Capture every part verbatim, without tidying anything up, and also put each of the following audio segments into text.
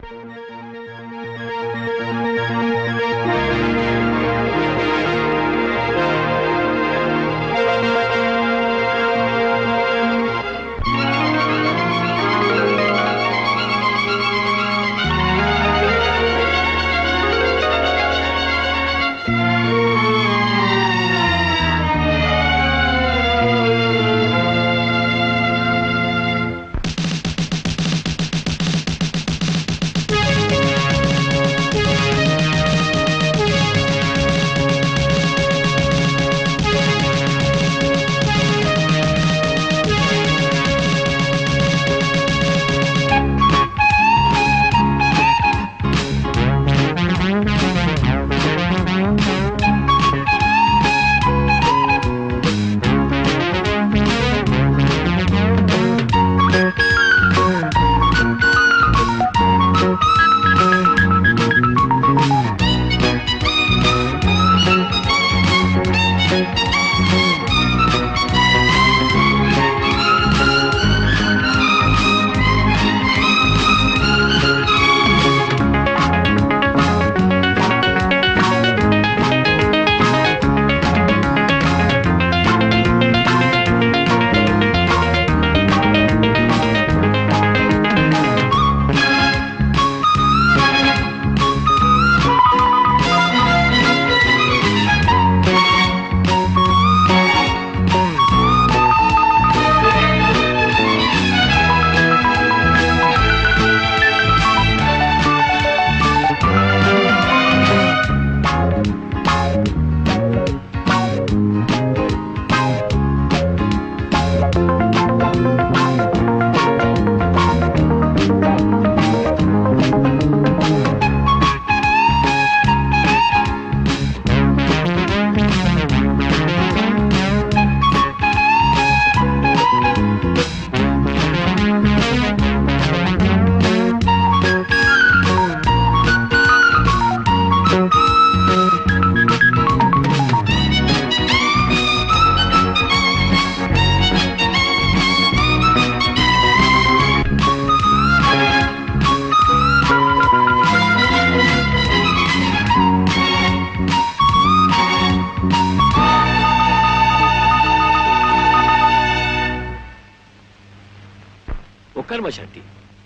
Shanthi.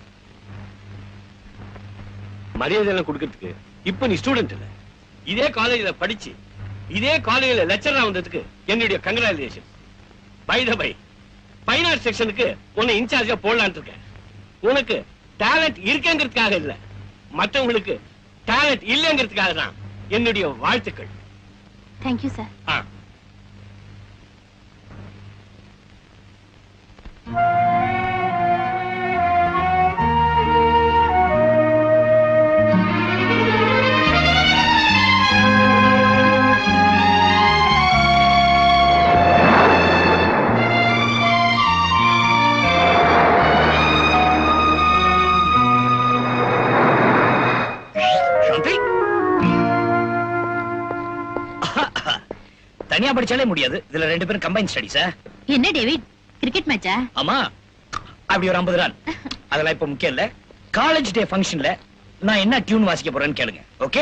மரியாதை கொடுக்கிறதுக்கு இப்ப நீ ஸ்டூடெண்ட் இல்ல. இதே காலேஜ்ல படிச்சு இதே காலேஜ்ல லெக்சரரா வந்ததுக்கு என்னுடைய congratulation. By the by fine arts செக்ஷனுக்கு உன்னை இன்சார்ஜா போடலாம்னு இருக்கேன். உனக்கு டாலன்ட் இருக்கேங்கிறதுக்காக இல்ல, மற்றவங்களுக்கு டாலன்ட் இல்லைங்கிறதுக்காக தான் என்னுடைய வாழ்த்துக்கள். Thank you sir. ஆ தனியா படிச்சாலே முடியாது. இதுல ரெண்டு பேரும் கம்பைன் ஸ்டடிஸா? என்ன டேவிட், கிரிக்கெட் மேட்சா? ஆமா, அப்படி ஒரு ஐம்பது ரன். அதெல்லாம் இப்ப முக்கியம் இல்ல. காலேஜ் டே ஃபங்க்ஷன்ல நான் என்ன டியூன் வாசிக்க போறேன்னு கேளுங்க. ஓகே?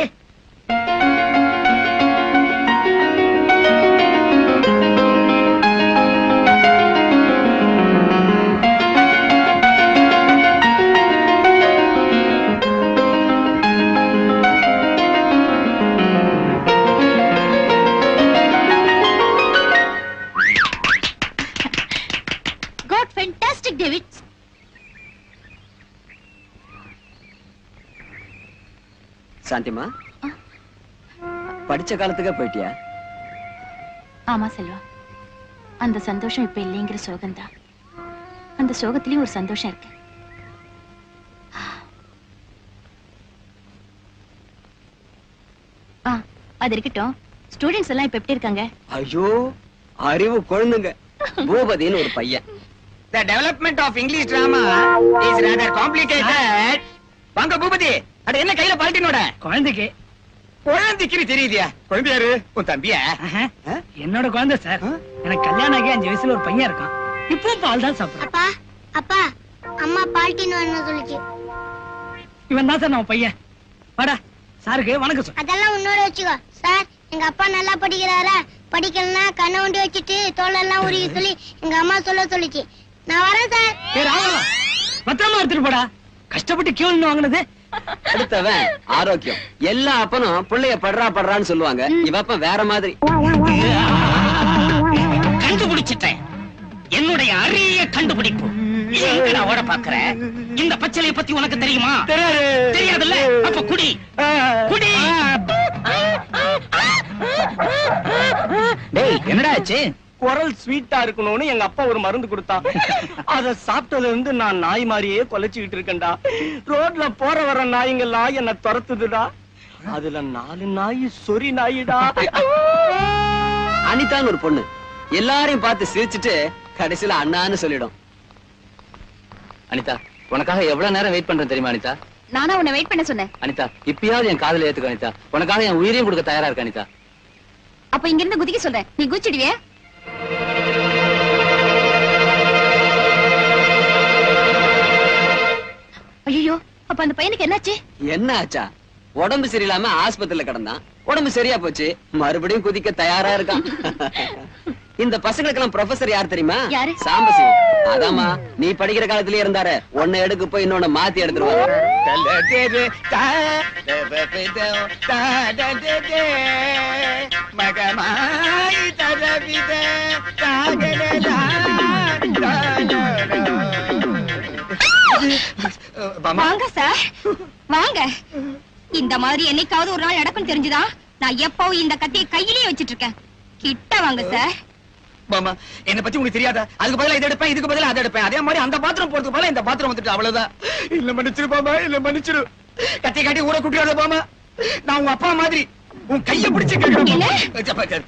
சாந்திமா, படிச்ச காலத்துக்கே போயிட்டியா? ஆமா செல்வா, அந்த சந்தோஷம் இப்ப இல்லைங்கிற சோகம்தான். அந்த சோகத்திலயும் ஒரு சந்தோஷம் இருக்கு. அது இருக்கட்டும், ஸ்டூடெண்ட்ஸ் எல்லாம் இப்ப எப்படி இருக்காங்க? ஐயோ, அறிவு குழந்தைங்க. பூபதின்னு ஒரு பையன். The development of English drama is rather complicated. வாங்க பூபதி, அட என்ன கையில பால்ட்டினோட? குழந்தைக்கு. குழந்தைக்கு தெரியுதியா? குழந்தை யாரு? உன் தம்பியா? என்னோட குழந்தை சார். எனக்கு கல்யாணம் ஆகி அஞ்சு வயசுல ஒரு பையன் இருக்கான். இப்போ பால் தான் சாப்பிடுறான். அப்பா, அப்பா, அம்மா பால்ட்டினோ என்ன சொல்லுச்சு? இவன் தான் சார் நம்ம பையன். வாடா சாருக்கு வணக்கம் சார். அதெல்லாம் உன்னோட வச்சுக்கோ சார். எங்க அப்பா நல்லா படிக்கிறாரா? படிக்கலன்னா கண்ணை ஒண்டி வச்சுட்டு தோலெல்லாம் உருகி சொல்லி எங்க அம்மா சொல்ல சொல்லிச்சு. நான் வரேன் சார். பத்திரமா எடுத்துட்டு போடா. கஷ்டப்பட்டு கேள்வி வாங்கினது. அடுத்தவன் ஆரோக்கியம். எல்லா அப்பனும் பிள்ளைய படுறா படுறான்னு சொல்லுவாங்க. இவப்ப வேற மாதிரி. கண்டுபிடிச்சிட்டேன். என்னுடைய அரிய கண்டுபிடிப்பு. எங்கடா ஓட பாக்குற? இந்த பச்சளைய பத்தி உனக்கு தெரியுமா? தெரியாதுல்ல? அப்ப குடி குடி. டேய் என்னடா ஆச்சு? குரல் ஸ்வீட்டா இருக்கணும்னு எங்க அப்பா ஒரு மருந்து கொடுத்தா. அத சாப்பிட்டதுல இருந்து நான் நாய் மாதிரியே கொலைச்சுக்கிட்டு இருக்கேன்டா. ரோட்ல போற வர நாய்ங்கெல்லாம் என்ன துரத்துதுடா. அதுல நாலு நாய் சொறி நாயிடா. அனிதான்னு ஒரு பொண்ணு எல்லாரையும் பார்த்து சிரிச்சுட்டு கடைசியில அண்ணான்னு சொல்லிடும். அனிதா, உனக்காக எவ்வளவு நேரம் வெயிட் பண்றேன் தெரியுமா அனிதா? நானா உன்னை வெயிட் பண்ண சொன்னேன். அனிதா, இப்பயாவது என் காதல ஏத்துக்க அனிதா. உனக்காக என் உயிரையும் கொடுக்க தயாரா இருக்க அனிதா. அப்ப இங்க இருந்து குதிக்க சொல்றேன். நீ குதிச்சிடுவியா? ஐயோ, அப்ப அந்த பையனுக்கு என்னாச்சு? என்ன ஆச்சா? உடம்பு சரியில்லாம ஆஸ்பத்திரியில கிடந்தான். உடம்பு சரியா போச்சு. மறுபடியும் குதிக்க தயாரா இருக்கான். இந்த பசங்களுக்கெல்லாம் ப்ரொஃபசர் யார் தெரியுமா? யாரு? சாம்பசிவம். அதாமா நீ படிக்கிற காலத்திலேயே இருந்தாரு. ஒன்னு எடுக்க போய் இன்னொன்னு மாத்தி எடுத்துருவாங்க. வாங்க சார், வாங்க. இந்த மாதிரி என்னைக்காவது ஒரு நாள் நடக்கும் தெரிஞ்சுதா நான் எப்பவும் இந்த கத்தியை கையிலேயே வச்சிட்டு இருக்கேன். கிட்ட வாங்க சார். மாமா, என்ன பத்தி உங்களுக்கு தெரியாதா? அதுக்கு பதிலா இதை எடுப்பேன், இதுக்கு பதிலா அதை எடுப்பேன். அதே மாதிரி அந்த பாத்திரம் போறதுக்கு பதிலா இந்த பாத்திரம் வந்துட்டு அவ்வளவுதான். இல்ல மன்னிச்சிரு பாமா, இல்ல மன்னிச்சிரு. கத்தி காட்டி ஊரை கூட்டியாத பாமா. நான் உங்க அப்பா மாதிரி உன் கைய பிடிச்சு கேட்கிறேன்.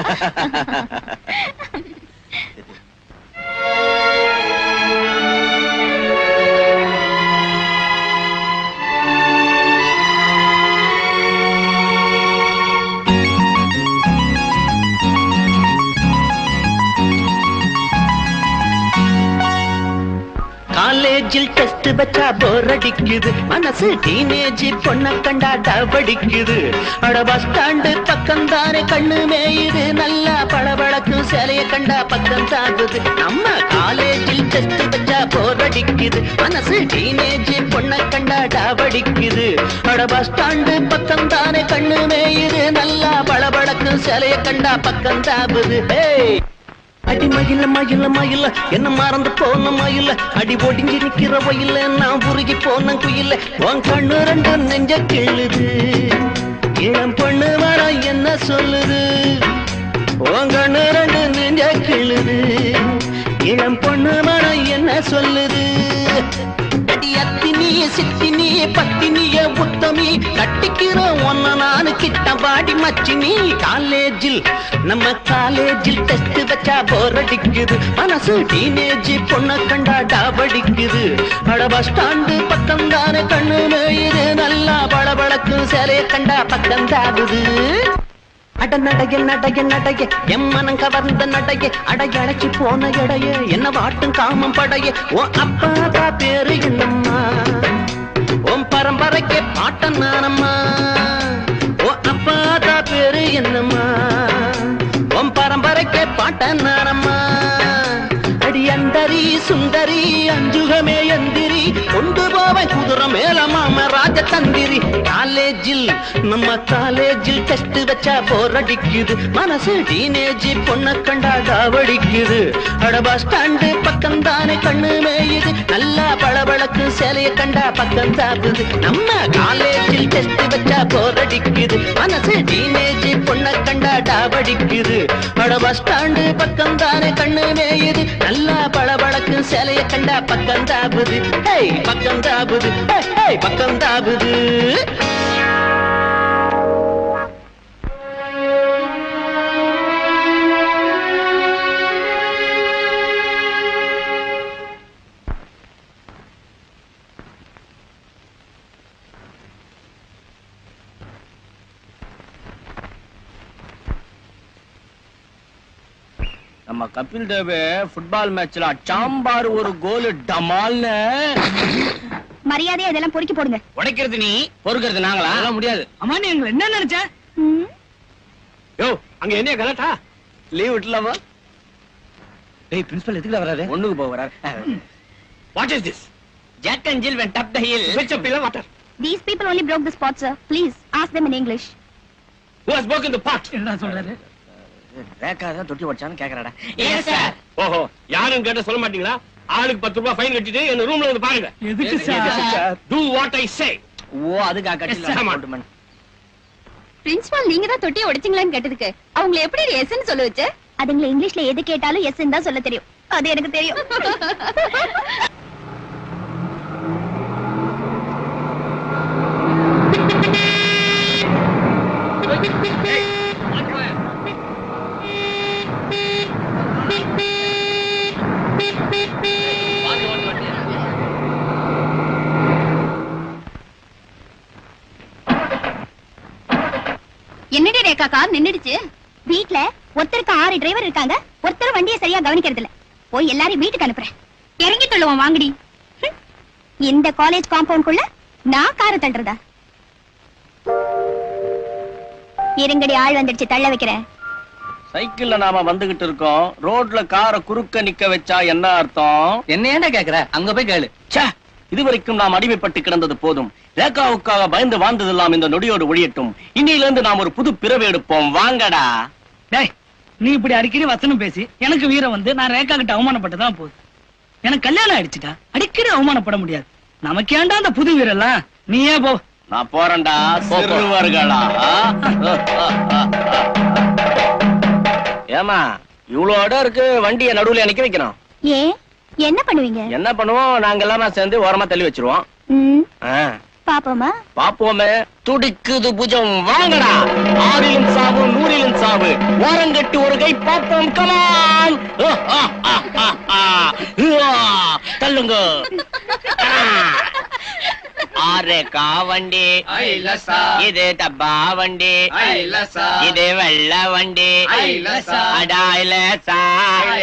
காலேஜில் டெஸ்ட் வச்சா போர் அடிக்குது. மனசு டீனேஜ் பொண்ண கண்டா டபடிக்குது. அட பஸ் ஸ்டாண்டு பக்கம் தானே கண்ணு மேயுது. நல்லா பளபளக்கு சேலைய கண்டா பக்கம் சாகுது. நம்ம காலேஜில் டெஸ்ட் வச்சா போர் அடிக்குது. மனசு டீனேஜ் பொண்ண கண்டா டபடிக்குது. அட பஸ் ஸ்டாண்டு பக்கம் தானே கண்ணு மேயுது. நல்லா பளபளக்கு சேலைய கண்டா பக்கம் சாகுது. அடி மயில மயில மயில என்ன மறந்து போன மயில. அடி ஒடிஞ்சு நிக்கிற வயல நான் உருகி போன குயில. உன் கண்ணு ரெண்டு நெஞ்ச கிள்ளுது. இளம் பொண்ணு வர என்ன சொல்லுது? உன் கண்ணு ரெண்டு நெஞ்ச கிள்ளுது. இளம் பொண்ணு வர என்ன சொல்லுது? அடி அத்தினிய சித்தினிய பத்தினிய உத்தமி கட்டிக்கிற ஒன்ன நானு கிட்ட வாடி மச்சினி. காலேஜில் நம்ம காலேஜில் டெஸ்ட் வச்சா போர் அடிக்குது. மனசு டீனேஜ் பொண்ண கண்டா டாபடிக்குது. அட பஸ் ஸ்டாண்டு பக்கம் தானே கண்ணு மேயுது. நல்லா பளபளக்கு சேலைய கண்டா பக்கம் தாகுது. அட நடைய நடைய நடைய எம் மனம் கவர்ந்த நடைய. அடையடைச்சு போன எடைய என்ன வாட்டும் காமம் படைய. உன் அப்பாதா பேரு என்னம்மா? உன் பரம்பரைக்கு பாட்டன் நானம்மா. உன் அப்பாதா பேரு என்னம்மா? உன் பரம்பரைக்கு பாட்டன் நானம்மா. அடி அந்தரி சுந்தரி அஞ்சுகமே எந்திரி. கொண்டு போவை குதிரை மேல மாம ராஜ தந்திரி. காலேஜில் நம்ம காலேஜில் டெஸ்ட் வச்சா போர் அடிக்குது. மனசு டீனேஜ் பொண்ண கண்டா டாவடிக்குது. அட பஸ் ஸ்டாண்டு பக்கம் தானே கண்ணு மேயுது. நல்லா பளபளக்கு சேலைய கண்டா பக்கம் சாகுது. நம்ம காலேஜில் டெஸ்ட் வச்சா போர் அடிக்குது. மனசு டீனேஜ் பொண்ண கண்டா டாவடிக்குது. அட பஸ் ஸ்டாண்டு பக்கம் தானே கண்ணு மேயுது. நல்லா பளபளக்கு சேலைய கண்டா பக்கம் தாபுது. ஹேய் பக்கம் தாபுது. ஹேய் பக்கம் தாபுது. நம்ம கபில் தேவ் ஃபுட்பால் மேட்ச்ல சாம்பார் ஒரு கோல் டமால்னு மரியாதையா இதெல்லாம் பொறுக்கி போடுங்க. உடைக்கிறது நீ, பொறுக்கிறது நாங்களா? அதெல்லாம் முடியாது. அம்மா நீ எங்களை என்ன நினைச்ச? யோ அங்க என்ன கலாட்டா? லீவ் விட்டுலாமா? டேய் பிரின்சிபல் எதுக்குடா வராரு? ஒண்ணுக்கு போக வராரு. What is this? Jack and Jill went up the hill. Fetch up the water. These people only broke the spot, sir. Please ask them in English. Who has broken the pot? என்ன சொல்றாரு? ரேகா தான் தொட்டி உடைச்சான்னு கேக்குறாடா. Yes, sir. ஓஹோ, யாரும் கேட்ட சொல்ல மாட்டீங்களா? ஆளுக்கு பத்து ரூபாய் ஃபைன் கட்டிட்டு என்ன ரூம்ல வந்து பாருங்க. எதுக்கு sir? Do what I say. ஓ அதுக்கா கட்டில. பிரின்சிபல் நீங்க தான் தொட்டியை உடைச்சிங்களான்னு கேட்டதுக்கு அவங்களை எப்படி எஸ்ன்னு சொல்ல வச்சு? அதுங்களை இங்கிலீஷ்ல எது கேட்டாலும் எஸ்ன்னு தான் சொல்ல தெரியும். அது எனக்கு தெரியும். என்னடி ரேகா கார் நின்னுடுச்சு? வீட்ல ஒருத்தருக்கு ஆறு டிரைவர் இருக்காங்க, ஒருத்தர் வண்டியை சரியா கவனிக்கிறது இல்ல. போய் எல்லாரையும் வீட்டுக்கு அனுப்புறேன். இறங்கி தள்ளுவோம் வாங்கடி. இந்த காலேஜ் காம்பவுண்ட்குள்ள நான் காரை தள்ளுறதா? இருங்கடி, ஆள் வந்துடுச்சு, தள்ள வைக்கிறேன். சைக்கிள்ல நாம வந்துகிட்டு இருக்கோம், ரோட்ல காரை குறுக்க நிக்க வச்சா என்ன அர்த்தம்? என்ன ஏன்டா கேக்குற? அங்க போய் கேளு. ச்சே, இதுவரைக்கும் நாம் அடிமைப்பட்டு கிடந்தது போதும். ரேகாவுக்காக பயந்து வாழ்ந்ததெல்லாம் இந்த நொடியோடு ஒழியட்டும். இன்னில இருந்து நாம் ஒரு புது பிறவி எடுப்போம். வாங்கடா. டேய், நீ இப்படி அடிக்கடி வசனம் பேசி எனக்கு வீரம் வந்து நான் ரேகா கிட்ட அவமானப்பட்டதான் போகுது. எனக்கு கல்யாணம் ஆயிடுச்சுடா, அடிக்கடி அவமானப்பட முடியாது. நமக்கு ஏன்டா அந்த புது வீரெல்லாம்? நீயே போ. நான் போறேன்டா சிறுவர்களா. ஏமா இவ்வளவு இடம் இருக்கு, வண்டியை நடுவுல நிக்க வைக்கணும். ஏன் என்ன பண்ணுவீங்க? என்ன பண்ணுவோம், நாங்க எல்லாம் சேர்ந்து ஓரமா தள்ளி வச்சிருவோம். ம், ஆ, பாப்போமா? பாப்போமே. துடிக்குது புஜம், வாங்கடா. ஆறிலும் சாவு, நூறிலும் சாவு, ஓரங்கட்டி ஒரு கை பார்ப்போம். கமான், தள்ளுங்க. ஆரேகா வண்டி, இது டப்பா வண்டி, இது வெள்ள வண்டி, அடாயிலேசா.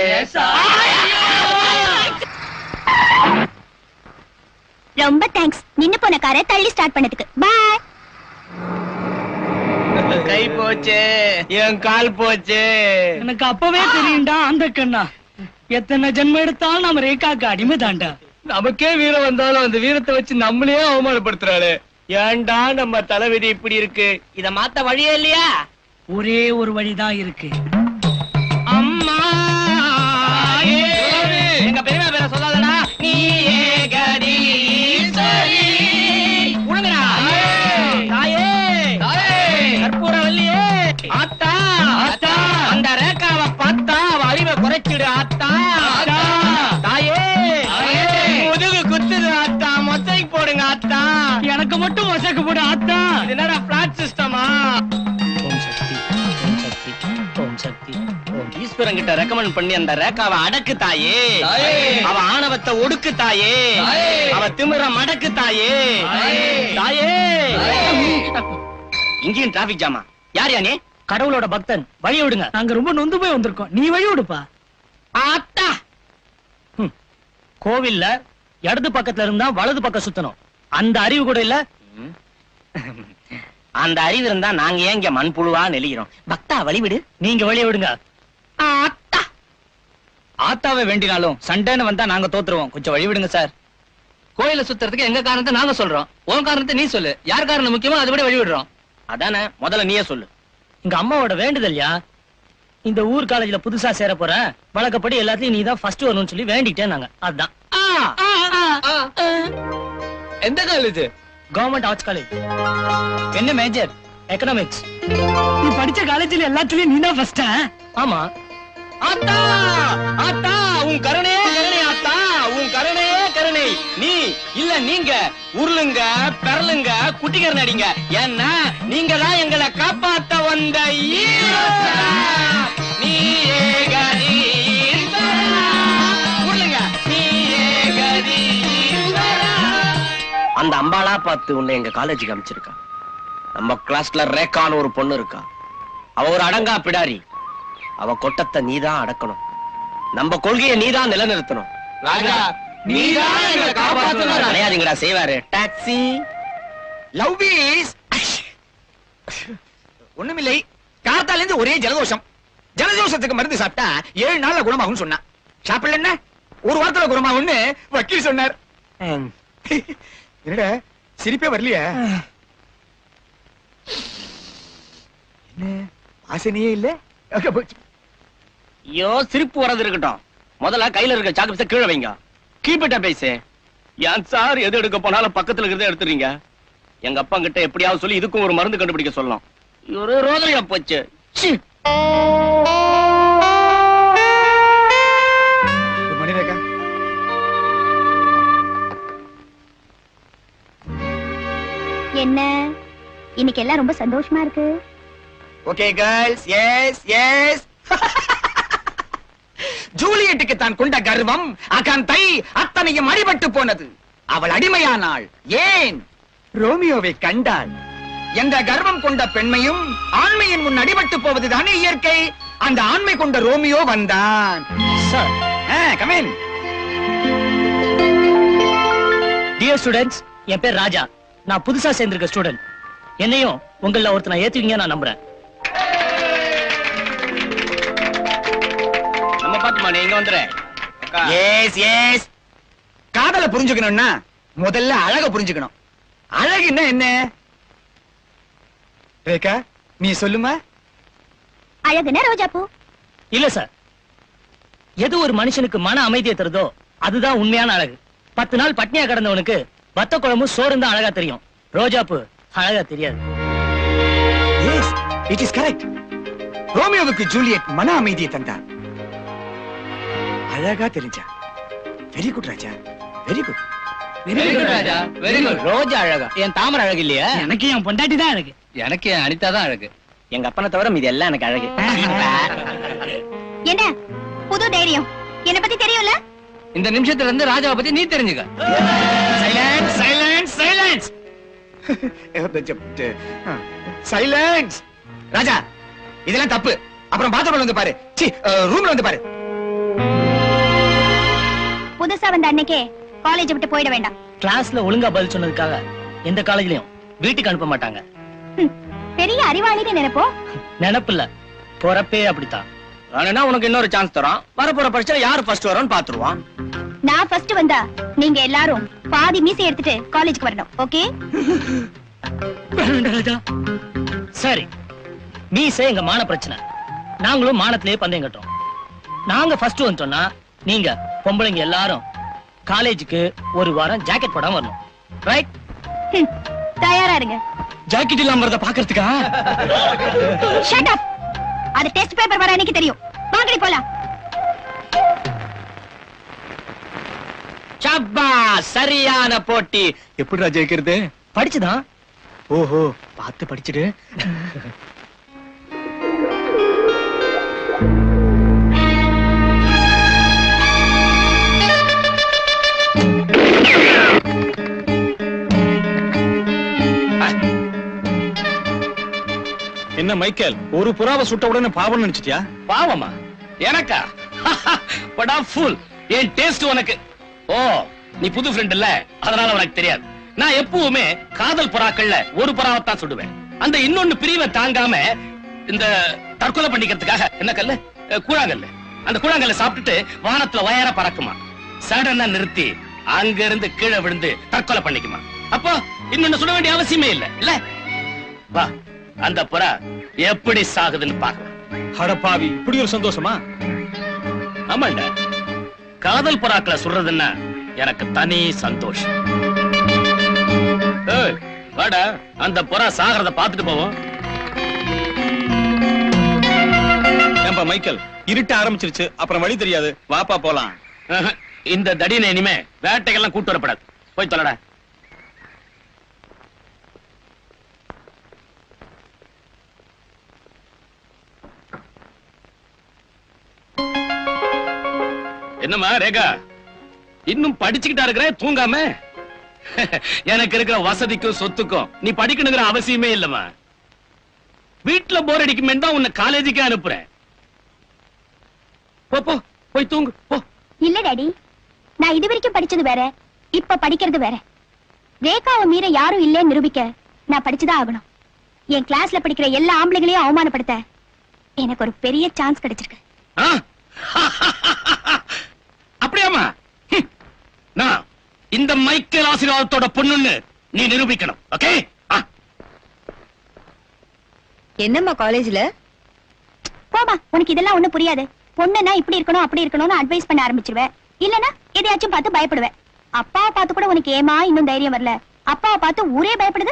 ரொம்ப தேங்க்ஸ், நின்னு போன காரை தள்ளி ஸ்டார்ட் பண்ணதுக்கு. பாய். கை போச்சு, என் கால் போச்சு. எனக்கு அப்பவே தெரியும்டா அந்த கண்ணா. எத்தனை ஜென்மம் எடுத்தாலும் நம்ம ரேகாக்கு அடிமை தான்டா. நமக்கே வீரம் வந்தாலும் அந்த வீரத்தை வச்சு நம்மளே அவமானப்படுத்துறாளே. ஏன்டா நம்ம தலைவிதி இப்படி இருக்கு? இத மாத்த வழியே இல்லையா? ஒரே ஒரு வழிதான் இருக்கு. அம்மா எங்க பெரியமா பேர சொல்லாதடா. நீ ஏகடி சரி உணங்கடா. தாயே கற்பூர வல்லியே, ஆத்தா ஆத்தா, அந்த ரேகாவை பார்த்தா அவ அறிவை குறைச்சிடு. ஆத்தா தாயே, முதுகு குத்துது ஆத்தா, மொசைக்கு போடுங்க ஆத்தா. எனக்கு மட்டும் மொசைக்கு போடு ஆத்தா. இது என்னடா பிளாட் சிஸ்டமா? ஓம் சக்தி, ஓம் சக்தி, ஓம் சக்தி. ஈஸ்வரன் கிட்ட ரெக்கமெண்ட் பண்ணி அந்த ரேகாவை அடக்கு தாயே. அவ ஆணவத்தை ஒடுக்கு தாயே. அவ திமிர மடக்கு தாயே. தாயே. இங்கேயும் டிராபிக் ஜாமா. யார் யானே? கடவுளோட பக்தன், வழி விடுங்க. நாங்க ரொம்ப நொந்து போய் வந்திருக்கோம், நீ வழி விடுப்பா. ஆத்தா, கோவில்ல இடது பக்கத்துல இருந்தா வலது பக்கம் சுத்தணும், அந்த அறிவு கூட இல்ல. அந்த அறிவு இருந்தா நாங்க ஏங்க மண்புழுவா நெளிகிறோம்? பக்தா வழிவிடு. நீங்க வழி விடுங்க. ஆத்தா, ஆத்தாவை வேண்டினாலும் சண்டைன்னு வந்தா நாங்க தோத்துருவோம். கொஞ்சம் வழி விடுங்க சார். கோயில சுத்துறதுக்கு எங்க காரணத்தை நாங்க சொல்றோம், உன் காரணத்தை நீ சொல்லு. யார் காரணம் முக்கியமோ அதை விட வழி விடுறோம். அதானே, முதல்ல நீயே சொல்லு. எங்க அம்மாவோட வேண்டுதல்யா, இந்த ஊர் காலேஜ்ல புதுசா சேர போறேன், வழக்கப்படி எல்லாத்தையும் நீ தான் ஃபர்ஸ்ட் வரணும்னு சொல்லி வேண்டிட்டே நாங்க. அதான். எந்த காலேஜ்? Government arts college. என்ன மேஜர்? எக்கனாமிக்ஸ். நீ படிச்ச காலேஜ்ல எல்லாத்துலயும் நீ தான் ஃபர்ஸ்ட். ஆமா. ஆத்தா ஆத்தா, உன் கருணையே கருணை ஆத்தா, உன் கருணையே கருணை. நீ இல்ல நீங்க உருளுங்க, பெறலுங்க, குட்டிகரன் அடிங்க. ஏன்னா நீங்க தான் எங்களை காப்பாத்த வந்த ஹீரோ. நீ ஏகதி உருளுங்க, நீ ஏகதி. அந்த அம்பாளா பார்த்து உன்னை எங்க காலேஜுக்கு அமைச்சிருக்கா. நம்ம கிளாஸ்ல ரேகான்னு ஒரு பொண்ணு இருக்கா. அவ ஒரு அடங்கா பிடாரி. அவ கொட்டத்தை நீதான் அடக்கணும். நம்ம கொள்கையை நீதான் நிலைநிறுத்தணும். ராஜா, நீதான் எங்களை காப்பாத்தணும். கிடையாதுங்கடா செய்வாரு. டாக்ஸி லவ் இஸ் ஒண்ணுமில்லை. காத்தால இருந்து ஒரே ஜலதோஷம். ஜலதோஷத்துக்கு மருந்து சாப்பிட்டா ஏழு நாள்ல குணமாகும் சொன்னா. சாப்பிடல என்ன ஒரு வாரத்துல குணமாகும்னு வக்கீல் சொன்னார். என்னடா சிரிப்பே வரலையா? என்ன வாசனையே இல்ல? ஐயோ சிரிப்பு வரது இருக்கட்டும். முதல்ல கையில இருக்க சாக்கு கீழே வைங்க. கீப்பிட்ட பேசு. ஏன் சார் எது எடுக்க போனாலும் பக்கத்துல இருக்கிறத எடுத்துறீங்க? எங்க அப்பா கிட்ட எப்படியாவது சொல்லி இதுக்கும் ஒரு மருந்து கண்டுபிடிக்க சொல்லலாம். ஒரு ரோதனையா போச்சு. மணிரேகா என்ன இன்னைக்கு எல்லாம் ரொம்ப சந்தோஷமா இருக்கு. Okay girls, yes yes. ஜூலியட்டுக்கு தான் கொண்ட கர்வம் அகந்தை அத்தனையும் அடிபட்டு போனது. அவள் அடிமையானாள். ஏன்? ரோமியோவை கண்டாள். எந்த கர்வம் கொண்ட பெண்மையும் ஆண்மையின் முன் அடிபட்டு போவதுதானே இயற்கை. அந்த ஆண்மை கொண்ட ரோமியோ வந்தான். Sir, come in. Dear students, என் பேர் ராஜா. நான் புதுசா சேர்ந்திருக்க ஸ்டூடெண்ட். என்னையும் உங்கள ஒருத்தனை ஏத்துவீங்க நான் நம்புறேன். நம்ம பாத்துமா நீ இங்க வந்துரு. Yes yes. காதல புரிஞ்சுக்கணும்னா முதல்ல அழக புரிஞ்சுக்கணும். அழகுன்னா என்ன? ரேகா நீ சொல்லுமா. அழகுனா ரோஜாப்பூ. இல்ல சார், எது ஒரு மனுஷனுக்கு மன அமைதியை தருதோ அதுதான் உண்மையான அழகு. பத்து நாள் பட்னியா கிடந்தவனுக்கு வத்த குழம்பு சோறு தான் அழகா தெரியும். ரோஜாப்பூ அழகா தெரியாது. Yes, it is correct. ரோமியோவுக்கு ஜூலியட் மன அமைதியை தந்தார். அழகா தெரிஞ்சா. Very good Raja, very good. Very good Raja, very good. ரோஜா அழகா, என் தாமரை அழகு இல்லையா? எனக்கு என் பொண்டாட்டி தான் அழகு. எனக்கு என் அனிதா தான் அழகு. எங்க அப்பனை தவிர மீதி எல்லாம் எனக்கு அழகு. என்ன புது தைரியம்? என்ன பத்தி தெரியும்ல? இந்த நிமிஷத்துல இருந்து ராஜாவை பத்தி நீ தெரிஞ்சுக்க. Silence silence silence silence. Raja இதெல்லாம் தப்பு. அப்புறம் பாத்ரூம்ல வந்து பாரு. சி ரூம்ல வந்து பாரு. புதுசா வந்த அன்னைக்கே காலேஜ் விட்டு போயிட வேண்டாம். கிளாஸ்ல ஒழுங்கா பதில் சொன்னதுக்காக எந்த காலேஜ்லயும் வீட்டுக்கு அனுப்ப மாட்டாங்க. பெரிய அறிவாளின்னு நினைப்போம். நினைப்பு இல்ல, பொறப்பே அப்படித்தான். வேணும்னா உனக்கு இன்னொரு சான்ஸ் தரோம். வரப்போற பரிட்சையில யாரு ஃபர்ஸ்ட் வரோன்னு பாத்துருவான். நான் ஃபர்ஸ்ட் வந்தா நீங்க எல்லாரும் பாதி மீசை எடுத்துட்டு காலேஜுக்கு வரணும். ஓகே? சரி, மீசை எங்க மான பிரச்சனை. நாங்களும் மானத்திலேயே பந்தயம் கட்டுறோம். நாங்க ஃபர்ஸ்ட் வந்துட்டோம்னா நீங்க பொம்பளைங்க எல்லாரும் காலேஜுக்கு ஒரு வாரம் ஜாக்கெட் போடாம வரணும். ரைட்? தயாரா இருங்க. ஜாக்கெட் இல்லாம வரத பாக்குறதுக்கா? Shut up. அது டெஸ்ட் பேப்பர் வர அன்னைக்கு தெரியும். வாங்கடி போலாம். சப்பா, சரியான போட்டி. எப்படி ராஜா ஜெயிக்கிறது? படிச்சுதான். ஓஹோ, பார்த்து படிச்சுடு. என்ன மைக்கேல், ஒரு புறாவை சுட்ட உடனே பாவம் நினைச்சிட்டியா? பாவமா? எனக்கா? படா ஃபுல். என் டேஸ்ட் உனக்கு. ஓ, நீ புது ஃப்ரெண்ட் இல்ல, அதனால உனக்கு தெரியாது. நான் எப்பவுமே காதல் புறாக்கள்ல ஒரு புறாவைத்தான் சுடுவேன். அந்த இன்னொன்னு பிரிவை தாங்காம இந்த தற்கொலை பண்ணிக்கிறதுக்காக என்ன கல்லு? கூழாங்கல்லு. அந்த கூழாங்கல்ல சாப்பிட்டுட்டு வானத்துல வயர பறக்குமா. சடனா நிறுத்தி அங்க இருந்து கீழே விழுந்து தற்கொலை பண்ணிக்குமா. அப்போ இன்னொன்னு சுட வேண்டிய அவசியமே இல்ல. இல்ல வா, அந்த புறா எப்படி சாகுதுன்னு பாக்கலாம். அடப்பாவி, இப்படி ஒரு சந்தோஷமா? ஆமாண்டா, காதல் புறாக்களை சுடுறதுன்னா எனக்கு தனி சந்தோஷம். ஏய், வாடா, அந்த புறா சாகிறத பாத்துட்டு போவோம். ஏம்பா மைக்கேல், இருட்ட ஆரம்பிச்சிருச்சு, அப்புறம் வழி தெரியாது. வாப்பா போலாம். இந்த தடியனை இனிமே வேட்டைக்கெல்லாம் கூட்டு வரப்படாது. போய் தொலைடா. என்னம்மா ரேகா, இன்னும் படிச்சுக்கிட்டா இருக்கிற, தூங்காம? எனக்கு இருக்கிற வசதிக்கும் சொத்துக்கும் நீ படிக்கணுங்கிற அவசியமே இல்லம்மா. வீட்டுல போர் அடிக்குமே தான் உன்னை காலேஜுக்கே அனுப்புறேன். போ போ, போய் தூங்கு போ. இல்ல டாடி, நான் இது வரைக்கும் படிச்சது வேற, இப்ப படிக்கிறது வேற. ரேகாவை மீற யாரும் இல்லைன்னு நிரூபிக்க நான் படிச்சுதான் ஆகணும். என் கிளாஸ்ல படிக்கிற எல்லா ஆம்பளைகளையும் அவமானப்படுத்த எனக்கு ஒரு பெரிய சான்ஸ் கிடைச்சிருக்கு. அப்படியாமா? நான் இந்த மைக்கேல் ஆசீர்வாதத்தோட பொண்ணுன்னு நீ நிரூபிக்கணும். ஓகே? என்னம்மா காலேஜ்ல? போமா, உனக்கு இதெல்லாம் ஒண்ணும் புரியாது. பொண்ணுன்னா இப்படி இருக்கணும் அப்படி இருக்கணும்னு அட்வைஸ் பண்ண ஆரம்பிச்சிருவேன். இல்லனா எதையாச்சும் பார்த்து பயப்படுவேன். அப்பாவை பார்த்து கூட உனக்கு ஏமா இன்னும் தைரியம் வரல? அப்பாவை பார்த்து ஊரே பயப்படுது.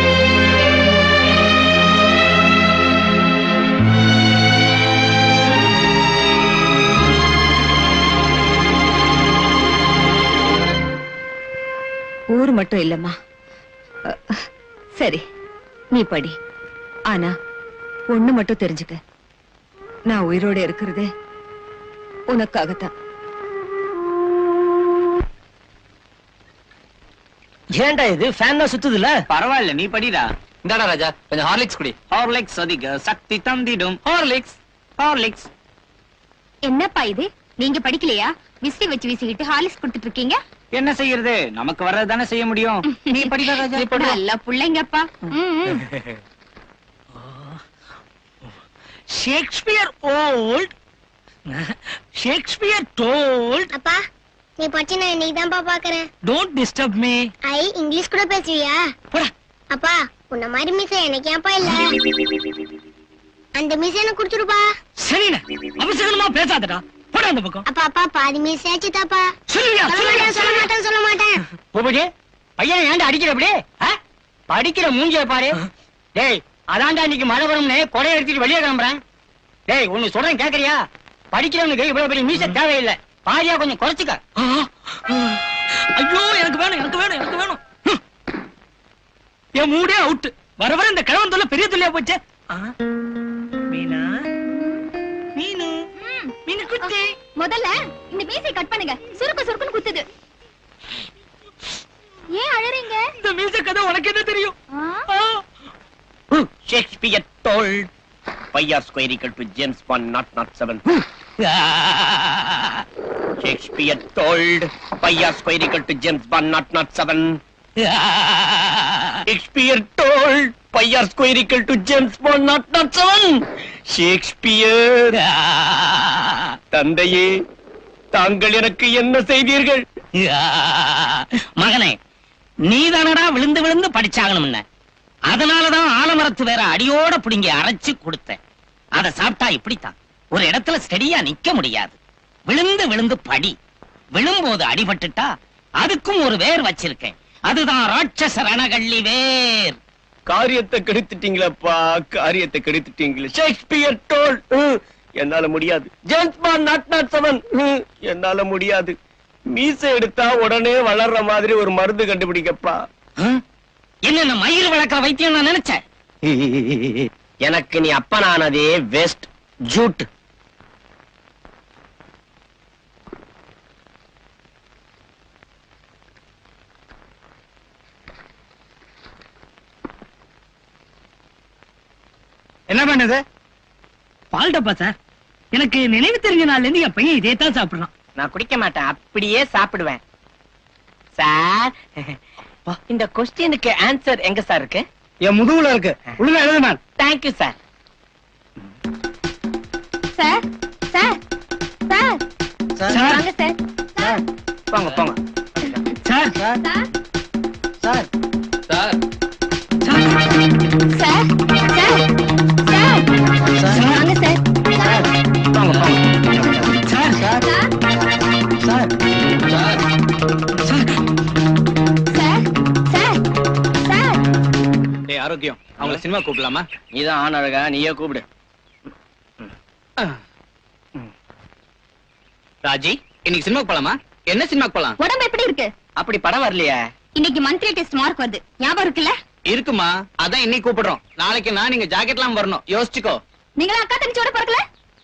ஊர் மட்டும் இல்லம்மா. சரி, நீ படி. ஆனா ஒண்ணு மட்டும் தெரிஞ்சுக்க, நான் உயிரோட இருக்கிறதே உனக்காகத்தான். ஏன்டா இது ஃபேன் தான் சுத்துதுல? பரவாயில்ல, நீ படிடா. இந்தாடா ராஜா, கொஞ்சம் ஹார்லிக்ஸ் குடி. ஹார்லிக்ஸ் அதிக சக்தி தந்திடும். Horlicks Horlicks. என்னப்பா இது, நீங்க படிக்கலையா? விசிறி வச்சு வீசிக்கிட்டு ஹார்லிக்ஸ் கொடுத்துட்டு இருக்கீங்க. என்ன செய்யறது, நமக்கு வர்றது தானே செய்ய முடியும். நீ படிடா ராஜா. நல்ல புள்ளைங்கப்பா. Shakespeare old, Shakespeare told. அப்பா, நீ படிச்சு நான் இன்னைக்கு தான்ப்பா பாக்குறேன். Don't disturb me. ஐ இங்கிலீஷ் கூட பேசுவியா? போடா. அப்பா, உன்ன மாதிரி மிஸ் எனக்கு ஏன்ப்பா இல்ல? அந்த மிஸ் எனக்கு கொடுத்துருப்பா. சரிண்ணே, அவசரமா பேசாதடா. போடா அந்த பக்கம். அப்பா அப்பா, பாதி மிஸ் ஆச்சு தாப்பா. சொல்லுவியா? சொல்ல மாட்டேன் சொல்ல மாட்டேன் சொல்ல மாட்டேன். பூபதி, பையன் ஏன்டா அடிக்கிற அப்படி? படிக்கிற மூஞ்சிய பாரு. டேய், அதான்டா இன்னைக்கு மழை வரும்னு கொடை எடுத்துட்டு வெளியே கிளம்புறேன். டேய், ஒன்னு சொல்றேன் கேக்குறியா? படிக்கிறவனுக்கு இவ்வளவு பெரிய மீச தேவையில்லை. பாரியா கொஞ்சம் குறைச்சுக்க. ஐயோ, எனக்கு வேணும் எனக்கு வேணும் எனக்கு வேணும். என் மூடே அவுட். வர வர இந்த கிழவன் தொல்லை பெரிய தொல்லையா போச்சு. மீனா, மீனு, மீனு குட்டி. முதல்ல இந்த மீசை கட் பண்ணுங்க. சுருக்கு சுருக்குன்னு குத்துது. ஏன் அழறீங்க? இந்த மீசை கதை உனக்கு என்ன தெரியும்? Shakespeare told pi r square equal to James Bond not not seven. Shakespeare told pi r square equal to James Bond not not seven. Shakespeare told pi r square equal to James Bond not not seven. Shakespeare. தந்தையே, தாங்கள் எனக்கு என்ன செய்தீர்கள்? மகனே, நீதானடா விழுந்து விழுந்து படிச்சாகணும். அதனாலதான் ஆலமரத்து வேற அடியோட புடிங்கி அரைச்சு கொடுத்தேன். அதை சாப்பிட்டா இப்படித்தான் ஒரு இடத்துல ஸ்டெடியா நிக்க முடியாது. விழுந்து விழுந்து படி. விழும்போது அடிபட்டுட்டா அதுக்கும் ஒரு வேர் வச்சிருக்கேன். அதுதான் ராட்சச ரணகள்ளி வேர். காரியத்தை கெடுத்துட்டீங்களப்பா, காரியத்தை கெடுத்துட்டீங்களே. Shakespeare told. என்னால முடியாது. James Bond not not seven. என்னால முடியாது. மீசை எடுத்தா உடனே வளர்ற மாதிரி ஒரு மருந்து கண்டுபிடிக்கப்பா. என்ன மயிர் வளர்க்கிற வைத்தியம் நான் நினைச்சேன். எனக்கு நீ அப்பனானதே வெஸ்ட் ஜூட். என்ன பண்ணுது? பால் டப்பா சார். எனக்கு நினைவு தெரிஞ்ச நாள்ல இருந்து என் பையன் இதே தான் சாப்பிடுறான். நான் குடிக்க மாட்டேன், அப்படியே சாப்பிடுவேன். சார், இந்த கொஸ்டினுக்கு ஆன்சர் எங்க சார் இருக்கு? என் முதுகுல இருக்கு. ஒழுங்கா எழுதுனா. Thank you sir. Sir sir sir வாங்க சார். சார் போங்க போங்க. Sir sir sir sir sir sir sir வாங்க சார். சார் போங்க போங்க. Sir sir sir sir sir sir sir sir டேய் ஆரோக்கியம், அவங்கள சினிமா கூப்பிடலாமா? நீதான் ஆண் அழகா, நீயே கூப்பிடு. ராஜி, இன்னைக்கு சினிமாக்கு போலாமா? என்ன சினிமாக்கு போலாம்? உடம்பு எப்படி இருக்கு? அப்படி படம் வரலையே. இன்னைக்கு மந்த்லி டெஸ்ட் மார்க் வருது, ஞாபகம் இருக்குல்ல? இருக்குமா, அதான் இன்னைக்கு கூப்பிடுறோம். நாளைக்கு நான் நீங்க ஜாக்கெட்லாம் வரணும், யோசிச்சுக்கோ. நீங்களா அக்கா தங்கச்சியோட பிறக்கல?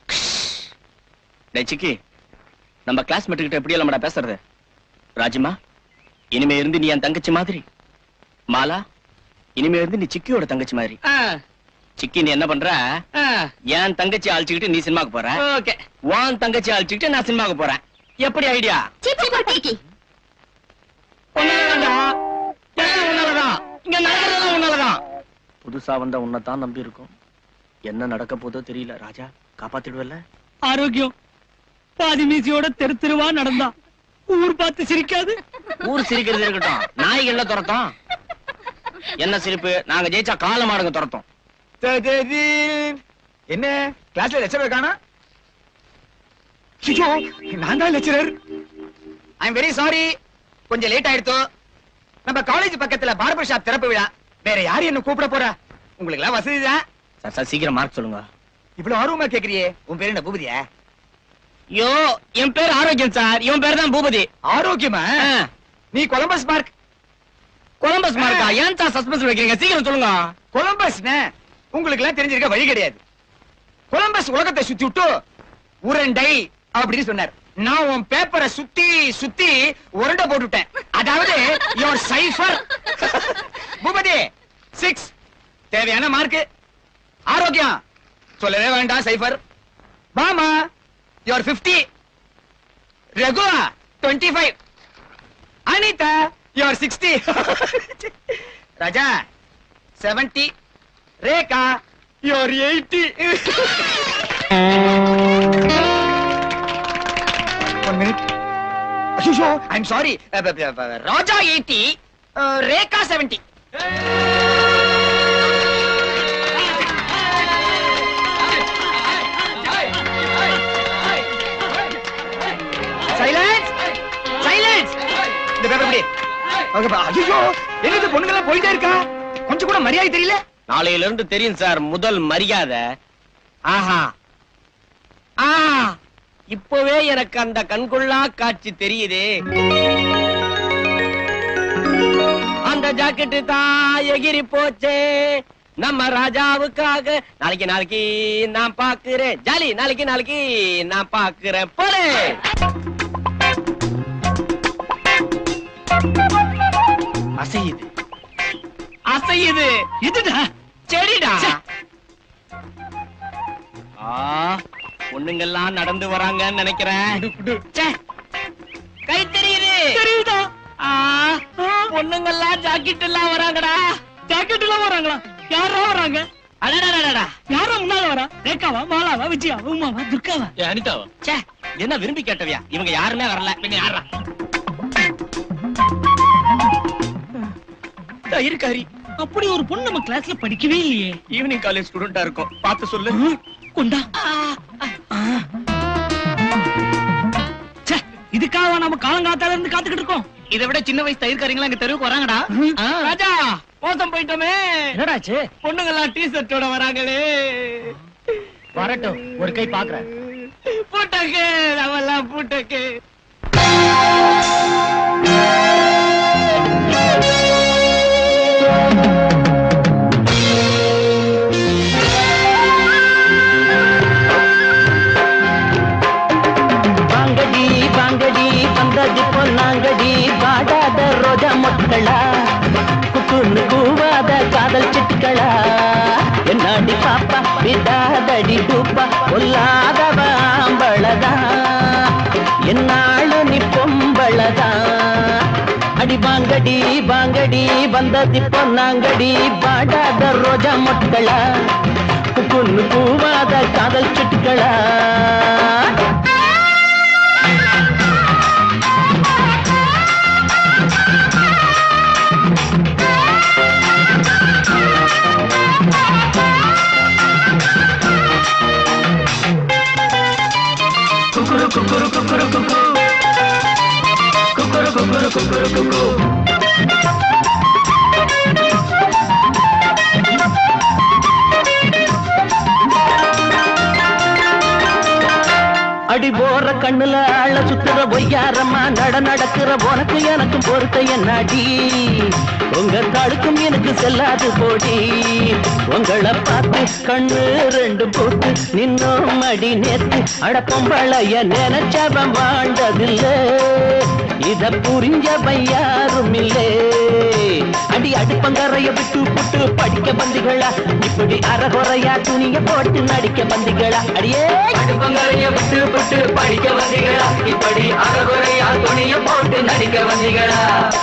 டேய் சிக்கி, நம்ம கிளாஸ்மேட் கிட்ட எப்படி எல்லாம் பேசுறது? ராஜிமா, இனிமே இருந்து நீ என் தங்கச்சி மாதிரி. மாலா, இனிமே இருந்து நீ சிக்கியோட தங்கச்சி மாதிரி. சிக்கி, நீ என்ன பண்ற? என் தங்கச்சி அழைச்சுக்கிட்டு நீ சினிமாக்கு போற. ஓகே. வான் தங்கச்சி அழைச்சுக்கிட்டு நான் சினிமாக்கு போறேன். எப்படி ஐடியா? சீப்பு போட்டிக்கு உன்னாலதான் எல்லாம் உன்னாலதான் இங்க நடக்கிறதெல்லாம் உன்னாலதான். புதுசா வந்த உன்னைத்தான் நம்பி இருக்கும். என்ன நடக்க போதோ தெரியல. ராஜா காப்பாத்திடுவல்ல? ஆரோக்கியம் பாதி மீசியோட தெரு தெருவா நடந்தா ஊர் பார்த்து சிரிக்காது. ஊர் சிரிக்கிறது இருக்கட்டும், நாய்கள்ல துரத்தோம். என்ன சிரிப்பு? நாங்க ஜெயிச்சா கால மாடுங்க துரத்தோம். என்ன கிளாஸ்ல லெக்சரர் காணா? நான் தான் lecturer. I am very sorry, கொஞ்சம் லேட் ஆயிடுத்தோ. நம்ம காலேஜ் பக்கத்துல பார்பர் ஷாப் திறப்பு விழா. வேற யாரு என்ன கூப்பிட போறா? உங்களுக்கு எல்லாம் வசதிதான். சார் சார் சீக்கிரம் மார்க் சொல்லுங்க. இவ்வளவு ஆர்வமா கேக்குறியே. உன் பேரு என்ன பூபதியா? யோ என் பேர் ஆரோக்கியம் சார். இவன் பேர் தான் பூபதி. ஆரோக்கியமா? நீ கொலம்பஸ் மார்க். கொலம்பஸ் மார்க்கா? ஏன் சார் சஸ்பென்ஸ் வைக்கிறீங்க? சீக்கிரம் சொல்லுங்க. கொலம்பஸ் உங்களுக்கு எல்லாம் தெரிஞ்சிருக்க வழி கிடையாது. கொலம்பஸ் உலகத்தை சுத்தி விட்டு உருண்டை அப்படின்னு சொன்னார். நான் உன் பேப்பரை சுத்தி சுத்தி உருண்டை போட்டுட்டேன். அதாவது யோர் சைஃபர். பூபதி சிக்ஸ் தேவையான மார்க். ஆரோக்கியம் சொல்லவே வேண்டாம், சைஃபர். மாமா your fifty. Raghu twenty five. Anitha your sixty. Raja seventy. Rekha your eighty. One minute. Ayyo, I'm sorry. Raja eighty, uh, Rekha seventy. Silence! Silence! இந்த பேப்பர் படி. ஓகே பா. ஐயோ, என்னது பொண்ணுங்களா போயிட்டே இருக்கா? கொஞ்சம் கூட மரியாதை தெரியல. நாளையில இருந்து தெரியும் சார் முதல் மரியாதை. ஆஹா ஆ இப்பவே எனக்கு அந்த கண்கொள்ளா காட்சி தெரியுதே. அந்த ஜாக்கெட்டு தான் எகிரி போச்சே நம்ம ராஜாவுக்காக. நாளைக்கு நாளைக்கு நான் பாக்குறேன் ஜாலி. நாளைக்கு நாளைக்கு நான் பாக்குறேன் போலே. அசையுது அசையுது. இதுடா செடிடா. பொண்ணுங்கெல்லாம் நடந்து வராங்கன்னு நினைக்கிறேன். கை தெரியுது தெரியுதா? பொண்ணுங்கெல்லாம் ஜாக்கெட் எல்லாம் வராங்கடா. ஜாக்கெட் எல்லாம் வராங்களா? யாரா வராங்க? அடடடடடா. யாரா முன்னால வரா? ரேகாவா, மாலாவா, விஜயா, உமாவா, துர்காவா, அனிதாவா? ச்சே, என்ன விரும்பி கேட்டவியா? இவங்க யாருமே வரல. நீங்க யாரா? இருக்காரி. அப்படி ஒரு பொண்ணு நம்ம கிளாஸ்ல படிக்கவே இல்லையே. ஈவினிங் காலேஜ் ஸ்டூடெண்டா இருக்கும். பார்த்து சொல்லு. கொண்டா. இதுக்காக நம்ம காலங்காத்தால இருந்து காத்துக்கிட்டு இருக்கோம். இதை விட சின்ன வயசு தயிர்காரங்களா இங்க தெருவுக்கு வராங்கடா. ராஜா மோசம் போயிட்டோமே. என்னடாச்சு? பொண்ணுங்கெல்லாம் டி ஷர்ட்டோட வராங்களே. வரட்டும், ஒரு கை பாக்குறேன். பூட்டக்கு அவெல்லாம் பூட்டக்கு. பொன்னாங்கடி பாடாத ரோஜா மொட்களா, குக்குன்னு கூவாத காதல் சிட்டுக்களா, என்னாடி பாப்பா விடாதடி டூப்பா கொல்லாதவ ஆம்பளதா, என்னாளு நீ பொம்பளதா. அடி பாங்கடி பாங்கடி வந்ததி பொன்னாங்கடி பாடாத ரோஜா மொட்களா, குக்குன்னு கூவாத காதல் சிட்டுக்களா. Kukuru kukuru kuku, kukuru kukuru kukuru kuku. அடி போற கண்ணுல ஆள சுத்துற பொய்யாரம்மா நட நடக்கிற உனக்கு எனக்கும் பொறுத்த என்னாடி, உங்க தடுக்கும் எனக்கு செல்லாது போடி. உங்களை பார்த்து கண்ணு ரெண்டு போட்டு நின்னோம் அடி நேத்து, அட பொம்பளைய நினைச்சவன் வாழ்ந்ததில்லை. இத புரிஞ்சவன் யாரும் இல்லே. அடி அடுப்பங்கரைய விட்டு புட்டு படிக்க வந்திகளா, இப்படி அறகுறையா துணிய போட்டு நடிக்க வந்திகளா? அடியே அடுப்பங்கரைய விட்டு புட்டு படிக்க வந்திகளா, இப்படி அறகுறையா துணிய போட்டு நடிக்க வந்திகளா?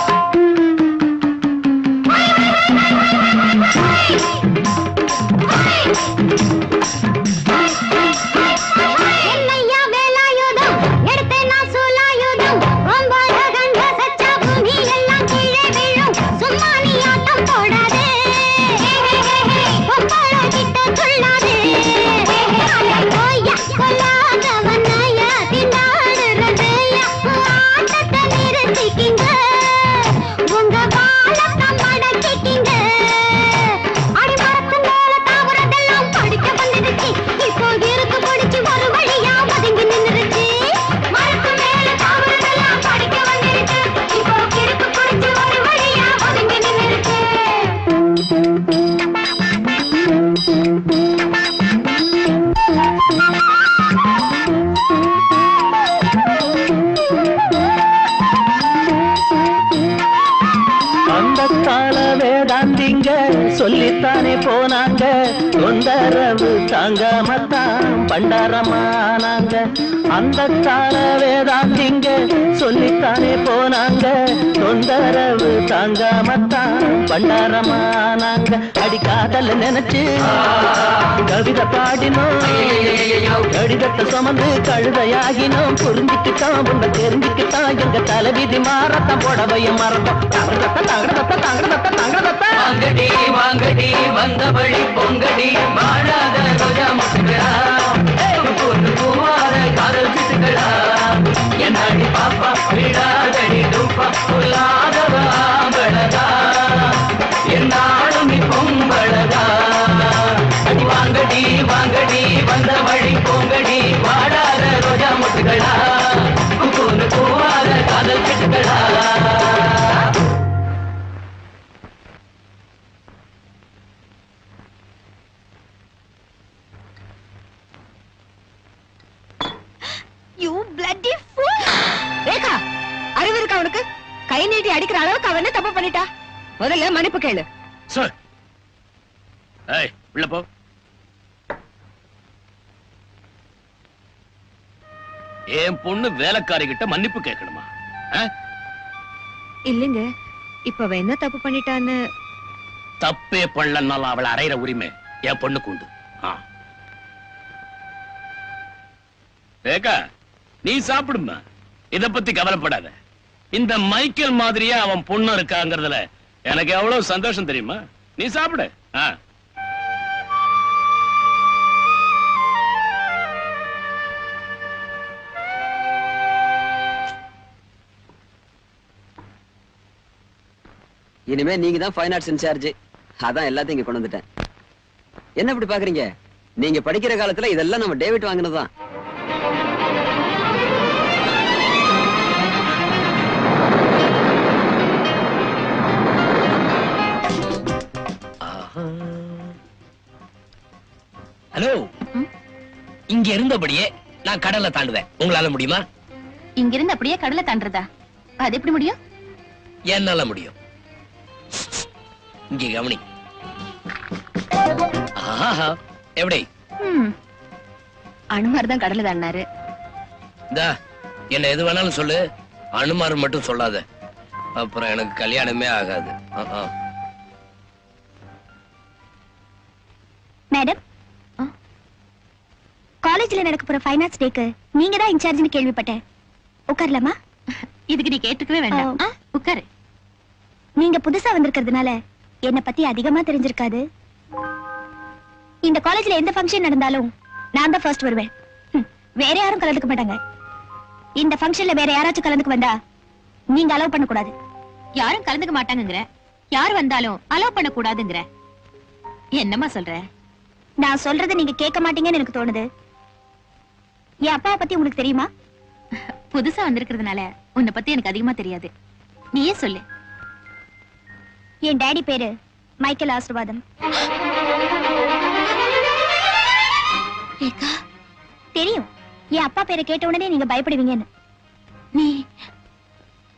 சொல்லித்தானே போனாங்க, தொந்தரவு தாங்காமத்தான் பண்டாரமானாங்க. அந்த கால வேதாந்திங்க சொல்லித்தானே போனாங்க, தொந்தரவு தாங்காமத்தான் பண்டாரமானாங்க. அடி காதல நினைச்சு கவிதை பாடினோம், கடிதத்தை சுமந்து கழுதையாகினோம். புரிஞ்சுக்கிட்டோம் உங்க தெரிஞ்சுக்கிட்டோம், எங்க தலைவிதி மாறத்தான் போடவையும் மறந்தோம். தங்கடத்த தங்கடத்த தங்கடத்த தங்கடத்த வாங்கடி வாங்கடி வந்த வழி பொங்கடி மாறாத ரோஜா முட்டுகளா, பொண்ணு பூவாத காதல் சிட்டுகளா, என்னாடி பாப்பா விடாதடி டூப்பா சொல்லாதவ ஆம்பளதா, என்னாலும் நீ பொம்பளதா. அடி வாங்கடி வாங்கடி வந்த வழி பொங்கடி வாடாத ரோஜா முட்டுகளா, பொண்ணு பூவாத காதல் சிட்டுகளா. ரேகா, அறிவு இருக்கா அவனுக்கு? கை நீட்டி அடிக்கிற அளவுக்கு அவன் என்ன தப்பு பண்ணிட்டா? முதல்ல மன்னிப்பு கேளு. சார் ஏய் உள்ள போ. என் பொண்ணு வேலைக்காரி கிட்ட மன்னிப்பு கேட்கணுமா? இல்லங்க, இப்ப அவ என்ன தப்பு பண்ணிட்டான்னு. தப்பே பண்ணலனாலும் அவளை அறையிற உரிமை என் பொண்ணுக்கு உண்டு. ரேகா, நீ சாப்பிடுமா, இத பத்தி கவலைப்படாத. இந்த மைக்கேல் மாதிரியே அவன் பொண்ணு இருக்காங்கிறதுல எனக்கு எவ்வளவு சந்தோஷம் தெரியுமா? நீ சாப்பிடு. இனிமே நீங்க தான் ஃபைன் ஆர்ட்ஸ் இன்சார்ஜ். அதான் எல்லாத்தையும் இங்க கொண்டு வந்துட்டேன். என்ன இப்படி பாக்குறீங்க? நீங்க படிக்கிற காலத்துல இதெல்லாம் நம்ம டேவிட் வாங்கினதுதான். ஹலோ, இங்க இருந்தபடியே நான் கடலை தாண்டுவேன். உங்களால முடியுமா? இங்க இருந்து அப்படியே கடலை தாண்டறதா? அது எப்படி முடியும்? என்னால முடியும். இங்க கவனி. ஆஹா, எப்படி? அனுமார் தான் கடலை தாண்டாரு. என்ன எது வேணாலும் சொல்லு, அனுமார் மட்டும் சொல்லாத. அப்புறம் எனக்கு கல்யாணமே ஆகாது. மேடம், காலேஜ்ல நடக்க போற ஃபைன் ஆர்ட்ஸ் டேக்கு நீங்க தான் இன்சார்ஜ்னு கேள்விப்பட்டேன். உட்காரலாமா? இதுக்கு நீ கேட்டுக்கவே வேண்டாம். உட்காரு. நீங்க புதுசா வந்திருக்கிறதுனால என்ன பத்தி அதிகமா தெரிஞ்சிருக்காது. இந்த காலேஜ்ல எந்த ஃபங்க்ஷன் நடந்தாலும் நான் தான் ஃபர்ஸ்ட் வருவேன். வேற யாரும் கலந்துக்க மாட்டாங்க. இந்த ஃபங்க்ஷன்ல வேற யாராச்சும் கலந்துக்கு வந்தா நீங்க அலோவ் பண்ண கூடாது. யாரும் கலந்துக்க மாட்டாங்கங்கற, யார் வந்தாலும் அலோவ் பண்ண கூடாதுங்கற. என்னம்மா சொல்ற? நான் சொல்றதை நீங்க கேட்க மாட்டீங்கன்னு எனக்கு தோணுது. என் அப்பாவை பத்தி உங்களுக்கு தெரியுமா? புதுசா வந்திருக்கிறதுனால உன்னை பத்தி எனக்கு அதிகமா தெரியாது. நீயே சொல்லு. என் டாடி பேரு மைக்கேல் ஆசீர்வாதம். தெரியும், என் அப்பா பேரை கேட்ட உடனே நீங்க பயப்படுவீங்கன்னு. நீ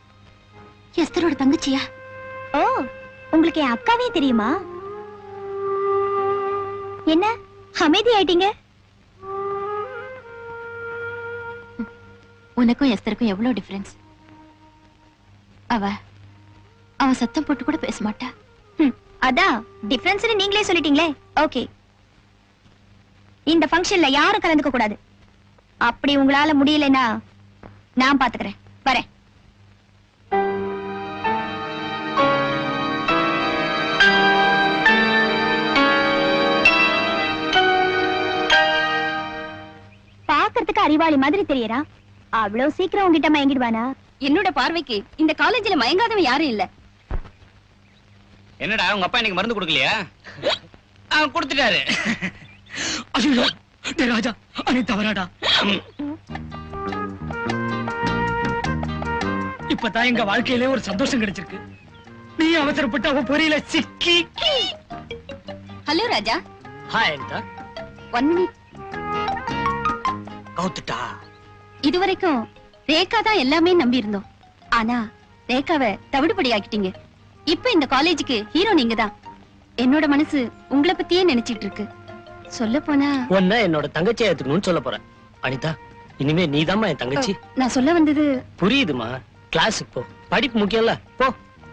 எஸ்தரோட தங்கச்சியா? ஓ, உங்களுக்கு என் அக்காவே தெரியுமா? என்ன அமைதி ஆயிட்டீங்க? உனக்கும் எஸ்தருக்கும் எவ்வளவு டிஃபரன்ஸ். அவ அவ சத்தம் போட்டு கூட பேச மாட்டா. அதான் டிஃபரன்ஸ்னு நீங்களே சொல்லிட்டீங்களே. ஓகே, இந்த ஃபங்க்ஷன்ல யாரும் கலந்துக்க கூடாது. அப்படி உங்களால முடியலன்னா நான் பாத்துக்கிறேன். வரேன். பாக்கிறதுக்கு அறிவாளி மாதிரி தெரியறா. அவ்வளவு சீக்கிரம் உங்ககிட்ட மயங்கிடுவானா? என்னோட பார்வைக்கு இந்த காலேஜ்ல மயங்காதவன் யாரும் இல்ல. என்னடா உங்க அப்பா எனக்கு மருந்து கொடுக்கலையா? கொடுத்துட்டாரு. ராஜா, அனிதா வராடா. இப்பதான் எங்க வாழ்க்கையிலே ஒரு சந்தோஷம் கிடைச்சிருக்கு. நீ அவசரப்பட்டு அவ பொறியில சிக்கி. Hello Raja. Hi Anitha. One minute. கவுத்துட்டா. இதுவரைக்கும் ரேகா தான் எல்லாமே நம்பி இருந்தோம். ஆனா ரேகாவை தவிடுபடி ஆக்கிட்டீங்க. இப்ப இந்த காலேஜுக்கு ஹீரோ நீங்க தான். என்னோட மனசு உங்களை பத்தியே நினைச்சிட்டு இருக்கு. சொல்ல போனா உன்ன என்னோட தங்கச்சியா ஏத்துக்கணும்னு சொல்ல போறேன். அனிதா, இனிமே நீதாம்மா என் தங்கச்சி. நான் சொல்ல வந்தது புரியுதுமா. கிளாஸுக்கு போ, படிப்பு முக்கியம்ல. போ.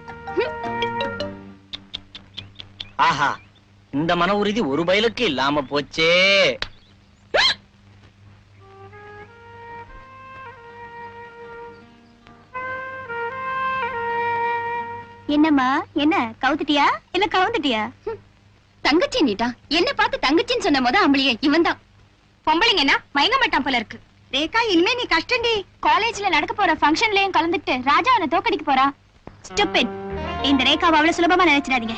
ஆஹா, இந்த மன உறுதி ஒரு பயலுக்கு இல்லாம போச்சே. என்னம்மா, என்ன கவுத்துட்டியா இல்ல கவுந்துட்டியா? தங்கச்சி நீட்டா என்ன பார்த்து தங்கச்சின்னு சொன்ன போது அம்பளியே இவன் தான். பொம்பளைங்கன்னா மயங்க மாட்டான் போல இருக்கு. ரேகா, இனிமே நீ கஷ்டண்டி. காலேஜ்ல நடக்க போற ஃபங்க்ஷன்லயும் கலந்துட்டு ராஜா அவனை தோக்கடிக்க போறா. ஸ்டூபிட். இந்த ரேகாவை அவ்வளவு சுலபமா நினைச்சிடாதீங்க.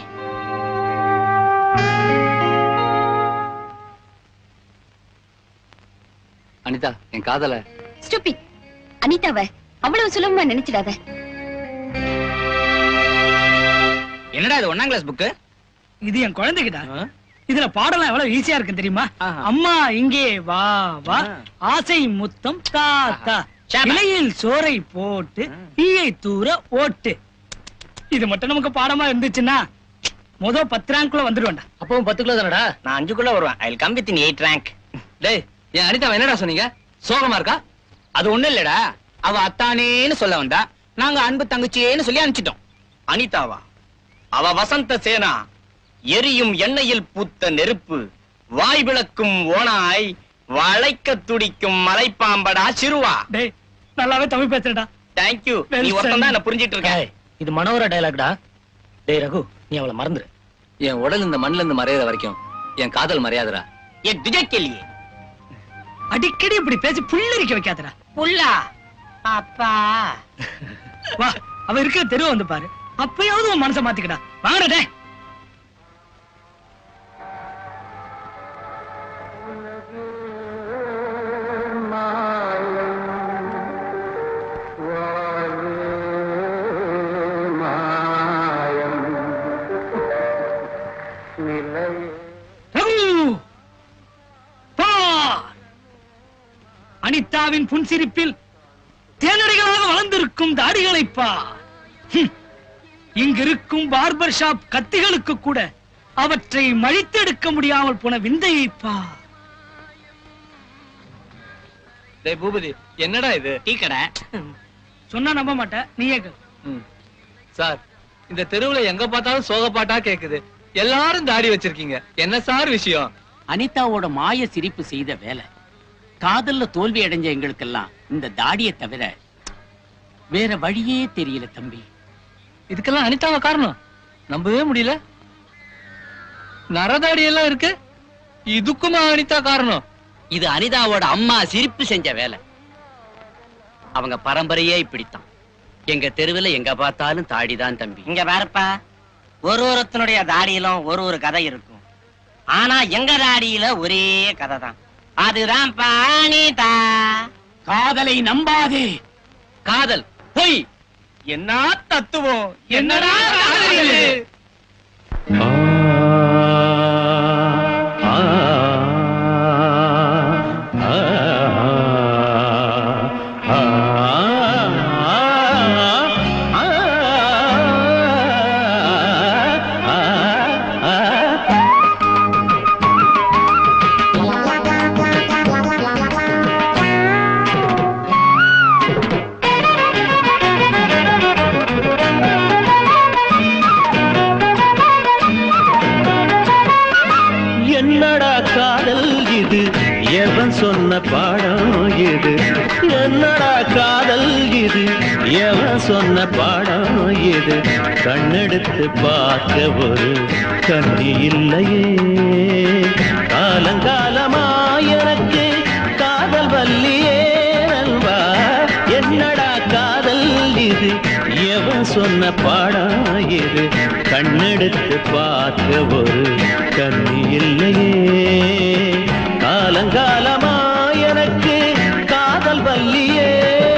அனிதா, என் காதல. ஸ்டூபிட். அனிதாவை அவ்வளவு சுலபமா நினைச்சிடாத. என்னடா இது ஒன்னாம் கிளாஸ் புக்கு? இது என் குழந்தைகிட்ட. இதுல பாடலாம் எவ்வளவு ஈஸியா இருக்கு தெரியுமா? அம்மா இங்கே வா வா, ஆசை முத்தம் தாத்தா, இலையில் சோறை போட்டு தீயை தூர ஓட்டு. இது மட்டும் நமக்கு பாடமா இருந்துச்சுன்னா முதல் பத்து ரேங்க்ல வந்துடுவேன்டா. அப்பவும் பத்துக்குள்ள தானடா? நான் அஞ்சுக்குள்ள வருவேன். I will come within eight rank. டேய், என் அனிதா என்னடா சொன்னீங்க? சோகமா இருக்கா? அது ஒண்ணு இல்லடா, அவ அத்தானேன்னு சொல்ல வந்தா, நாங்க அன்பு தங்கச்சியேன்னு சொல்லி அனுப்பிச்சிட்டோம். அனிதாவா? அவ வசந்த சேனா, எரியும் எண்ணெயில் பூத்த நெருப்பு, வாய் விளக்கும் ஓனாய், வளைக்க துடிக்கும் மலைப்பாம்படா சிறுவா. டேய், நல்லாவே தமிழ் பேசுறடா. தேங்க்யூ. நீ ஒருத்தன் தான் என்ன புரிஞ்சிட்டு இருக்க. இது மனோர டயலாக்டா. டேய் ரகு, நீ அவளை மறந்துரு. என் உடல் இந்த மண்ணுல இருந்து மறையாத வரைக்கும் என் காதல் மறையாதுடா. என் திஜக்கெல்லியே அடிக்கடி இப்படி பேசி புல்லரிக்க வைக்காதடா. புல்லா அப்பா. வா, அவ இருக்கிற தெருவை வந்து பாரு. அப்பயாவது உன் மனசை மாத்திக்கடா. வாங்கடா டேய். அனிதாவின் புன்சிரிப்பில் தேனடிகளாக வளர்ந்திருக்கும் தாடிகளை பார். இங்கிருக்கும் பார்பர் ஷாப் கத்திகளுக்கு கூட அவற்றை மழித்தெடுக்க முடியாமல் போன விந்தையை பார். டேய் பூபதி, என்னடா இது? டீ கடை. சொன்னா நம்ப மாட்டேன், நீயே கேளு. சார், இந்த தெருவுல எங்க பார்த்தாலும் சோக பாட்டா கேக்குது. எல்லாரும் தாடி வச்சிருக்கீங்க, என்ன சார் விஷயம்? அனிதாவோட மாய சிரிப்பு செய்த வேலை. காதல்ல தோல்வி அடைஞ்ச எங்களுக்கெல்லாம் இந்த தாடியை தவிர வேற வழியே தெரியல தம்பி. இதுக்கெல்லாம் அனிதாவா காரணம்? நம்பவே முடியல. நரதாடி எல்லாம் இருக்கு, இதுக்குமா அனிதா காரணம்? இது அனிதாவோட அம்மா சிரிப்பு செஞ்ச வேலை. அவங்க பரம்பரையே இப்படித்தான். எங்க தெருவில் எங்க பார்த்தாலும் தாடிதான் தம்பி. இங்க பாருப்பா, ஒரு ஒருத்தனுடைய தாடியிலும் ஒரு ஒரு கதை இருக்கும். ஆனா எங்க தாடியில ஒரே கதை தான். அதுதான் அனிதா. காதலை நம்பாதே. காதல் பொய். என்ன தத்துவம், என்னடா காதல் இது? சொன்ன பாடம் இது என்னடா காதல் இது எவன் சொன்ன பாடம் இது கண்ணெடுத்து பார்க்க ஒரு கண்ணி இல்லையே காலங்காலமா எனக்கு காதல் வல்லியே நல்வா என்னடா காதல் இது எவன் சொன்ன பாடம் இது கண்ணெடுத்து பார்க்க ஒரு கண்ணி இல்லையே காலங்காலமா எனக்கு காதல் வல்லியே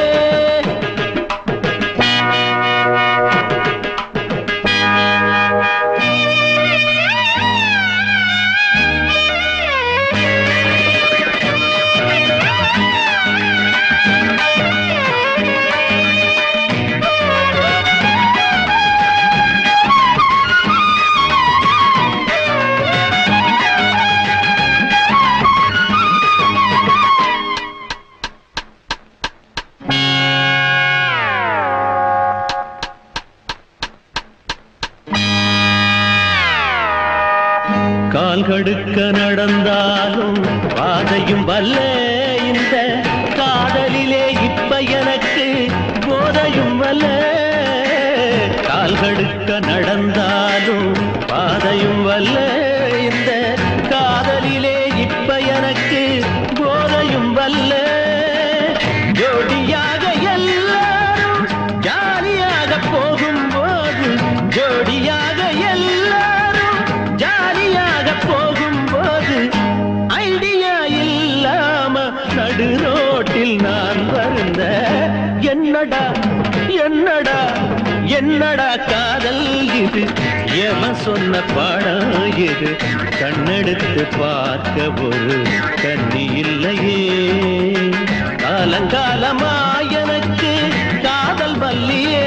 கால்கடுக்க நடந்தாலும் பாதையும் வல்ல இந்த காதலிலே இப்ப எனக்கு போதையும் வல்ல கால்கடுக்க நடந்தாலும் பாதையும் வல்ல இந்த காதலிலே இப்ப எனக்கு போதையும் வல்ல ஜோடியாக எல்லாரும் ஜாலியாக போகும்போது ஜோடியாக எல்லாரும் ஜாலியாக போகும்போது ஐடியா இல்லாம நடு ரோட்டில் நான் வருந்த என்னடா என்னடா என்னடா காதல் இது எவன் சொன்ன பாடம் இது கண்ணெடுத்து பார்க்க ஒரு கண்ணி இல்லையே காலங்காலமா எனக்கு காதல் வல்லியே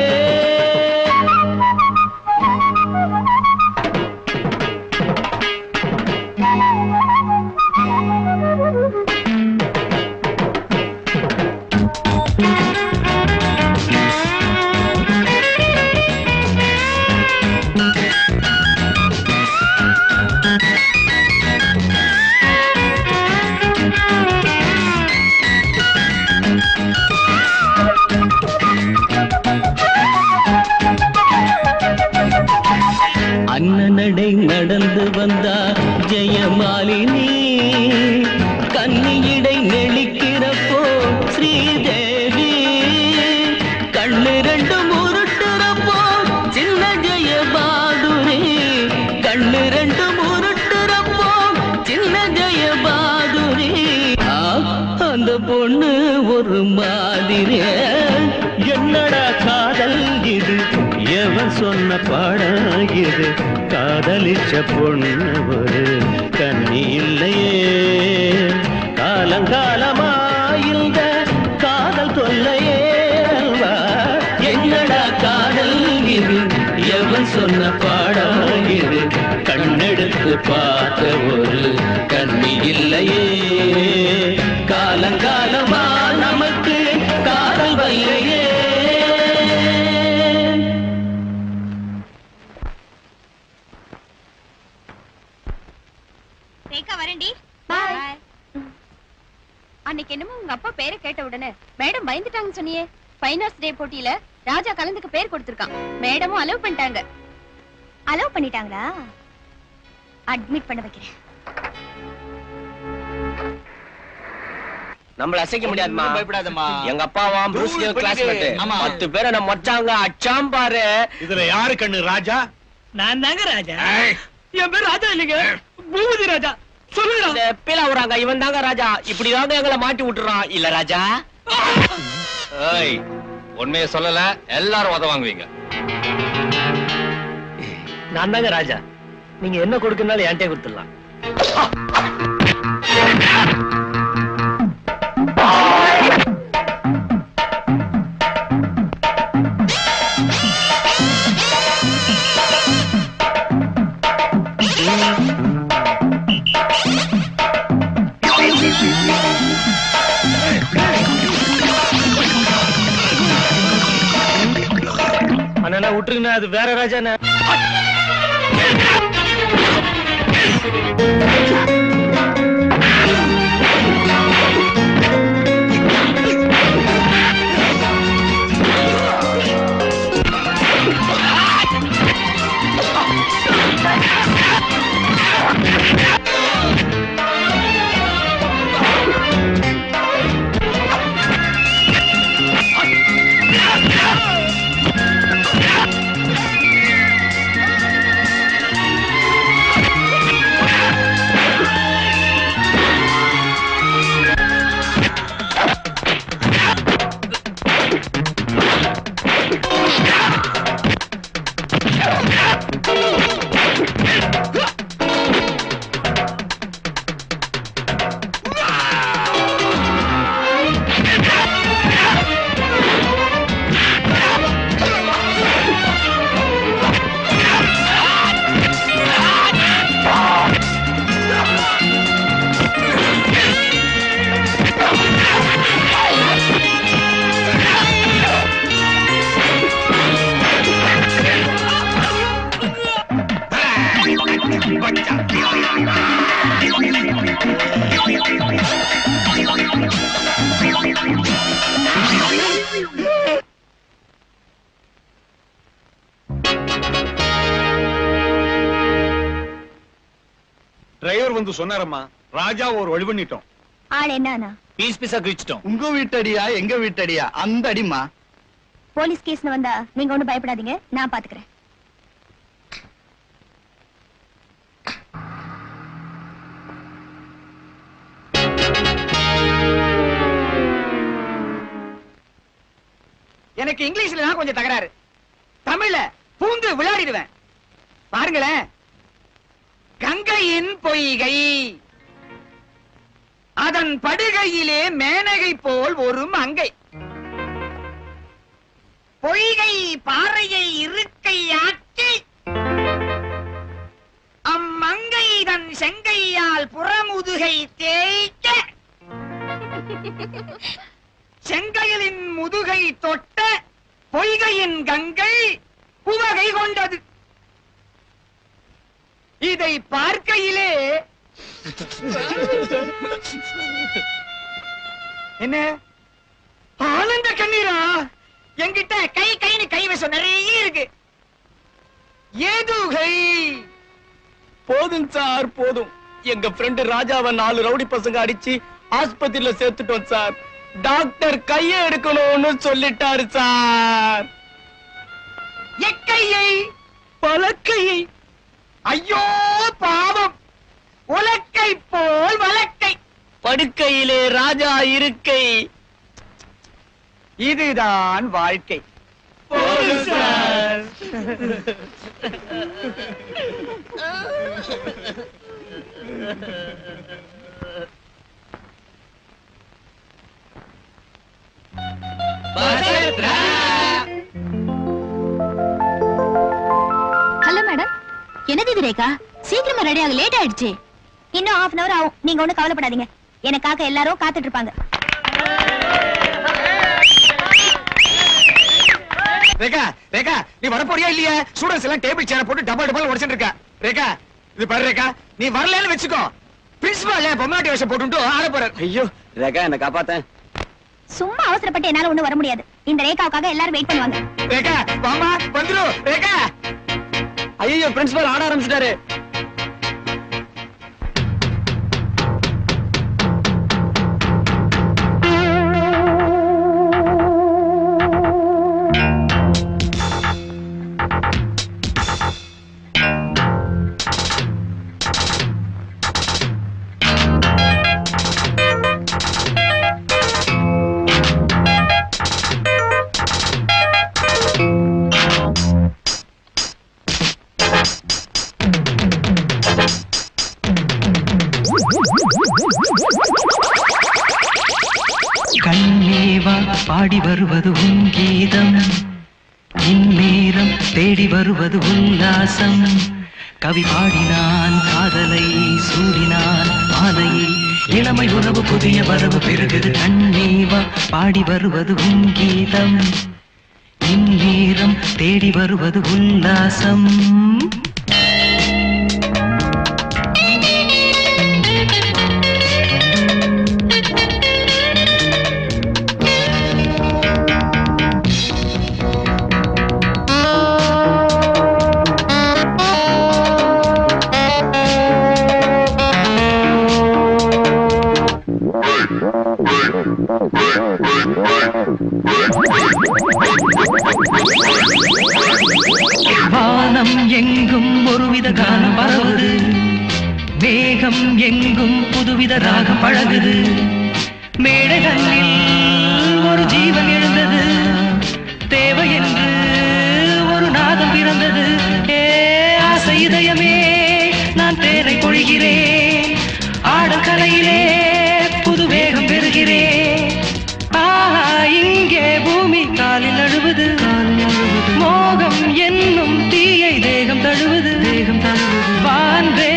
அண்ணனடை நடந்து வந்தார் ஜெயமாலினி கன்னியிடை நெளிக்கிறப்போ ஸ்ரீதேவி கண்ணு ரெண்டு முருட்டுறப்போ சின்ன ஜெயபாதுரி கண்ணு ரெண்டு முருட்டுறப்போ சின்ன ஜெயபாதுரி அந்த பொண்ணு ஒரு மாதிரி என்னடா காதல் இது எவன் சொன்ன பாடம் இது காதலிச்ச பொண்ணு ஒரு கண்ணி இல்லையே காலங்காலமா இந்த காதல் தொல்லையே அல்வா என்னடா காதல் இது எவன் சொன்ன பாடம் இது கண்ணெடுத்து பார்த்த ஒரு கண்ணி இல்லையே காலங்காலமா நமக்கு காதல் வல்லையே ரேகா வரேன்டி பாய். அன்னைக்கு என்னமோ உங்க அப்பா பேரை கேட்ட உடனே மேடம் பயந்துட்டாங்கன்னு சொன்னியே. ஃபைனர்ஸ் டே போட்டியில ராஜா கலந்துக்கு பேர் கொடுத்திருக்கான். மேடமும் அலோவ் பண்ணிட்டாங்க. அலோவ் பண்ணிட்டாங்களா? அட்மிட் பண்ண வைக்கிறேன். நம்மள அசைக்க முடியாதுமா. பயப்படாதம்மா. எங்க அப்பாவா ப்ரூஸ் லீ கிளாஸ்மேட். பத்து பேரை நம்ம மச்சாங்க அச்சாம் பாரு. இதுல யாரு கண்ணு ராஜா? நான் தாங்க ராஜா. என் பேர் ராஜா இல்லைங்க, பூபதி ராஜா. சொல்லுங்க. பீலா வராங்க, இவன் தாங்க ராஜா. இப்படி தாங்க எங்களை மாட்டி விட்டுறான். இல்ல ராஜா? ஏய், உண்மையை சொல்லல எல்லாரும் உத வாங்குவீங்க. நான் தாங்க ராஜா. நீங்க என்ன கொடுக்கறனால என்கிட்ட கொடுத்துடலாம். அண்ணா விட்டுருங்கண்ணா, அது வேற ராஜா. டிரைவர் வந்து சொன்னாரம்மா, ராஜா ஒரு வழி பண்ணிட்டோம். ஆள் என்ன? பீஸ் பீஸா கிழிச்சிட்டோம். உங்க வீட்டடியா எங்க வீட்டடியா? அந்த அடிமா. போலீஸ் கேஸ்னு வந்தா நீங்க ஒண்ணும் பயப்படாதீங்க, நான் பாத்துக்கிறேன். எனக்கு இங்கிலீஷ்ல தான் கொஞ்சம் தகராறு. தமிழ்ல பூந்து விளையாடிடுவேன். பாருங்களேன். கங்கையின் பொய்கை, அதன் படுகையிலே மேனகை போல் ஒரு மங்கை. பொய்கை பாறையை இருக்கையாக்கி அம்மங்கை தன் செங்கையால் புறமுதுகை தேய்க்க செங்கையலின் முதுகை தொட்ட பொய்கையின் கங்கை உவகை கொண்டது. இதை பார்க்கையிலே என்ன ஆனந்த கண்ணீரா? என்கிட்ட கை கைன்னு கை வசம் நிறைய இருக்கு. ஏதுகை போதும் சார், போதும். எங்க ஃப்ரெண்டு ராஜாவை நாலு ரவுடி பசங்க அடிச்சு ஆஸ்பத்திரியில சேர்த்துட்டோம் சார். டாக்டர் கையை எடுக்கணும்னு சொல்லிட்டாரு சார். எக்கையை பலக்கையை. ஐயோ பாவம். உலக்கை போல் வலக்கை. படுக்கையிலே ராஜா இருக்கை. இதுதான் வாழ்க்கை. போதும் சார். ஹலோ மேடம், என்னது இது ரேகா? சீக்கிரமா ரெடி ஆக, லேட் ஆயிடுச்சு. இன்னும் ஹாஃப் அன் அவர் ஆகும். நீங்க ஒண்ணும் கவலைப்படாதீங்க, எனக்காக எல்லாரும் காத்துட்டு இருப்பாங்க. ரேகா, ரேகா, நீ வரப்போறியா இல்லையா? ஸ்டூடண்ட்ஸ் எல்லாம் டேபிள் சேர போட்டு டபுள் டபுள் உடைச்சிட்டு இருக்க. ரேகா, இது பாரு ரேகா, நீ வரலன்னு வெச்சுக்கோ, பிரின்சிபால் பொம்மாட்டி வேஷம் போட்டுட்டு ஆட போறார். ஐயோ ரேகா, என்ன காப்பாத்த. சும்மா அவசரப்பட்டு என்னால ஒண்ணு வர முடியாது. இந்த ரேகாவுக்காக எல்லாரும் வெயிட் பண்ணுவாங்க. ரேகா, வாமா, வந்துரு. ரேகா. ஐயோ, பிரின்சிபால் ஆட ஆரம்பிச்சிட்டாரு. கண்ணேவா பாடி வருவது உன் கீதம், இந்நேரம் தேடி வருவது உல்லாசம். கவி பாடினான் காதலை, சூடினான் மாலையை, இளமை உறவு புதிய வரவு பெருகுது. கண்ணேவா பாடி வருவது உன் கீதம், இந்நேரம் தேடி வருவது உல்லாசம். வானம் எங்கும் ஒருவித கானம் பரவுது, மேகம் எங்கும் புதுவித ராகம் பழகுது. மேடைகளில் ஒரு ஜீவன் எழுந்தது, தேவை என்று ஒரு நாதம் பிறந்தது. ஏ ஆசை இதயமே, நான் தேரை பொழிகிறேன், ஆடல் கலையிலே புது வேகம் பெறுகிறேன். ஆஹா, இங்கே பூமி காலில் அழுவது, மோகம் என்னும் தீயை தேகம் தழுவது, தேகம் தழுவது. வான்றே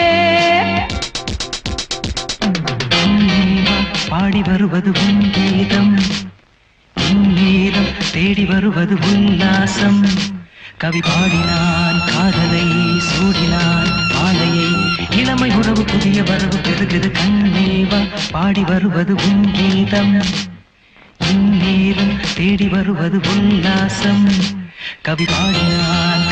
பாடி வருவது உன் கீதம், இந்நேரம் தேடி வருவது உல்லாசம். கவி பாடினான் காதலை, சூடினான் மாலையை, இளமை உறவு புதிய வரவு பெருகுது. கண்ணேவா பாடி வருவது உன் கீதம், இந்நேரம் தேடி வருவது உல்லாசம். கவி பாடினான்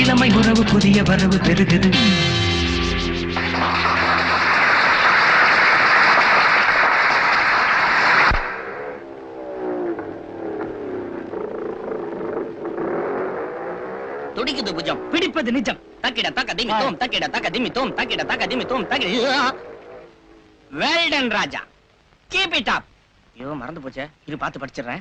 இளமை உறவு புதிய வரவு பெருகுது. துடிக்குது புஜம், பிடிப்பது நிஜம். தக்கிட தக்க திமி தோம், தக்கிட தக்க திமி தோம், தக்கிட தக்க திமி தோம், தக்கிட. Well done Raja, keep it up. ஐயோ மறந்து போச்சே, இரு பார்த்து படிச்சிடுறேன்.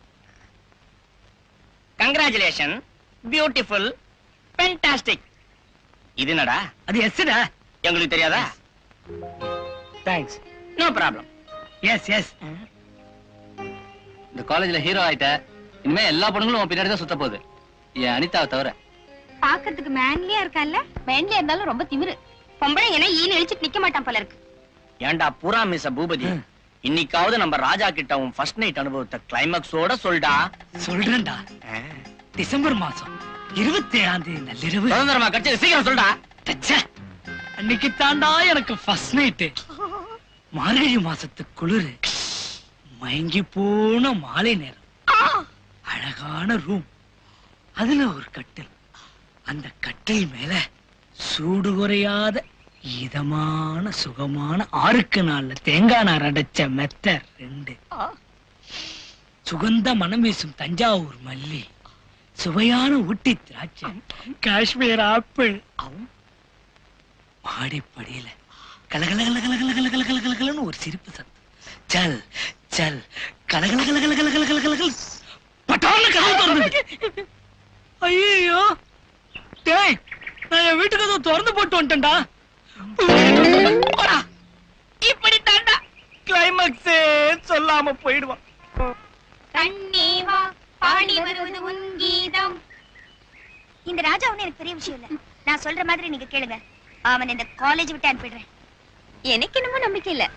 Congratulation, beautiful, fantastic. இது என்னடா? அது எஸ்டா? உங்களுக்கு தெரியாதா? Thanks. No problem. Yes yes. இந்த காலேஜ்ல ஹீரோ ஆயிட்ட, இனிமே எல்லா பொண்ணுங்களும் உன் பின்னாடி தான் சுத்த போகுது, என் அனிதாவை தவிர. பாக்கிறதுக்கு மேன்லியா இருக்கான்ல? மேன்லியா இருந்தாலும் ரொம்ப திமிரு. பொம்பளை என்ன ஈன்னு இழிச்சிட்டு நிக்க மாட்டான் போல இருக்கு. ஏண்டா புறா மிஸ் பூபதி, இன்னைக்காவது நம்ம ராஜா கிட்ட உன் ஃபர்ஸ்ட் நைட் அனுபவத்தை கிளைமாக்ஸோட சொல்டா. சொல்றேன்டா. டிசம்பர் மாசம் இருபத்தி ஏழாம் தேதி நள்ளிரவு சுதந்திரமா கட்சி, சீக்கிரம் சொல்டா. அன்னைக்கு தாண்டா எனக்கு ஃபர்ஸ்ட் நைட்டு. மார்கழி மாசத்து குளிரு, மயங்கி போன மாலை நேரம், அழகான ரூம், அதுல ஒரு கட்டில், அந்த கட்டில் மேல சூடு குறையாத இதமான சுகமான ஆறுக்கு நாள்ல தேங்காய் நார் அடைச்ச மெத்த ரெண்டு, சுகந்த மனம் வீசும் தஞ்சாவூர் மல்லி, சுவையான ஊட்டி திராட்சை, காஷ்மீர் ஆப்பிள், மாடிப்படியில கலகலகலகலகலகலகலகலகலன்னு ஒரு சிரிப்பு சத்தம். சல் சல் கலகலகலகலகலகலகலகலகல பட்டான கதவு திறந்தது. ஐயோ டேய், நான் என் வீட்டுக்கு அதை திறந்து போட்டு வந்துட்டேன்டா. இப்படி தாண்டா கிளைமாக்ஸே சொல்லாம போயிடுவான். கண்ணேவா பாடி வருவது உன் கீதம். இந்த ராஜா ஒண்ணு எனக்கு பெரிய விஷயம் இல்ல. நான் சொல்ற மாதிரி நீங்க கேளுங்க. அவன் இந்த காலேஜ் விட்டு அனுப்பிடுறேன். எனக்கு என்னமோ நம்பிக்கை இல்ல.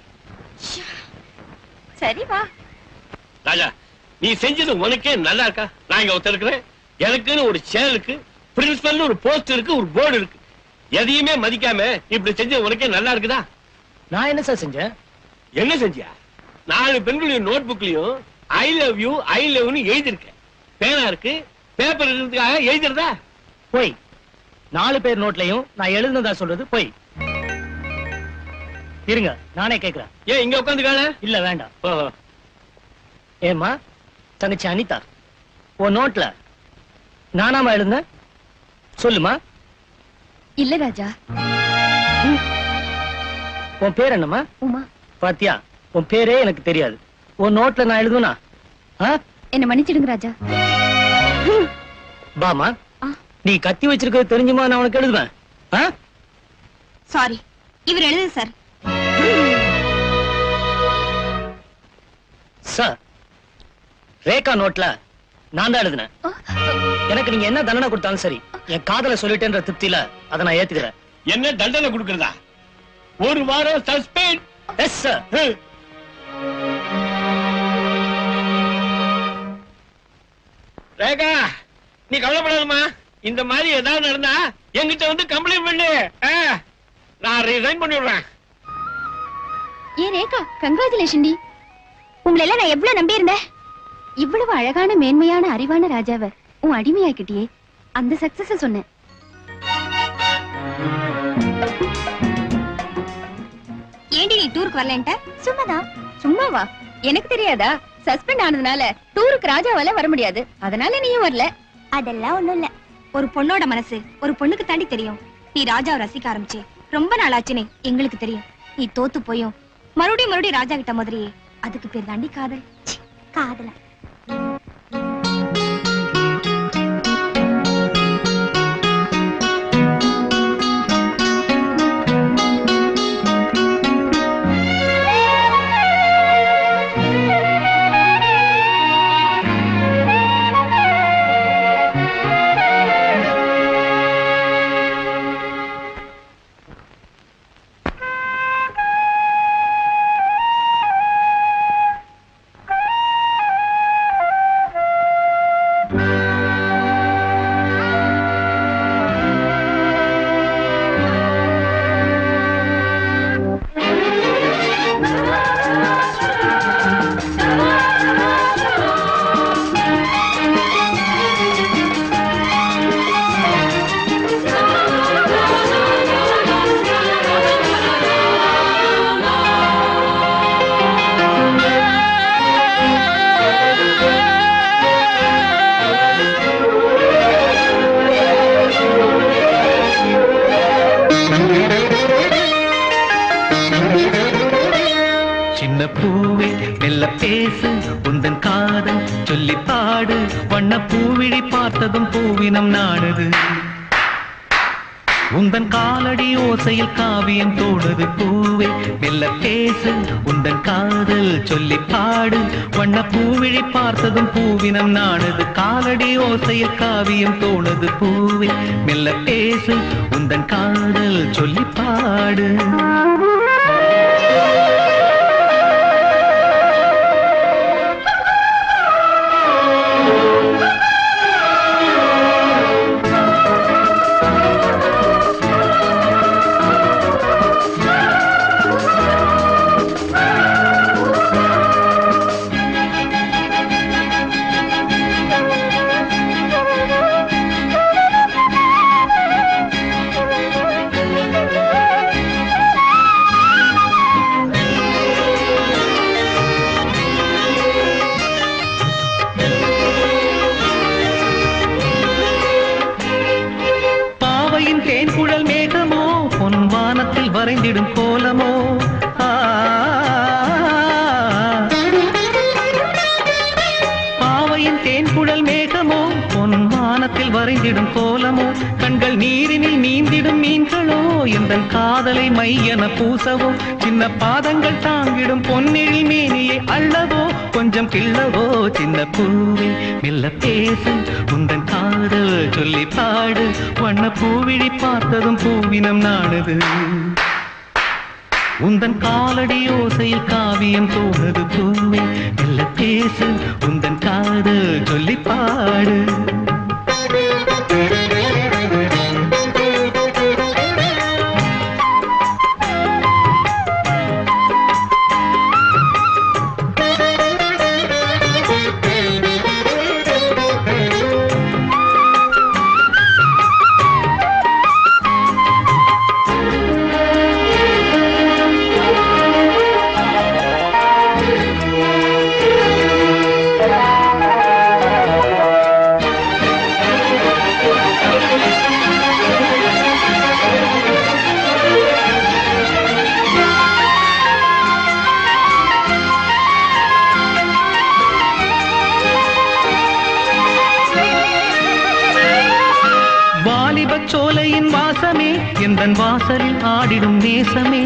சரி வா. ராஜா, நீ செஞ்சது உனக்கே நல்லா இருக்கா? நான் இங்க ஒருத்தருக்கிறேன், எனக்குன்னு ஒரு சேனல் இருக்கு, பிரின்சிபல் ஒரு போஸ்ட் இருக்கு, ஒரு போர்டு இருக்கு. எதையுமே மதிக்காம இப்படி செஞ்சது உனக்கே நல்லா இருக்குதா? நான் என்ன சார் செஞ்சேன்? என்ன செஞ்சியா? நாலு பெண்களின் நோட் புக்லயும் ஐ லவ் யூ ஐ லவ்னு எழுதிருக்க. பேனா இருக்கு, பேப்பர் இருக்கிறதுக்காக எழுதிருதா? போய் நாலு பேர் நோட்லயும் நான் எழுதுனதா சொல்றது போய். இருங்க நானே கேக்குறேன். ஏன் இங்க உட்காந்துக்கான? இல்ல வேண்டாம். ஏமா தங்கச்சி அனிதா, உன் நோட்ல நானாமா எழுதுன? சொல்லுமா. இல்ல ராஜா. உன் பேர் என்னம்மா? உமா. பாத்தியா, உன் பேரே எனக்கு தெரியாது. உன் நோட்ல நான் எழுதுனா? என்ன மன்னிச்சிடுங்க ராஜா. பாமா, நீ கத்தி வச்சிருக்கிறது தெரிஞ்சுமா நான் உனக்கு எழுதுவேன்? சாரி, இவர் எழுது சார். சார், ரேகா நோட்ல நான் தான் எழுதுனேன். எனக்கு நீங்க என்ன தண்டனை கொடுத்தாலும் சரி, என் காதல சொல்லிட்டேன்ற திருப்தியில அதை நான் ஏத்துக்கிறேன். என்ன தண்டனை கொடுக்கறதா? ஒரு வாரம் சஸ்பெண்ட். Yes sir. ரேகா, நீ கவலைப்படாதம்மா. இந்த மாதிரி ஏதாவது நடந்தா என்கிட்ட வந்து கம்ப்ளைண்ட் பண்ணு. நான் ரிசைன் பண்ணி விடுறேன். ஏ ரேகா, கங்க்ராச்சுலேஷன் டி. உங்களை எல்லாம் நான் எவ்வளவு நம்பி இருந்தேன். இவ்வளவு அழகான மேன்மையான அறிவான ராஜாவை உன் அடிமையாக்கிட்டியே, அந்த சக்சஸ் சொன்னேன். ஏண்டி நீ டூருக்கு வரலன்ட்ட? சும்மாதான். சும்மாவா? எனக்கு தெரியாதா? சஸ்பெண்ட் ஆனதுனால டூருக்கு ராஜாவால வர முடியாது, அதனால நீயும் வரல. அதெல்லாம் ஒண்ணும் இல்ல. ஒரு பொண்ணோட மனசு ஒரு பொண்ணுக்கு தாண்டி தெரியும். நீ ராஜாவை ரசிக்க ஆரம்பிச்சு ரொம்ப நாள் ஆச்சுன்னு எங்களுக்கு தெரியும். நீ தோத்து போயும் மறுபடியும் மறுபடியும் ராஜா கிட்ட மாதிரியே, அதுக்கு பேர் தாண்டி காதல். காதல சின்ன பூவே மெல்ல பேசு உந்தன் காதல் சொல்லி பாடு வண்ண பூவிழி பார்த்ததும் பூவினம் நாடுது உந்தன் காலடி ஓசையில் காவியம் தோடுது பூவே மெல்ல பேசு உந்தன் காதல் சொல்லி பாடு வண்ண பூவிழி பார்த்ததும் பூவினம் நாடுது காலடி ஓசையில் காவியம் தோணுது பூவே மெல்ல பேசு உந்தன் காதல் சொல்லி பாடு வரைந்திடும் கோலமோ பாவையின் தேன்குழல் மேகமோ பொன் வானத்தில் வரைந்திடும் கோலமோ கண்கள் நீரினில் நீந்திடும் மீன்களோ எந்தன் காதலை மையென பூசவோ சின்ன பாதங்கள் தாங்கிடும் பொன்னிழில் மேனியை அள்ளவோ கொஞ்சம் கிள்ளவோ சின்ன பூவே மெல்ல பேசு உந்தன் காதல் சொல்லி பாடு வண்ண பூவிழி பார்த்ததும் பூவினம் நாடுது உந்தன் காலடி ஓசையில் காவியம் தோணுது பூவே மெல்ல பேசு உந்தன் காதல் சொல்லி பாடு சோலையின் வாசமே எந்தன் வாசலில் ஆடிடும் நேசமே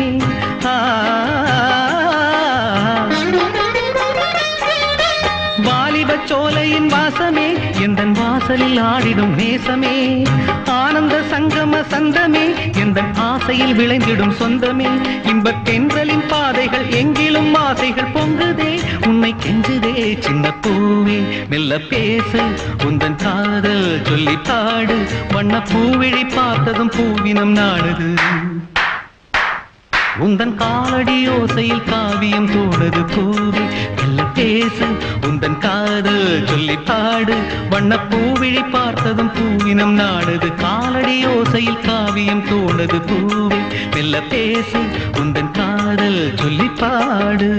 வாலிப சோலையின் வாசமே எந்தன் வாசலில் ஆடிடும் நேசமே ஆனந்த சங்கம சந்தமே எந்தன் ஆசையில் விளைந்திடும் சொந்தமே இன்பத் தென்றலின் பாதைகள் எங்கிலும் ஆசைகள் பொங்குதே உன்னை கெஞ்சுதே சின்ன பூவே மெல்ல பேசு உந்தன் காதல் சொல்லி பாடு வண்ண பூவிழி பார்த்ததும் பூவினம் நாடுது உந்தன் காலடி ஓசையில் காவியம் தோடுது பூவே மெல்ல பேசு உந்தன் காதல் சொல்லி பாடு வண்ண பூவிழி பார்த்ததும் பூவினம் நாடுது காலடி ஓசையில் காவியம் தோடுது பூவே மெல்ல பேசு உந்தன் காதல் சொல்லி பாடு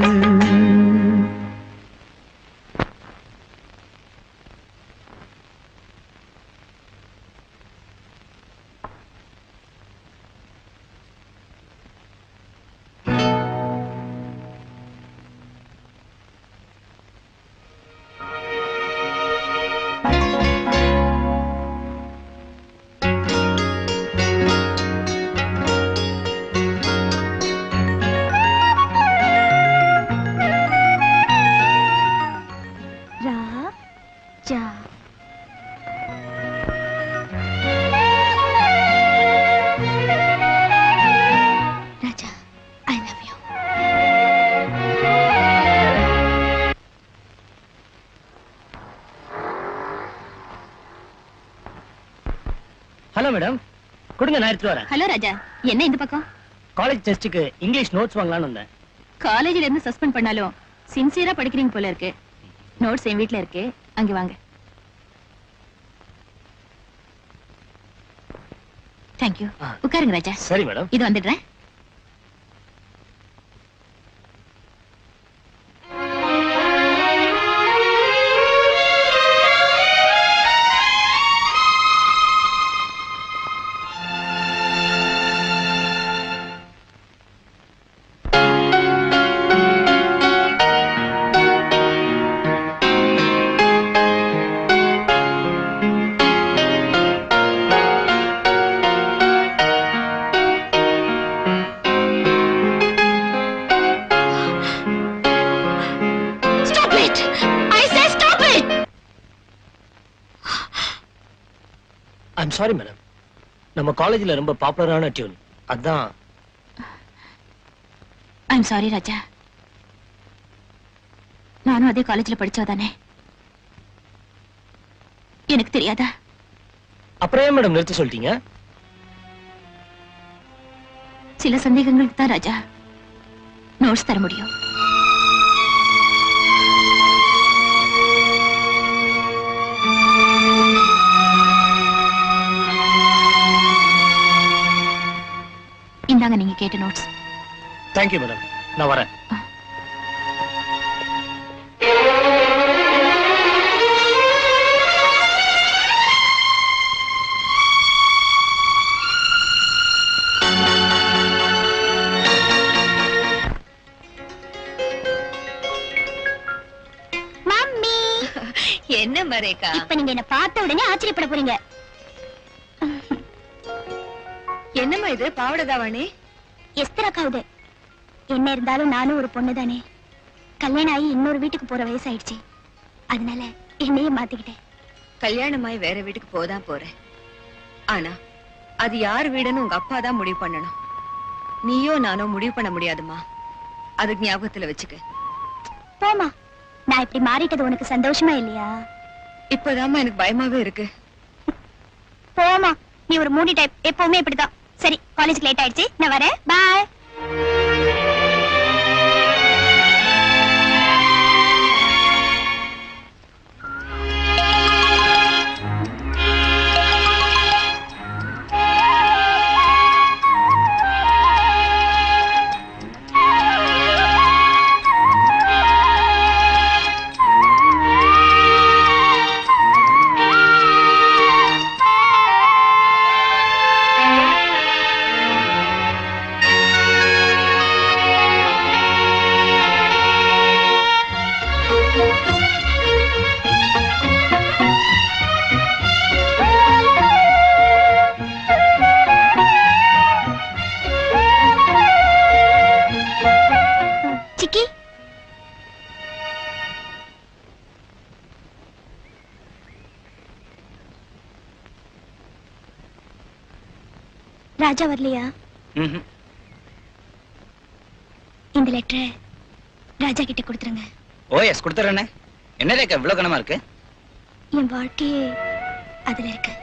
ஹலோ மேடம், கொடுங்க நான் எடுத்துட்டு வரேன். ஹலோ ராஜா, என்ன இந்த பக்கம்? காலேஜ் டெஸ்டுக்கு இங்கிலீஷ் நோட்ஸ் வாங்கலாம்னு வந்தேன். காலேஜ்ல இருந்து சஸ்பெண்ட் பண்ணாலும் சின்சியரா படிக்கிறீங்க போல இருக்கு. நோட்ஸ் என் வீட்ல இருக்கு, அங்க வாங்க. தேங்க்யூ. உட்காருங்க ராஜா. சரி மேடம். இது வந்துடுறேன். ஐம் சாரி மேடம், நம்ம காலேஜ்ல ரொம்ப பாப்புலரான டியூன் அதான். ஐம் சாரி ராஜா, நானும் அதே காலேஜ்ல படிச்சதானே, எனக்கு தெரியாதா? அப்புறம் ஏன் மேடம் நிறுத்த சொல்லிட்டீங்க? சில சந்தேகங்களுக்கு தான் ராஜா நோட்ஸ் தர முடியும். இந்தாங்க நீங்க கேட்ட நோட்ஸ். தேங்க்யூ மேடம், நான் வரேன். என்ன மரேகா, இப்ப நீங்க என்ன பார்த்த உடனே ஆச்சரியப்பட போறீங்க. என்னம்மா இது பாவடதாவானே? எஸ்தர் அக்காவுது. என்ன இருந்தாலும் நானும் ஒரு பொண்ணு தானே. கல்யாணம் ஆகி இன்னொரு வீட்டுக்கு போற வயசாயிடுச்சு, அதனால என்னையே மாத்திக்கிட்டேன். கல்யாணமாய் வேற வீட்டுக்கு போதான் போறேன். ஆனா அது யார் வீடுன்னு உங்க அப்பா தான் முடிவு பண்ணணும். நீயோ நானோ முடிவு பண்ண முடியாதுமா, அதுக்கு ஞாபகத்துல வச்சுக்க. போமா, நான் இப்படி மாறிட்டது உனக்கு சந்தோஷமா இல்லையா? இப்பதாம்மா எனக்கு பயமாவே இருக்கு. போமா, நீ ஒரு மூடி டைப், எப்பவுமே இப்படிதான். சரி, காலேஜ் லேட் ஆயிடுச்சு, நான் வரேன். பாய். ராஜா வரலையா? இந்த லெட்டரை ராஜா கிட்ட கொடுத்துருங்க. ஓ எஸ், கொடுத்துறேனே. என்ன ரேக்கா இவ்வளவு கனமா இருக்கு? என் வாழ்க்கையே அதுல இருக்கு.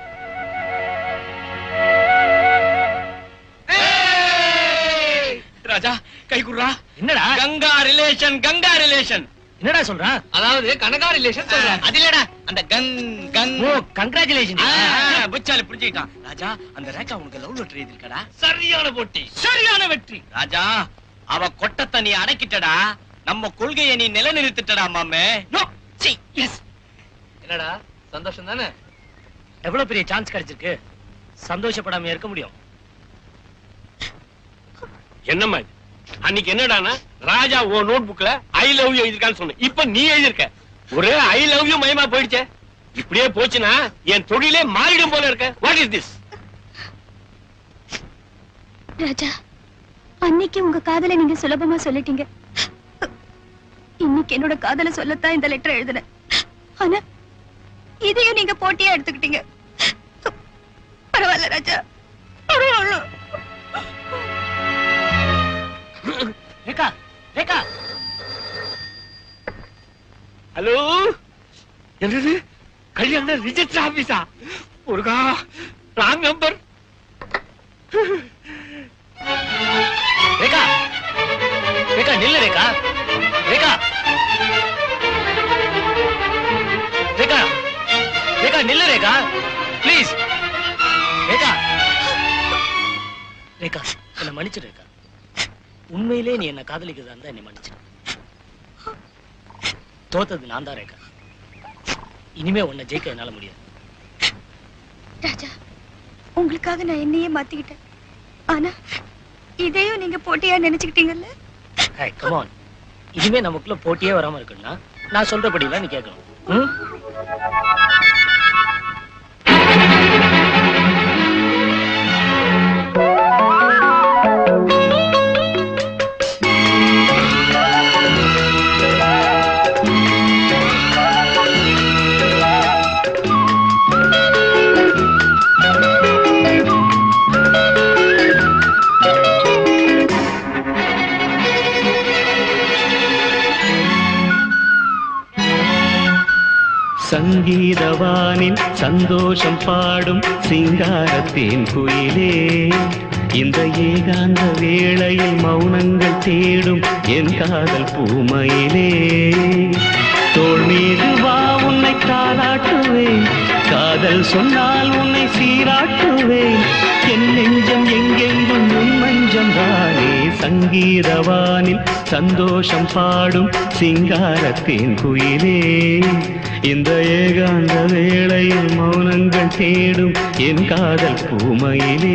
ராஜா கை குடுறா. என்னடா? Congratulation, congratulation. என்னடா சொல்றான்? அதாவது கனகா ரிலேஷன் சொல்றான். அது இல்லடா, அந்த கங் கங். ஓ கங்க்ராச்சுலேஷன். புச்சால புரிஞ்சுக்கிட்டான். ராஜா, அந்த ரேகா உனக்கு லவ் லெட்டர் எழுதிருக்கடா. சரியான போட்டி, சரியான வெற்றி. ராஜா, அவ கொட்டத்தை நீ அடக்கிட்டடா. நம்ம கொள்கையை நீ நிலைநிறுத்திட்டடா மாமே. நோ சி எஸ். என்னடா சந்தோஷம் தானே? எவ்வளவு பெரிய சான்ஸ் கிடைச்சிருக்கு, சந்தோஷப்படாம இருக்க முடியும்? என்னம்மா இது? அன்னைக்கு என்னடானா ராஜா ஓ நோட் புக்ல ஐ லவ் யூ எழுதிருக்கான்னு சொன்ன. இப்ப நீ எழுதிருக்க. ஒரு ஐ லவ் யூ மயமா போயிடுச்சே. இப்படியே போச்சுன்னா என் தொழிலே மாறிடும் போல இருக்க. What is this? ராஜா, அன்னைக்கு உங்க காதலை நீங்க சுலபமா சொல்லிட்டீங்க. இன்னைக்கு என்னோட காதலை சொல்லத்தான் இந்த லெட்டர் எழுதினேன். ஆனா இதையும் நீங்க போட்டியா எடுத்துக்கிட்டீங்க. பரவாயில்ல ராஜா, பரவாயில்ல. ரேகா, ரேகா. ஹலோ, என்னது கல்யாண ரிஜிஸ்டர் ஆபீஸா? ஒருகா ராங் நம்பர். ரேகா, ரேகா நில்லு. ரேகா, ரேகா, ரேகா, ரேகா நில்லு. ரேகா ப்ளீஸ். ரேகா, ரேகா என்ன மன்னிச்சிடு. ரேகா, உண்மையிலே நீ என்ன காதலிக்கிறதா இருந்தா என்னை மன்னிச்சிடு. தோத்தது நான் தான் ரேகா. இனிமே உன்னை ஜெயிக்க என்னால முடியாது. ராஜா, உங்களுக்காக நான் என்னையே மாத்திக்கிட்டேன். ஆனா இதையும் நீங்க போட்டியா நினைச்சுக்கிட்டீங்கல்ல? ஹே கம் ஆன், இனிமே நமக்குள்ள போட்டியே வராம இருக்குன்னா நான் சொல்றபடிலாம் நீ கேட்கணும். ம்? சங்கீதவானில் சந்தோஷம் பாடும் சிங்காரத்தேன் குயிலே இந்த ஏகாந்த வேளையில் மௌனங்கள் தேடும் என் காதல் பூமயிலே தோள் மீது வா உன்னை தாலாட்டுவேன் காதல் சொன்னால் உன்னை சீராட்டுவேன் என் நெஞ்சம் எங்கெங்கும் உன் மஞ்சம் தானே சங்கீதவானில் சந்தோஷம் பாடும் சிங்காரத்தேன் குயிலே இந்த ஏகாந்த வேளையில் மௌனங்கள் தேடும் என் காதல் பூமயிலே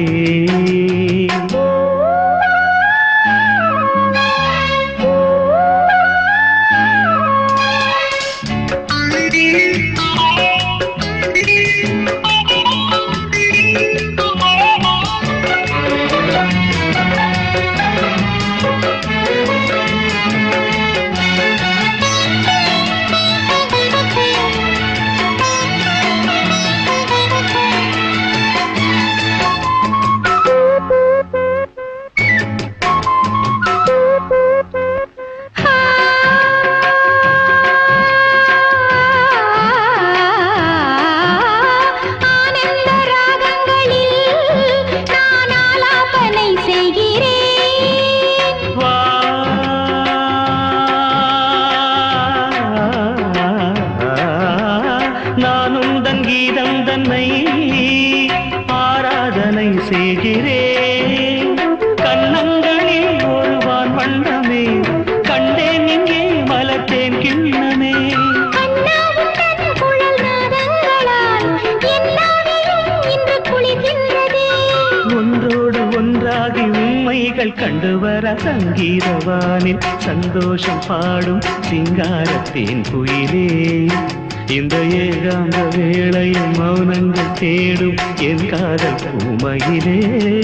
கண்டுவர சங்கீதவானில் சந்தோஷம் பாடும் சிங்காரத்தேன் குயிலே இந்த ஏகாந்த வேளையில் மௌனங்கள் தேடும் என் காதல் பூமயிலே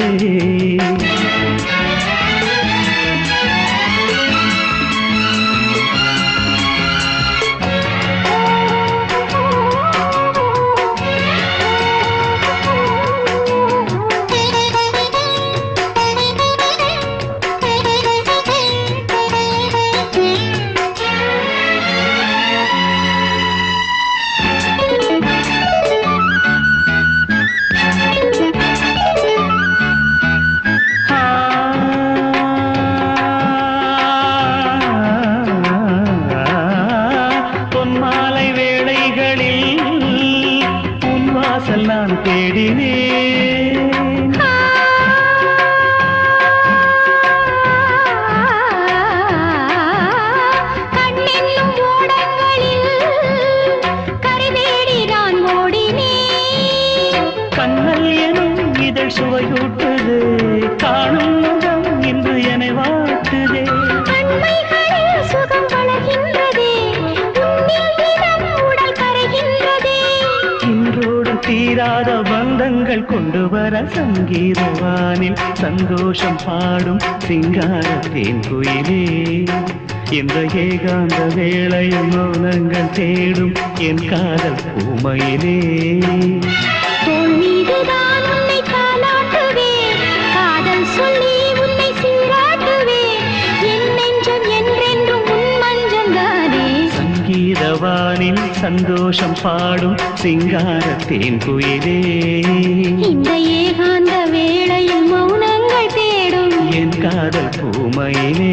கொண்டு வர சங்கீதவானில் சந்தோஷம் பாடும் சிங்காரத்தேன் குயிலே இந்த ஏகாந்த வேளையில் மௌனங்கள் தேடும் என் காதல் பூமயிலே தோள் மீதுதான் உன்னை தாலாட்டுவேன் காதல் சொல்லி உன்னை சீராட்டுவேன் என் நெஞ்சம் என்றென்றும் உன் மஞ்சள் தானே சங்கீதவானில் சந்தோஷம் பாடும் சிங்காரத்தேன் குயிலே இந்த ஏகாந்த வேளையில் மௌனங்கள் தேடும் என் காதல் பூமயிலே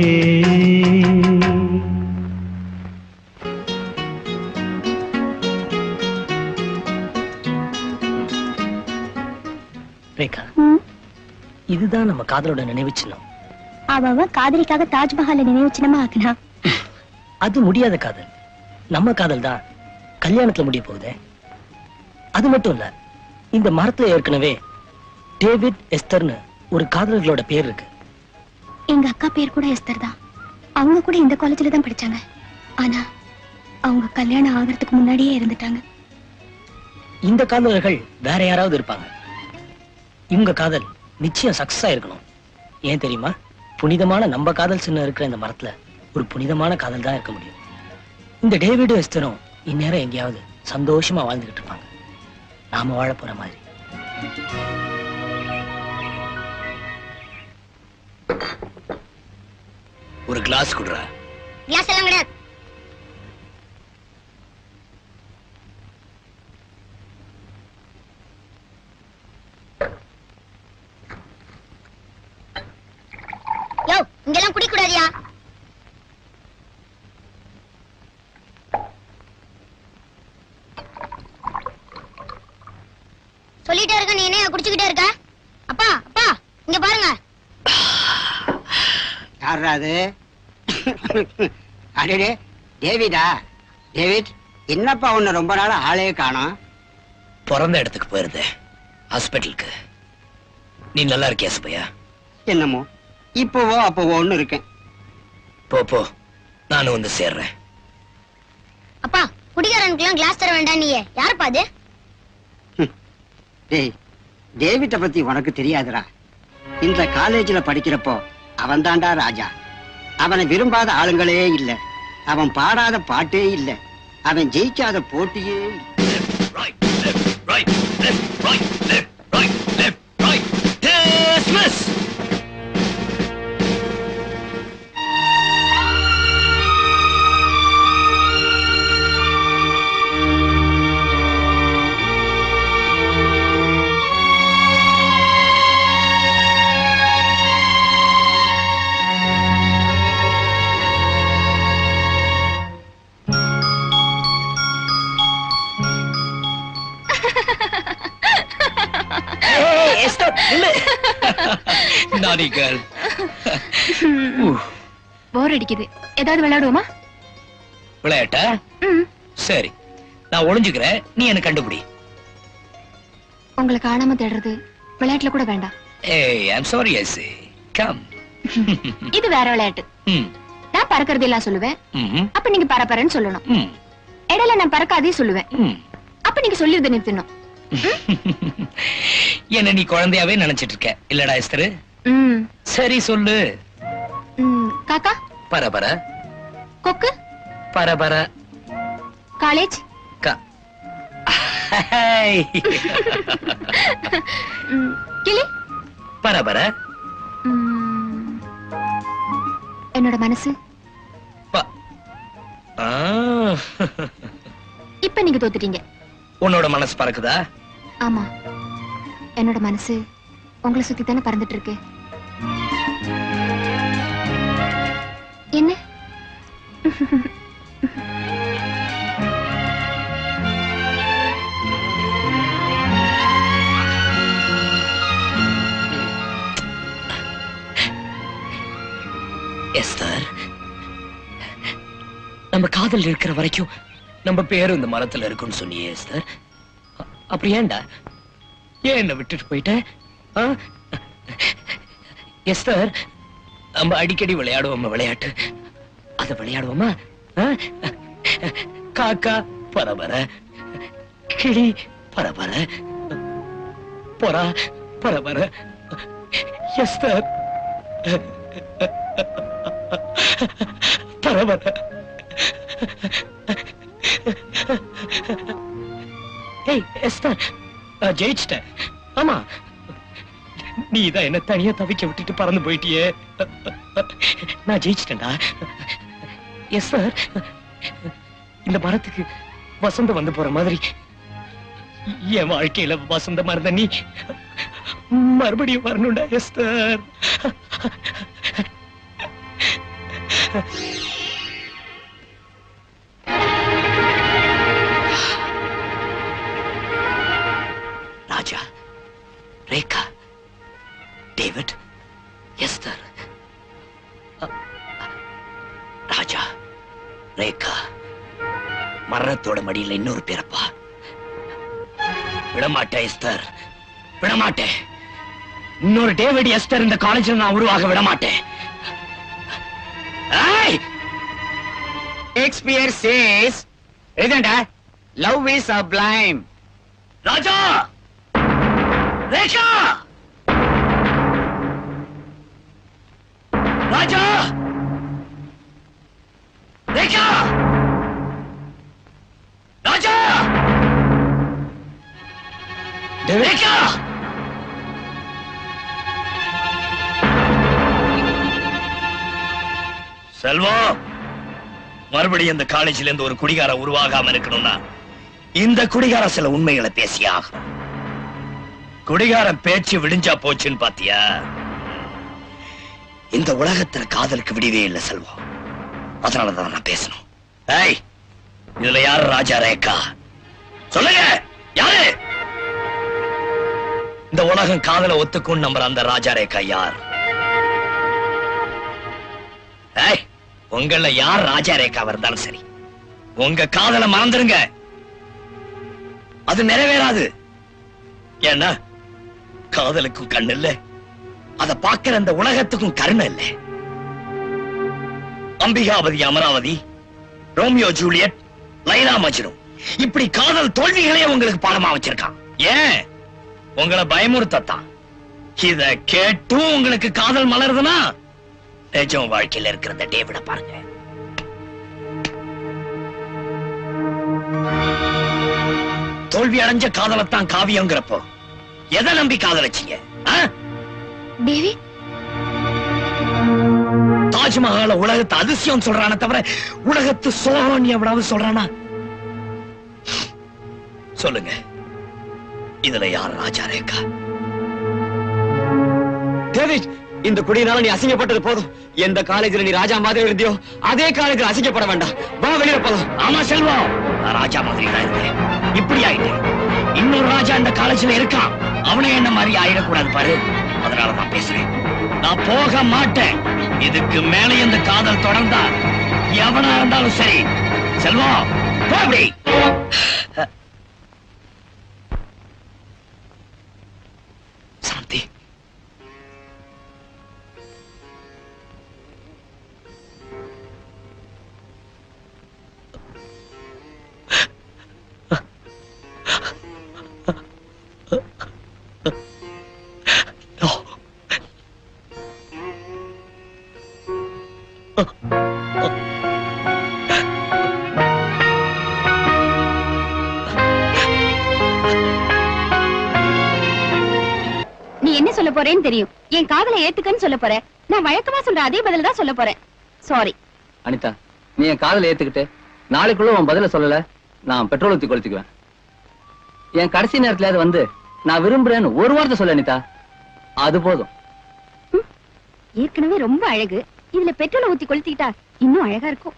ரேகா இதுதான் நம்ம காதலோட நினைவு சின்னம் அவ காதலிக்காக தாஜ்மஹால நினைவு சின்னமா ஆக்குனா அது முடியாத காதல் நம்ம காதல் தான் கல்யாணத்துல முடிய போகுதே அது மட்டும் இல்ல இந்த மரத்துல ஏற்கனவே டேவிட் எஸ்தர்னு ஒரு காதலர்களோட பேர் இருக்கு எங்க அக்கா பேர் கூட எஸ்தர் தான் அவங்க கூட இந்த காலேஜ்ல தான் படிச்சாங்க ஆனா அவங்க கல்யாணம் ஆகிறதுக்கு முன்னாடியே இருந்துட்டாங்க இந்த காதலர்கள் வேற யாராவது இருப்பாங்க இவங்க காதல் நிச்சயம் சக்சஸ் ஆயிருக்கணும் ஏன் தெரியுமா புனிதமான நம்ம காதல் சின்ன இருக்கிற இந்த மரத்துல ஒரு புனிதமான காதல் தான் இருக்க முடியும் இந்த டேவிடும் எஸ்தரும் இந்நேரம் எங்கேயாவது சந்தோஷமா வாழ்ந்துகிட்டு இருப்பாங்க நாம வாழ போற மாதிரி ஒரு கிளாஸ் குடுறா கிளாஸ் எல்லாம் கிடையாது இங்கெல்லாம் குடிக்க கூடாதியா. சொல்லிட்டே இருக்க, நீ என்ன குடிச்சுக்கிட்டே இருக்க? அப்பா அப்பா இங்க பாருங்க. யாரா அது? அடே டேவிடா. டேவிட், என்னப்பா உன்னை ரொம்ப நாள் ஆளே காணோம்? பிறந்த இடத்துக்கு போயிருந்தேன், ஹாஸ்பிட்டலுக்கு. நீ நல்லா இருக்கியா சுப்பையா? என்னமோ இப்போவோ அப்போவோன்னு இருக்கேன். போ போ, நானும் வந்து சேர்றேன். அப்பா குடிகாரனுக்குலாம் கிளாஸ் தர வேண்டாம். நீயே யாருப்பா அது? டேய், டேவிட்ட பத்தி உனக்கு தெரியாதுடா. இந்த காலேஜ்ல படிக்கிறப்போ அவன் தாண்டா ராஜா. அவனை விரும்பாத ஆளுங்களே இல்ல, அவன் பாடாத பாட்டே இல்ல, அவன் ஜெயிக்காத போட்டியே போர் அடிக்குது, ஏதாவது விளையாடுவோமா? விளையாட்டா? சரி, நான் ஒளிஞ்சுக்கிறேன், நீ என்ன கண்டுபிடி. உங்களை காணாம தேடுறது விளையாட்டுல கூட வேண்டாம். ஏய், ஐம் சாரி ஐசி. கம். இது வேற விளையாட்டு. நான் பறக்கிறது எல்லாம் சொல்லுவேன், அப்ப நீங்க பறப்பறன்னு சொல்லணும். இடையில நான் பறக்காதே சொல்லுவேன், அப்ப நீங்க சொல்லிருது நிறுத்தணும். என்ன நீ குழந்தையாவே நினைச்சிட்டு இருக்க இல்லடா எஸ்தர்? சரி சொல்லு. காக்கா பரபர, கொக்கு பரபர, காலேஜ் கிளி பரபர, என்னோட மனசு. இப்ப நீங்க தோத்துட்டீங்க. உன்னோட மனசு பறக்குதா? ஆமா, என்னோட மனசு உங்களை சுத்தி தானே பறந்துட்டு இருக்கு. என்ன? எஸ்தர், நம்ம காதல் இருக்கிற வரைக்கும் நம்ம பேரும் இந்த மரத்துல இருக்குன்னு சொன்னியே எஸ்தர். அப்படி ஏன்டா ஏன் என்ன விட்டுட்டு போயிட்ட? எஸ்தர், நம்ம அடிக்கடி விளையாடுவோம் விளையாட்டு, அத விளையாடுவோமா? காக்கா பரபர, கிளி பரபர, பொறா பரபர. எஸ்தர் பரபர. ஏய் எஸ்தர், நான் ஜெயிச்சிட்டேன். ஆமா, நீதான் என்ன தனியா தவிக்க விட்டுட்டு பறந்து போயிட்டியே. நான் ஜெயிச்சிட்டேன்டா. எஸ்தர், இந்த மரத்துக்கு வசந்தம் வந்து போற மாதிரி என் வாழ்க்கையில வசந்தமா இருந்த நீ மறுபடியும் வரணும்டா Esther. Raja, Rekha, David, Esther. Raja, Rekha, மரணத்தோட மடியில இன்னொரு பிறப்பா. விடமாட்டேன் எஸ்தர், விடமாட்டேன். இன்னொரு டேவிட் எஸ்தர் இந்த காலேஜில் நான் உருவாக விடமாட்டேன். Shakespeare says, isn't it? Love is sublime. ராஜா, ரேகா, ராஜா, ரேகா, ராஜா, ரேகா. செல்வா, மறுபடியும் இந்த காலேஜில இருந்து ஒரு குடிகார உருவாகாம இருக்கணும்னா இந்த குடிகார சில உண்மைகளை பேசியாகும். குடிகார பேச்சு விடிஞ்சா போச்சுன்னு பாத்தியா? இந்த உலகத்துல காதலுக்கு விடிவே இல்லை செல்வம். அதனாலதான் நான் பேசணும். ஏய், இதுல யாரு ராஜா ரேகா? சொல்லுங்க, யாரு? இந்த உலகம் காதல ஒத்துக்கும் நம்புற அந்த ராஜா ரேகா யார்? ஏய், உங்கள யார் ராஜா ரேகாவா இருந்தாலும் சரி, உங்க காதல மறந்துருங்க. அது நிறைவேறாது. ஏன்னா காதலுக்கும் கண்ணு இல்ல, அத பாக்குற அந்த உலகத்துக்கும் கருணை இல்ல. அம்பிகாபதி அமராவதி, ரோமியோ ஜூலியட், லைலா மஜ்னு, இப்படி காதல் தோல்விகளே உங்களுக்கு பாடமா வச்சிருக்கான். ஏன்? உங்களை பயமுறுத்தான். இத கேட்டும் உங்களுக்கு காதல் மலருதுன்னா நிஜம் வாழ்க்கையில இருக்கிற இந்த டேவிட பாருங்க. தோல்வி அடைஞ்ச காதலத்தான் காவியங்கிறப்போ எதை நம்பி காதலிச்சீங்க? தேவி, தாஜ்மஹால உலகத்து அதிசயம் சொல்றான தவிர உலகத்து சோகம் எவ்வளவு சொல்றானா? சொல்லுங்க, இதுல யார் ராஜா ரேகா? டேவிட், இந்த குடியினால நீ அசிங்கப்பட்டது போதும். எந்த காலேஜ்ல நீ ராஜா மாதிரி இருந்தியோ அதே காலேஜ்ல அசிங்கப்பட வேண்டாம். வா, வெளியில போலாம். ஆமா செல்வம், நான் ராஜா மாதிரி தான் இருக்கேன். இப்படி ஆயிட்டேன். இன்னொரு ராஜா இந்த காலேஜ்ல இருக்கான். அவனே என்ன மாதிரி ஆயிடக்கூடாது பாரு. அதனால நான் பேசுறேன். நான் போக மாட்டேன். இதுக்கு மேலே இந்த காதல் தொடர்ந்தா எவனா இருந்தாலும் சரி. செல்வம், போ அப்படி. சாந்தி, நீ என்ன சொல்ல போறேன்னு தெரியும். என் காதலை ஏத்துக்கன்னு சொல்ல போற. நான் வழக்கமா சொல்ற அதே பதில் தான் சொல்ல போறேன். சாரி அனிதா, நீ என் காதலை ஏத்துக்கிட்டு நாளைக்குள்ள உன் பதில சொல்லல, நான் பெட்ரோல் ஊத்தி கொளுத்திக்குவேன். என் கடைசி நேரத்துல அது வந்து நான் விரும்புறேன்னு ஒரு வார்த்தை சொல்ல அனிதா, அது போதும். ஏற்கனவே ரொம்ப அழகு, இதுல பெட்ரோலை ஊத்தி கொளுத்திக்கிட்டா இன்னும் அழகா இருக்கும்.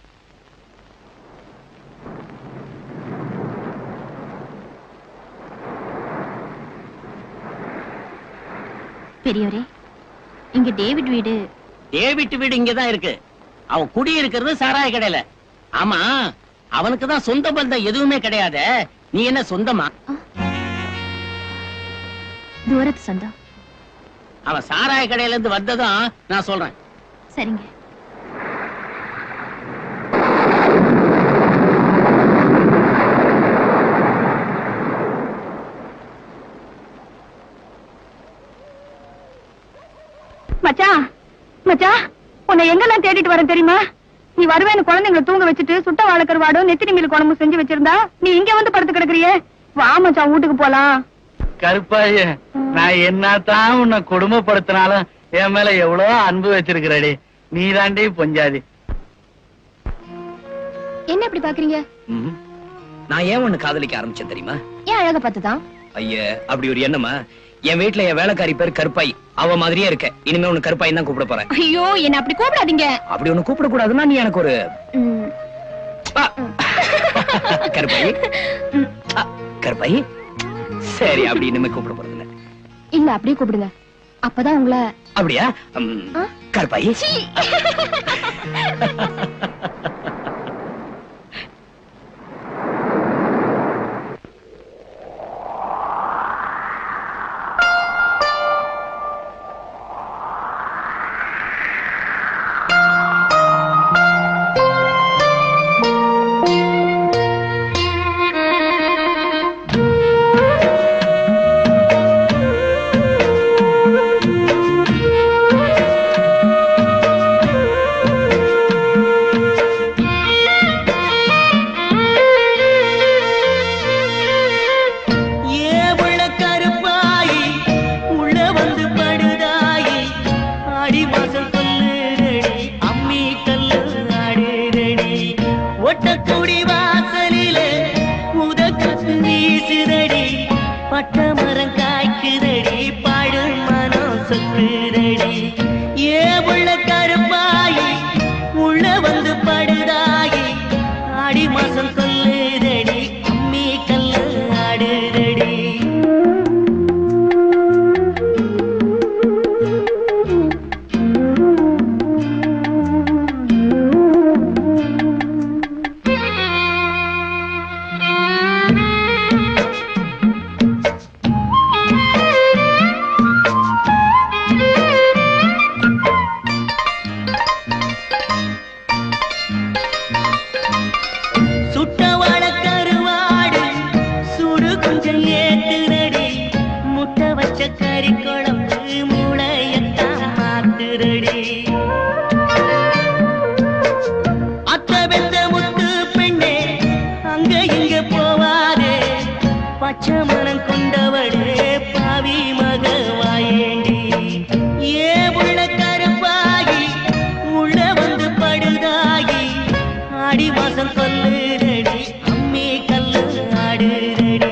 பெரியவரே, இங்க டேவிட் வீடு. டேவிட் வீடு இங்கதான் இருக்கு. அவன் குடி இருக்கிறது சாராய கடையில. ஆமா, அவனுக்கு தான் சொந்த பந்தம் எதுவுமே கிடையாது. நீ என்ன சொந்தமா? தூரத்து சொந்தம். அவன் சாராய கடையில இருந்து வந்ததும் நான் சொல்றேன். சரிங்க. மச்சான், மச்சான், உன்னை எங்கெல்லாம் தேடிட்டு வரேன் தெரியுமா? நீ வருவேன்னு குழந்தைங்களை தூங்க வச்சுட்டு சுட்ட வாழைக்கருவாடும் நெத்திரி மீன் குழம்பு செஞ்சு வச்சிருந்தா நீ இங்க வந்து படுத்து கிடக்குறியே. வா மச்சான், வீட்டுக்கு போலாம். கருப்பாய, நான் என்னத்தான் உன்னை கொடுமைப்படுத்தினாலும் என் மேல எவ்வளவு அன்பு வச்சிருக்கிறடி. நீ தாண்டி பொஞ்சாதி. என்ன இப்படி பாக்குறீங்க? நான் ஏன் ஒண்ணு காதலிக்க ஆரம்பிச்சேன் தெரியுமா? ஏன் அழக பார்த்துதான்? ஐயா, அப்படி ஒரு எண்ணமா? என் வீட்டுல என் வேலைக்காரி பேர் கருப்பாய். அவ மாதிரியே இருக்க. இனிமே உனக்கு கருப்பாய் தான் கூப்பிட போறேன். ஐயோ, என்ன அப்படி கூப்பிடாதீங்க. அப்படி ஒண்ணு கூப்பிட கூடாதுன்னா நீ எனக்கு ஒரு கருப்பாய் கருப்பாய். சரி, அப்படி இனிமே கூப்பிட போறது இல்ல. இல்ல, அப்படியே கூப்பிடுங்க. அப்பதான் உங்களை. அப்படியா? கருப்பாய். பட்டமரம் காய்க்குதடி, பாடும் மனம் சொக்குதடி. ஏ உள்ள கொஞ்சம் ஏத்துரடி முட்டை வச்ச கறி குழம்பு மூளையத்தான் மாத்துரடி அத்த பெத்த முத்து பெண்ணே அங்க இங்க போவாதே பச்சை மனம் கொண்டவளே பாவி மகவாயேண்டி ஏ உள்ள கருப்பாகி உள்ள வந்து படுதாகி ஆடி மாசம் கொல்லுரடி அம்மி கல்லு ஆடுரடி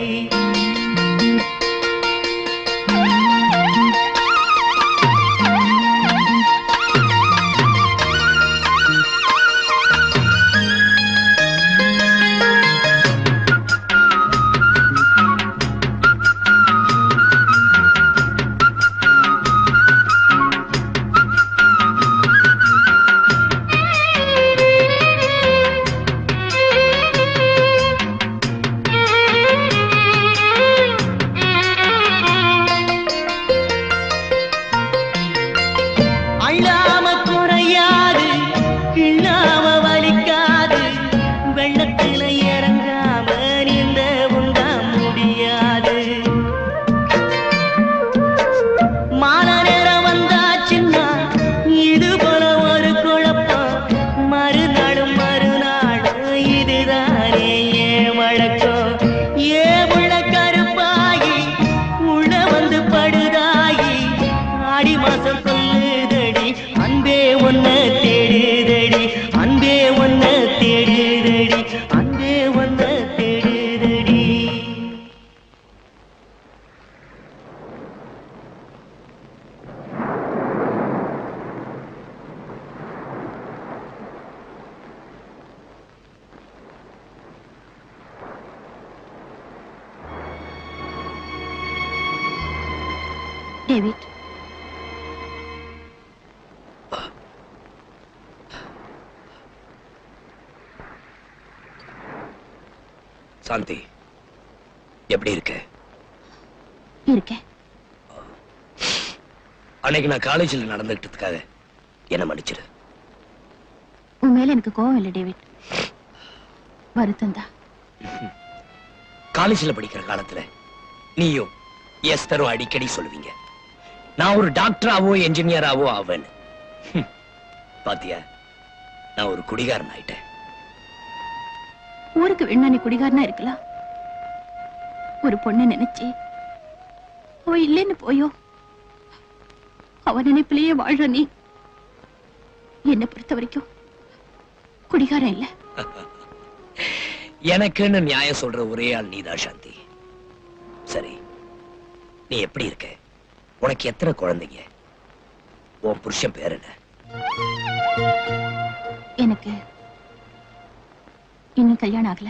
டேவிட், சாந்தி எப்படி இருக்க? இருக்கேன். அன்னைக்கு நான் காலேஜில் நடந்துகிட்டதுக்காக என்ன மன்னிச்சிரு. உன் மேல எனக்கு கோவம் இல்லை டேவிட், வருத்தம் தான். காலேஜில் படிக்கிற காலத்துல நீயும் எஸ்தரும் அடிக்கடி சொல்லுவீங்க நான் ஒரு டாக்டராவோ என்ஜினியராவோ ஆவேன்னு. பாத்தியா, நான் ஒரு குடிகாரன் ஆயிட்டேன். ஊருக்கு வேணா நீ குடிகாரனா இருக்கலாம். ஒரு பொண்ணை நினைச்சு அவ இல்லைன்னு போயோ அவ நினைப்பிலேயே வாழ்ற நீ என்னை பொறுத்த வரைக்கும் குடிகாரன் இல்ல. எனக்குன்னு நியாயம் சொல்ற ஒரே ஆள் நீதான் சாந்தி. சரி, நீ எப்படி இருக்க? உனக்கு எத்தனை குழந்தைங்க? உன் புருஷன் பேர் என்ன? எனக்கு இன்னும் கல்யாணம் ஆகல.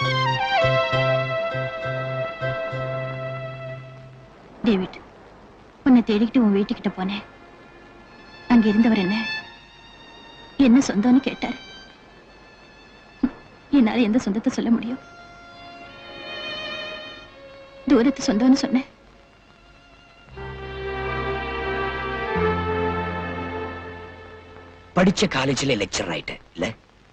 டேவிட், உன்னை தேடிக்கிட்டு உன் வீட்டுக்கிட்ட போனேன். அங்க இருந்தவர் என்ன என்ன சொந்தம்னு கேட்டார். என்னால எந்த சொந்தத்தை சொல்ல முடியும்? தூரத்து சொந்தம்னு சொன்னேன். படிச்ச காலேஜில் லெக்சர் ஆயிட்டேன் இல்ல?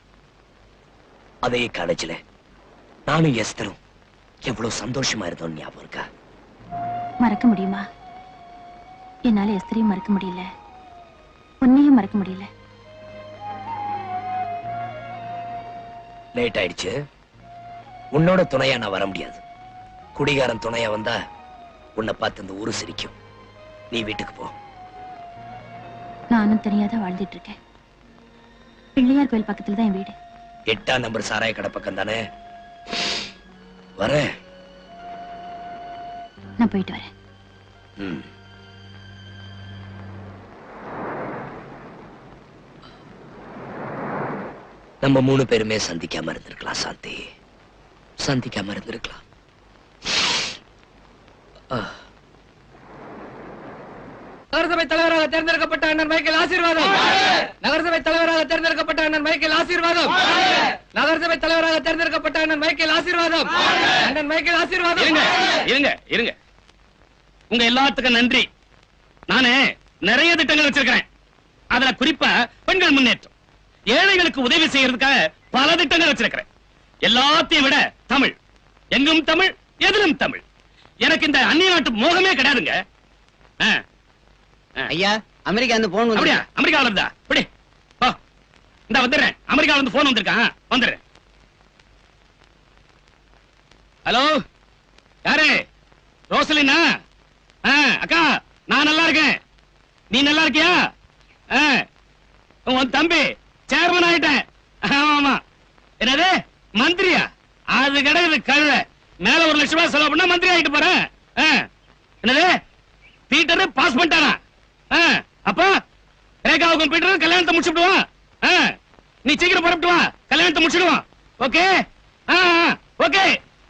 அதே காலேஜில் நானும் எஸ்தரும் எவ்வளவு சந்தோஷமா இருந்தோம் ஞாபகம் இருக்கா? மறக்க முடியுமா? என்னால எஸ்தரையும் மறக்க முடியல, உன்னையும் மறக்க முடியல. லேட் ஆயிடுச்சு. உன்னோட துணையா நான் வர முடியாது. குடிகாரன் துணையா வந்தா உன்னை பார்த்து இந்த ஊரு சிரிக்கும். நீ வீட்டுக்கு போ. நானும் தனியாதான் வாழ்ந்துட்டு இருக்கேன். பிள்ளையார் கோயில் பக்கத்துல தான் என் வீடு. எட்டாம் நம்பர் சாராய கடை பக்கம் தானே? வர நான் போயிட்டு வரேன். ம். நம்ம மூணு பேருமே சந்திக்காம இருந்திருக்கலாம் சாந்தி, சந்திக்காம இருந்திருக்கலாம். நகரசபை தலைவராக தேர்ந்தெடுக்கப்பட்ட அண்ணன் மைக்கேல் ஆசீர்வாதம். நகரசபை தலைவராக தேர்ந்தெடுக்கப்பட்ட அண்ணன் மைக்கேல் ஆசீர்வாதம். நகரசபை தலைவராக தேர்ந்தெடுக்கப்பட்ட அண்ணன் மைக்கேல் ஆசீர்வாதம். அண்ணன் மைக்கேல் ஆசீர்வாதம். இருங்க இருங்க இருங்க உங்க எல்லாத்துக்கும் நன்றி. நானே நிறைய திட்டங்கள் வச்சிருக்கிறேன். அதுல குறிப்பா பெண்கள் முன்னேற்றம், ஏழைகளுக்கு உதவி செய்யறதுக்காக பல திட்டங்கள் வச்சிருக்கிறேன். எல்லாத்தையும் விட தமிழ், எங்கும் தமிழ் எதிலும் தமிழ். எனக்கு இந்த அந்நிய நாட்டு மோகமே கிடையாதுங்க. ஐயா அமெரிக்கா இருந்து போன் அப்படியா? அமெரிக்கால இருந்தா இப்படி போ. இந்த வந்துடுறேன். அமெரிக்கால இருந்து போன் வந்திருக்கான், வந்துடுறேன். ஹலோ, யாரு? ரோசலினா? அக்கா, நான் நல்லா இருக்கேன். நீ நல்லா இருக்கியா? உன் தம்பி சேர்மன் ஆயிட்டேன். ஆமா. என்னது மந்திரியா? அது கிடையாது கழுத. மேல ஒரு லட்சம் ரூபாய் செலவு பண்ணா மந்திரி ஆயிட்டு போறேன். என்னது பீட்டர் பாஸ் பண்ணிட்டானா? அப்பா ரேகாவுக்கும் பீட்டர் கல்யாணத்தை முடிச்சுடுவான். நீ சீக்கிரம் புறப்பட்டு வா, கல்யாணத்தை முடிச்சிடுவான். Okay okay.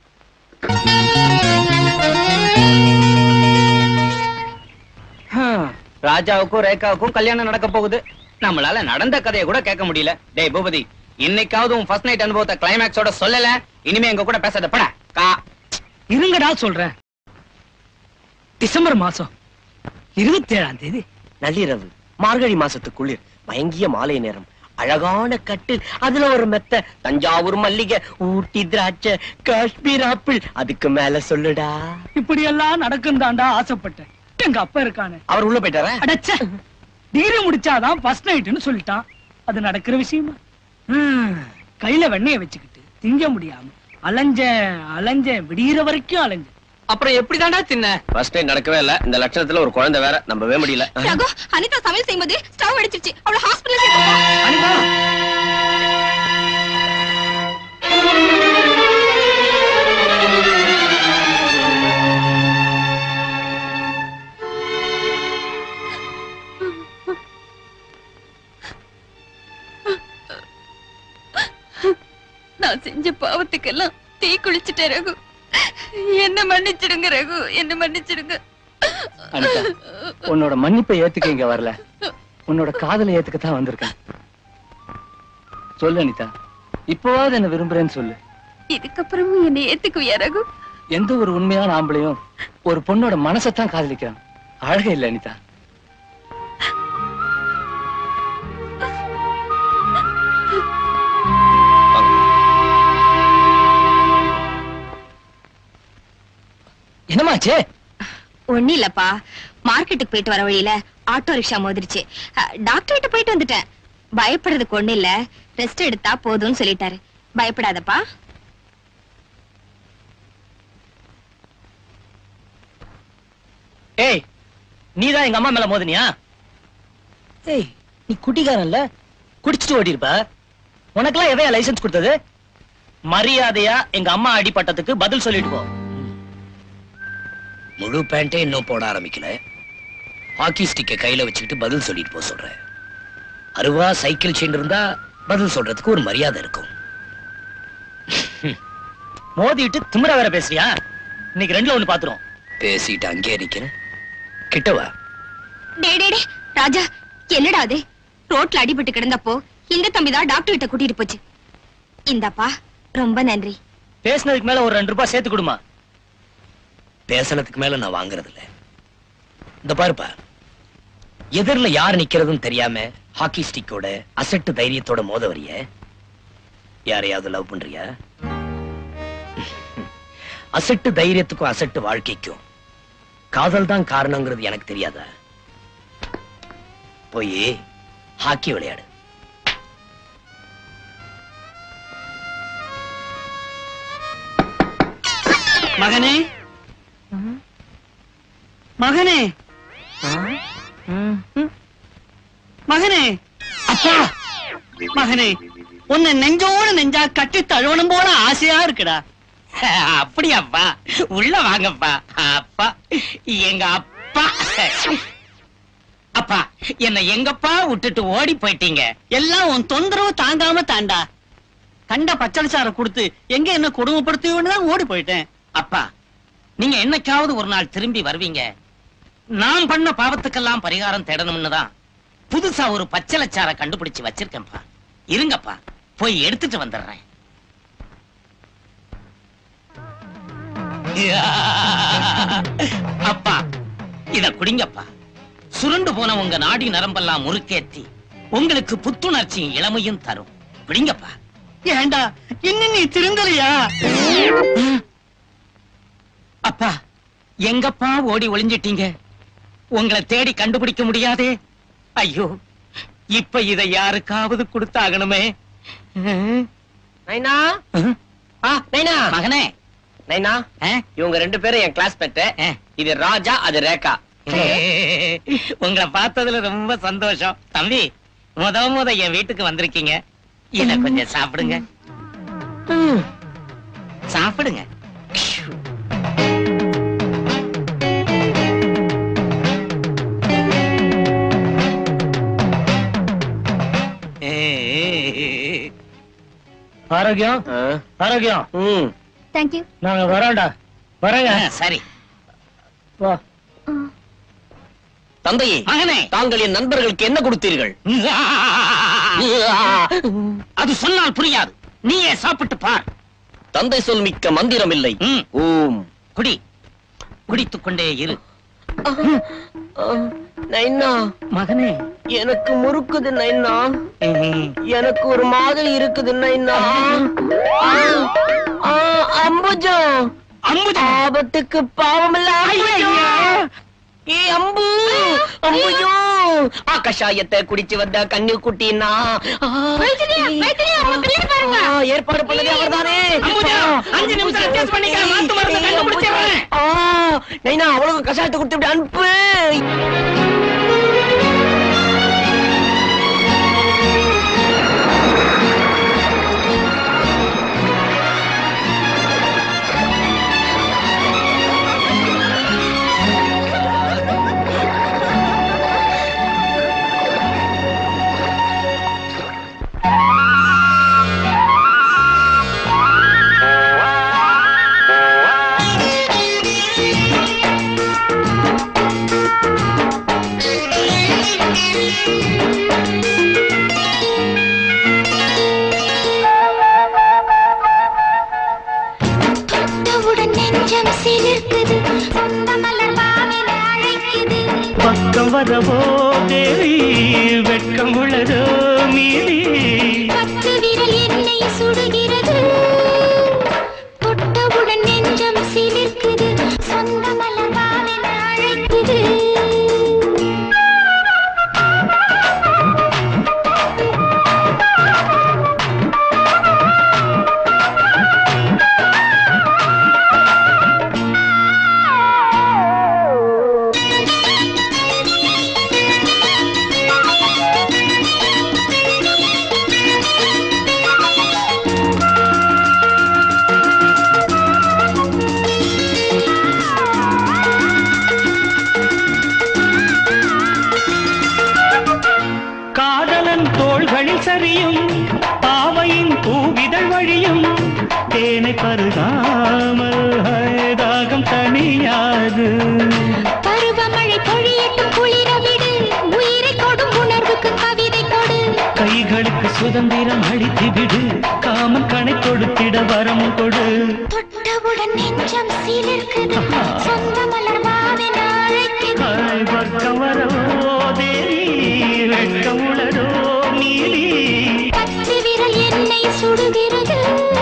ராஜாவுக்கும் ரேகாவுக்கும் கல்யாணம் நடக்க போகுது. நம்மளால நடந்த கதையை கூட கேட்க முடியல. டேய் பூபதி, இன்னைக்காவது உன் ஃபர்ஸ்ட் நைட் அனுபவத்தை கிளைமேக்ஸோட சொல்லல. இனிமே எங்க கூட பேசாத பட. கா இருங்கடா சொல்றேன். டிசம்பர் மாசம் இருபத்தி ஏழாம் தேதி நள்ளிரவு, மார்கழி மாசத்து குளிர், மயங்கிய மாலை நேரம், அழகான கட்டு, அதுல ஒரு மெத்த, தஞ்சாவூர் மல்லிகை, ஊட்டி திராட்சை, காஷ்மீர் ஆப்பிள், அதுக்கு மேல சொல்லுடா. இப்படி எல்லாம் நடக்கும் தாண்டா ஆசைப்பட்டேன். எங்க அப்பா இருக்கானே, அவர் உள்ள போயிட்டாரா? அடச்ச, டிகிரி முடிச்சாதான் ஃபர்ஸ்ட் நைட்னு சொல்லிட்டான். அது நடக்கிற விஷயமா? கையில வெண்ணைய வச்சுக்கிட்டு திங்க முடியாம அலைஞ்சேன் அலைஞ்சேன் விடிகிற வரைக்கும் அலைஞ்சேன். அப்புறம் எப்படிதாண்டா தின்ன? ஃபர்ஸ்ட் நைட் நடக்கவே இல்ல. இந்த லட்சணத்துல ஒரு குழந்தை வேற, நம்பவே முடியல. ரகு, அனிதா சமையல் செய்யும்போது ஸ்டவ் அடிச்சிருச்சு. அவளை ஹாஸ்பிடல்ல சேர்க்கணும். அனிதா நான் செஞ்ச பாவத்துக்கெல்லாம் தீ குளிச்சுட்டேன் ரகு. என்ன மன்னிச்சிடுங்க ரகு, என்ன மன்னிச்சிடுங்க. அனிதா, உன்னோட மன்னிப்பை ஏத்துக்க இங்க வரல, உன்னோட காதலை ஏத்துக்கத்தான் வந்திருக்கேன். சொல்லு அனிதா, இப்பவாவது என்ன விரும்புறேன்னு சொல்லு. இதுக்கப்புறமும் என்னை ஏத்துக்குவியா ரகு? எந்த ஒரு உண்மையான ஆம்பளையும் ஒரு பொண்ணோட மனசத்தான் காதலிக்கிறான். அழகே இல்ல அனிதா. என்னமாச்சு? ஒண்ணு இல்லப்பா, மார்க்கெட்டுக்கு போயிட்டு வர வழியில ஆட்டோ ரிக்ஷா மோதிருச்சு. டாக்டர் கிட்ட போயிட்டு வந்துட்டேன். பயப்படுறதுக்கு ஒண்ணு இல்ல, ரெஸ்ட் எடுத்தா போதும்னு சொல்லிட்டாரு. பயப்படாதப்பா. ஏய், நீதான் எங்க அம்மா மேல மோதினியா? ஏய், நீ குட்டிக்காரன்ல, குடிச்சிட்டு ஓடிருப்ப. உனக்கெல்லாம் எவையா லைசன்ஸ் கொடுத்தது? மரியாதையா எங்க அம்மா அடிபட்டதுக்கு பதில் சொல்லிட்டு போ. முழு பேண்டே இன்னும் போட ஆரம்பிக்கல. ஹாக்கி ஸ்டிக்கை கையில வச்சுக்கிட்டு பதில் சொல்லிட்டு போ சொல்றேன். அருவா சைக்கிள் செயின் இருந்தா பதில் சொல்றதுக்கு ஒரு மரியாதை இருக்கும். மோதிட்டு திமிரா வேற பேசுறியா? இன்னைக்கு ரெண்டுல ஒண்ணு பாத்துரும். பேசிட்டு அங்கே நிக்கிறேன், கிட்டவா. டே டே டே ராஜா, என்னடா அது? ரோட்ல அடிபட்டு கிடந்தப்போ இந்த தம்பிதான் டாக்டர் கிட்ட கூட்டிட்டு போச்சு. இந்தப்பா, ரொம்ப நன்றி. பேசினதுக்கு மேல ஒரு ரெண்டு ரூபாய் சேர்த்து கொடுமா. பேசனதுக்கு மேல நான் வாங்குறது இல்ல. இந்த பாருப்பா, எதிரில யார் நிக்கிறதுன்னு தெரியாம ஹாக்கி ஸ்டிக்கோட அசட்டு தைரியத்தோட மோத வரிய. யாரையாவது லவ் பண்றியா? அசட்டு தைரியத்துக்கும் அசட்டு வாழ்க்கைக்கும் காதல் தான் காரணங்கிறது எனக்கு தெரியாதா? போய் ஹாக்கி விளையாடு. மகனே, மகனே, மகனே, அப்பா, மகனே, உன்னை நெஞ்சோட நெஞ்சா கட்டி தழுவணும் போல ஆசையா இருக்குடா. அப்படியாப்பா, உள்ள வாங்கப்பா. அப்பா, எங்க அப்பா. அப்பா, என்ன எங்கப்பா விட்டுட்டு ஓடி போயிட்டீங்க? எல்லாம் உன் தொந்தரவு தாங்காம தாண்டா. கண்ட பச்சளிச்சார கொடுத்து எங்க என்ன கொடுமைப்படுத்துவேன்னு தான் ஓடி போயிட்டேன். அப்பா, நீங்க என்னைக்காவது ஒரு நாள் திரும்பி வருவீங்க. நான் பண்ண பாவத்துக்கெல்லாம் பரிகாரம் தேடணும்னு தான் புதுசா ஒரு பச்சளச்சார கண்டுபிடிச்சு வச்சிருக்கேன்ப்பா. இருங்கப்பா, போய் எடுத்துட்டு வந்துடுறேன். அப்பா, இத குடிங்கப்பா. சுருண்டு போன உங்க நாடி நரம்பெல்லாம் முறுக்கேத்தி உங்களுக்கு புத்துணர்ச்சியும் இளமையும் தரும். குடிங்கப்பா. ஏண்டா இன்னும் நீ திருந்தலையா? அப்பா எங்கப்பா ஓடி ஒளிஞ்சிட்டீங்க? உங்களை தேடி கண்டுபிடிக்க முடியாதே. ஐயோ, இப்ப இதை யாருக்காவது கொடுத்தாகணுமே. நைனா நைனா மகனே, நைனா இவங்க ரெண்டு பேரும் என் கிளாஸ்மேட். இது ராஜா, அது ரேகா. உங்களை பார்த்ததுல ரொம்ப சந்தோஷம். தம்பி, முத முத என் வீட்டுக்கு வந்திருக்கீங்க. இத கொஞ்சம் சாப்பிடுங்க. சாப்பிடுங்க. ஆரோக்கியம் ஆரோக்கியம். Thank you. நாங்க வரோம்டா. வரேங்க. சரி. வா. தந்தையே, மகனே, தாங்கள் என் நண்பர்களுக்கு என்ன கொடுத்தீர்கள்? அது சொன்னால் புரியாது. நீயே சாப்பிட்டு பார். தந்தை சொல் மிக்க மந்திரம் இல்லை. ஓம். குடி. குடித்துக் கொண்டே இரு. நைனா மகனே, எனக்கு முறுக்குது நைனா. எனக்கு ஒரு மாதிரி இருக்குது நைனா. அம்புஜம் அம்புஜம் ஆபத்துக்கு பாவமில்ல. ஏ அம்பு அம்புஜோ, ஆகாஷாயத்தை குடிச்சு வந்த கண்ணு குட்டினா ஏற்பாடு பண்ணது அவர்தானே. அஞ்சு நிமிஷம் அட்ஜஸ்ட் பண்ணிக்க. மாத்து மருந்து கண்டுபிடிச்சிடுறேன். நைனா அவ்வளவு கஷாயத்தை கொடுத்து அனுப்பு. பக்கம் வரவோ தேவி, வெட்கம் உள்ளதோ மீதி. பத்து விரல் என்னை சுடுகிறது, தொட்டவுடன் நெஞ்சம் சிலிர்க்குது, சொந்த மலர் வாவென அழைக்குது. சரியும் பாவையின் பூவிதழ் வழியும் தேனை பருகாமல் தாகம் தனியாது. பருவமழை பொழியட்டும் குளிர விடு, உயிரை கொடும் உணர்வுக்கு கவிதை கொடு. கைகளுக்கு சுதந்திரம் அளித்து விடு, காமன் கணை கொடுத்திட வரமும் கொடு. தொட்டவுடன் நெஞ்சம் சிலிர்க்குது, சொந்த மலர் வாவென அழைக்குது. வர்க்கம் வரவோ தேவி, வெட்கம் உளதோ நீதி. பத்து விரல் என்னை சுடுகிறது.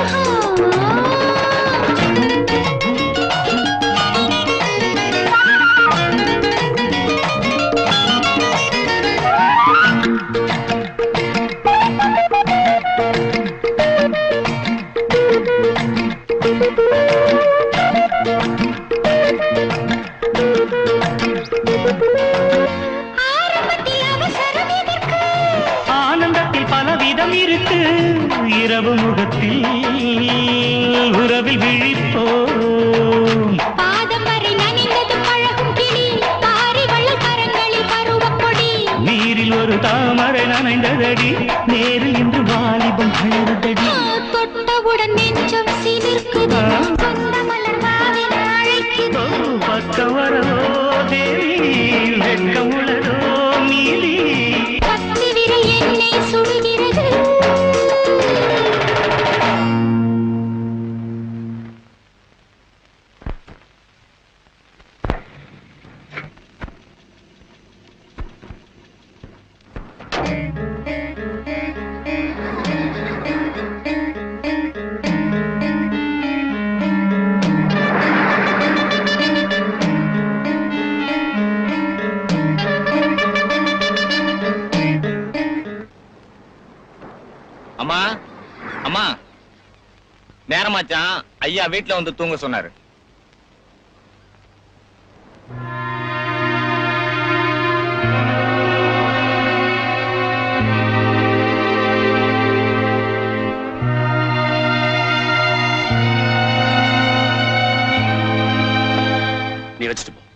ஆனந்தத்தில் பலவிதம் இருக்கு, இரவு முகத்தில் உறவில் விழிப்போம். பாதம் வரை நனைந்தது பழகும் கிளி, பாரி வள்ளல் கரங்களில் பருவப் பொடி. நீரில் ஒரு தாமரை நனைந்ததடி, நேரில் இன்று வாலிபம் அழகதடி. தொட்டவுடன் நெஞ்சம் சிலிர்க்குது, சொந்த மலர் வாவென அழைக்குது. பக்கம் வரவோ தேவி, வெட்கம் உளதோ நீதி. பத்து விரல் என்னை சுடுகிறது. நேரமாச்சான், ஐயா வீட்டுல வந்து தூங்க சொன்னாரு. நீ வச்சுட்டு போ.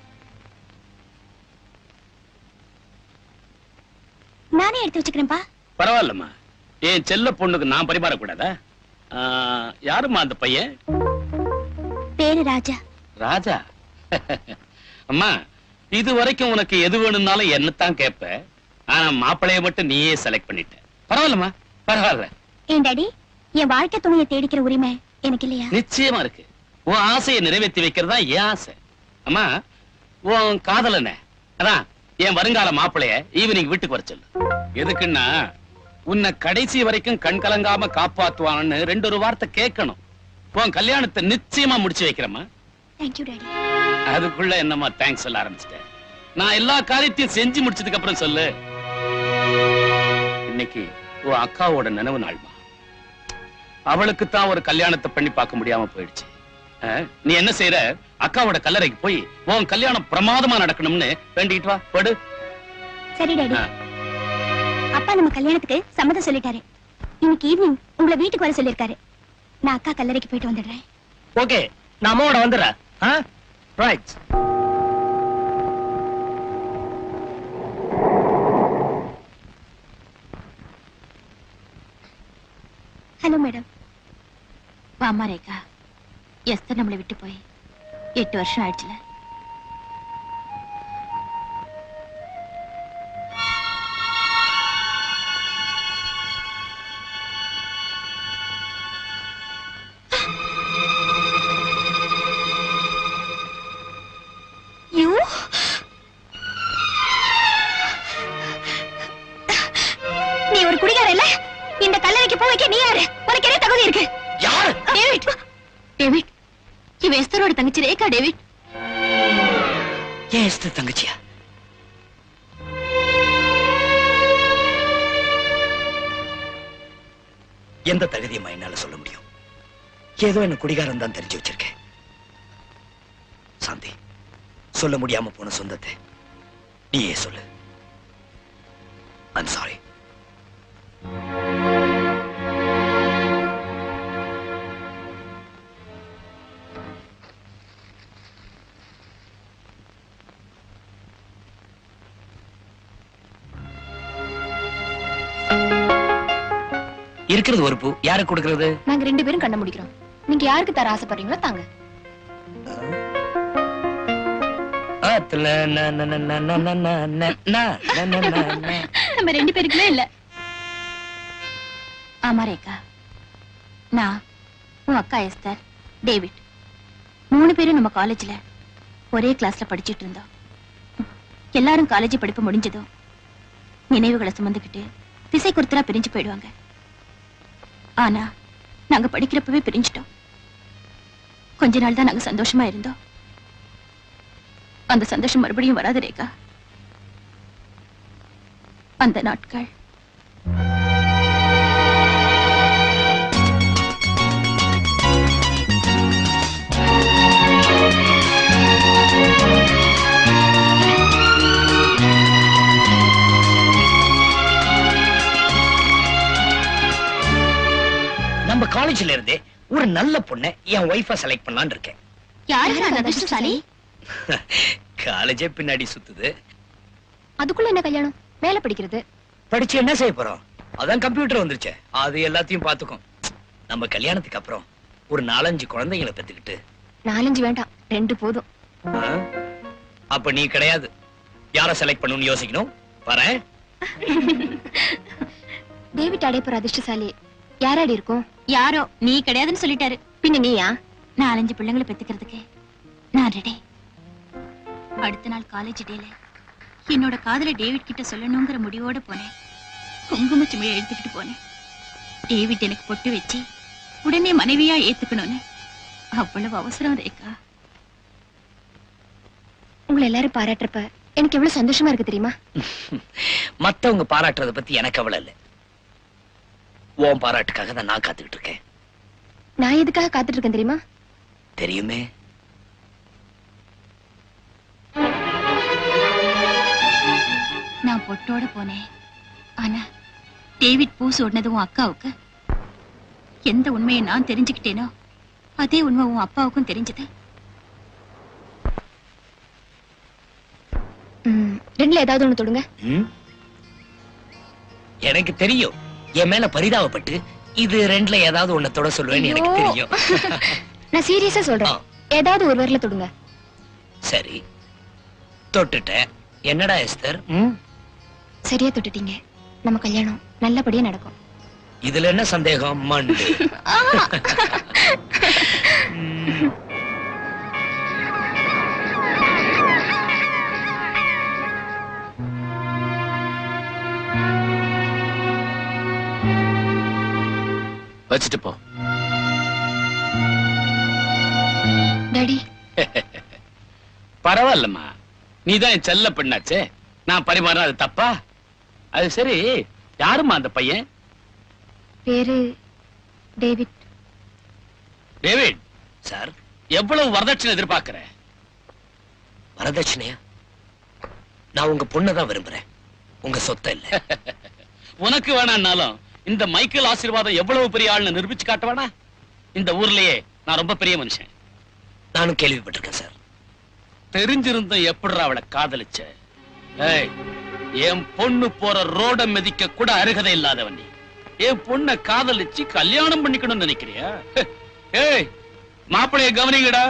நானே எடுத்து வச்சுக்கிறேன்பா. பரவாயில்லம்மா, என் செல்ல பொண்ணுக்கு நான் பரிமாறக்கூடாதா? யாருமா அந்த பையன்? பேரு ராஜா. ராஜா? அம்மா, இது வரைக்கும் உனக்கு எது வேணும்னாலும் என்னத்தான் கேட்ப. ஆனா மாப்பிளைய மட்டும் நீயே செலக்ட் பண்ணிட்ட. பரவாயில்லம்மா, பரவாயில்ல. ஏன் டாடி, என் வாழ்க்கை துணையை தேடிக்கிற உரிமை எனக்கு இல்லையா? நிச்சயமா இருக்கு. உன் ஆசையை நிறைவேற்றி வைக்கிறதா என் ஆசை. அம்மா, உன் காதலன அதான் என் வருங்கால மாப்பிளைய ஈவினிங் வீட்டுக்கு வர சொல்லு. எதுக்குன்னா உன்னை கடைசி வரைக்கும் கண் கலங்காம காப்பாத்துவான்னு ரெண்டு ஒரு வார்த்தை கேட்கணும். உன் கல்யாணத்தை நிச்சயமா முடிச்சு வைக்கிறேம்மா. Thank you daddy. அதுக்குள்ள என்னம்மா தேங்க்ஸ் சொல்ல ஆரம்பிச்சிட்டேன்? நான் எல்லா காரியத்தையும் செஞ்சு முடிச்சதுக்கு அப்புறம் சொல்லு. இன்னைக்கு உன் அக்காவோட நினைவு நாள்மா. அவளுக்கு தான் ஒரு கல்யாணத்தை பண்ணி பார்க்க முடியாம போயிடுச்சு. நீ என்ன செய்யற, அக்காவோட கல்லறைக்கு போய் உன் கல்யாணம் பிரமாதமா நடக்கணும்னு வேண்டிட்டு வா. படு. சரி டாடி. அப்பா நம்ம கல்யாணத்துக்கு சம்மதம் சொல்லிட்டாரு. இன்னைக்கு ஈவினிங் உங்களை வீட்டுக்கு வர சொல்லிருக்காரு. நான் அக்கா கல்லறைக்கு போயிட்டு வந்துடுறேன். ஓகே, நான் அம்மாவோட வந்துடுறேன். ரைட். Hello madam. வாமா ரேகா. எஸ்தர் நம்மளை விட்டு போய் எட்டு வருஷம் ஆயிடுச்சுல. யூ நீ ஒரு குடிகார இல்ல? இந்த கல்லறைக்கு போய் வைக்க நீ யாரு? உனக்கு என்ன தகுதி இருக்கு? யார்? டேவிட். டேவிட், இவ எஸ்தரோட தங்கச்சி ரேகா. டேவிட், ஏன் எஸ்தர் தங்கச்சியா? எந்த தகுதியுமா என்னால சொல்ல முடியும்? ஏதோ என்ன குடிகாரம் தான் தெரிஞ்சு வச்சிருக்கேன். சாந்தி, சொல்ல முடியாம போன சொந்தத்தை நீயே சொல்லு. I'm sorry. இருக்கிறது ஒரு பூ, யாருக்கு கொடுக்கிறது? நாங்க ரெண்டு பேரும் கண்ண முடிக்கிறோம். நீங்க யாருக்கு தர ஆசைப்படுறீங்களோ தாங்க. நம்ம ரெண்டு பேருக்குமே இல்ல. ஆமா ரேகா, நான் உன் அக்கா எஸ்தர், டேவிட் மூணு பேரும் நம்ம காலேஜ்ல ஒரே கிளாஸ்ல படிச்சிட்டு இருந்தோம். எல்லாரும் காலேஜ் படிப்பு முடிஞ்சதும் நினைவுகளை சுமந்துக்கிட்டு திசை குறித்தலா பிரிஞ்சு போயிடுவாங்க. ஆனா நாங்க படிக்கிறப்பவே பிரிஞ்சிட்டோம். கொஞ்ச நாள் தான் நாங்க சந்தோஷமா இருந்தோம். அந்த சந்தோஷம் மறுபடியும் வராது ரேகா. அந்த நாட்கள் நம்ம காலேஜ்ல இருந்தே ஒரு நல்ல பொண்ணை என் ஒய்ஃபா செலக்ட் பண்ணலான்னு இருக்கேன். யாரு அந்த அதிர்ஷ்டசாலி? காலேஜே பின்னாடி சுத்துது. அதுக்குள்ள என்ன கல்யாணம்? மேல படிக்கிறது. படிச்சு என்ன செய்ய போறோம்? அதான் கம்ப்யூட்டர் வந்துருச்சு, அது எல்லாத்தையும் பாத்துக்கும். நம்ம கல்யாணத்துக்கு அப்புறம் ஒரு நாலஞ்சு குழந்தைங்களை பெத்துக்கிட்டு. நாலஞ்சு வேண்டாம், ரெண்டு போதும். அப்ப நீ கிடையாது. யார செலக்ட் பண்ணணும்னு யோசிக்கணும். பாரு, டேவிட் அடைப்புற அதிர்ஷ்டசாலி யாராடி இருக்கும்? யாரோ, நீ கிடையாதுன்னு சொல்லிட்டாரு. பின்ன நீயா? நாலஞ்சு பிள்ளைங்களை பெத்துக்கிறதுக்கு நான் ரெடி. அடுத்த நாள் காலேஜ் டேல என்னோட காதல டேவிட் கிட்ட சொல்லணுங்கிற முடிவோட போனேன். குங்கும சுமையை எடுத்துக்கிட்டு போனேன். டேவிட் எனக்கு பொட்டு வச்சு உடனே மனைவியா ஏத்துக்கணும்னு அவ்வளவு அவசரம் ரேகா. உங்களை எல்லாரும் பாராட்டுறப்ப எனக்கு எவ்வளவு சந்தோஷமா இருக்கு தெரியுமா? மத்தவங்க பாராட்டுறத பத்தி எனக்கு கவலை இல்ல. உன் பாராட்டுக்காக தான் நான் காத்துக்கிட்டு இருக்கேன். நான் எதுக்காக காத்துட்டு இருக்கேன் தெரியுமா? தெரியுமே. நான் பொட்டோட போனேன். ஆனா டேவிட் பூ சொன்னது உன் அக்காவுக்கு. எந்த உண்மையை நான் தெரிஞ்சுக்கிட்டேனோ அதே உண்மை உன் அப்பாவுக்கும் தெரிஞ்சது. ரெண்டுல ஏதாவது ஒண்ணு தொடுங்க. எனக்கு தெரியும், என் மேல பரிதாபப்பட்டு இது ரெண்டுல ஏதாவது ஒண்ணு தொட சொல்லுவேன்னு எனக்கு தெரியும். நான் சீரியஸா சொல்றேன், ஏதாவது ஒரு வரல தொடுங்க. சரி, தொட்டுட்டேன். என்னடா எஸ்தர்? சரியா தொட்டுட்டீங்க. நம்ம கல்யாணம் நல்லபடியா நடக்கும். இதுல என்ன சந்தேகம்? மண்டு. வச்சுட்டு போ. டாடி. பரவாயில்லம்மா, நீதான் என் செல்ல பெண்ணாச்சே. நான் பரிமாறினா அது தப்பா? அது சரி, யாருமா அந்த பையன்? பேரு டேவிட். டேவிட் சார், எவ்வளவு வரதட்சணை எதிர்பார்க்கிற? வரதட்சணையா? நான் உங்க பொண்ணதான் விரும்புறேன், உங்க சொத்தை இல்ல. உனக்கு வேணான்னாலும் இந்த மைக்கேல் ஆசீர்வாதம் எவ்வளவு பெரிய ஆள்னு நிரூபிச்சு காட்ட வேணா? இந்த ஊர்லயே நான் ரொம்ப பெரிய மனுஷன். நானும் கேள்விப்பட்டிருக்கேன் சார். தெரிஞ்சிருந்தும் எப்படி அவளை காதலிச்ச? ஏய், என் பொண்ணு போற ரோட மிதிக்க கூட அருகதை இல்லாதவன் நீ. என் பொண்ண காதலிச்சு கல்யாணம் பண்ணிக்கணும்னு நினைக்கிறியா? ஏய், மாப்பிளைய கவனிங்கடா.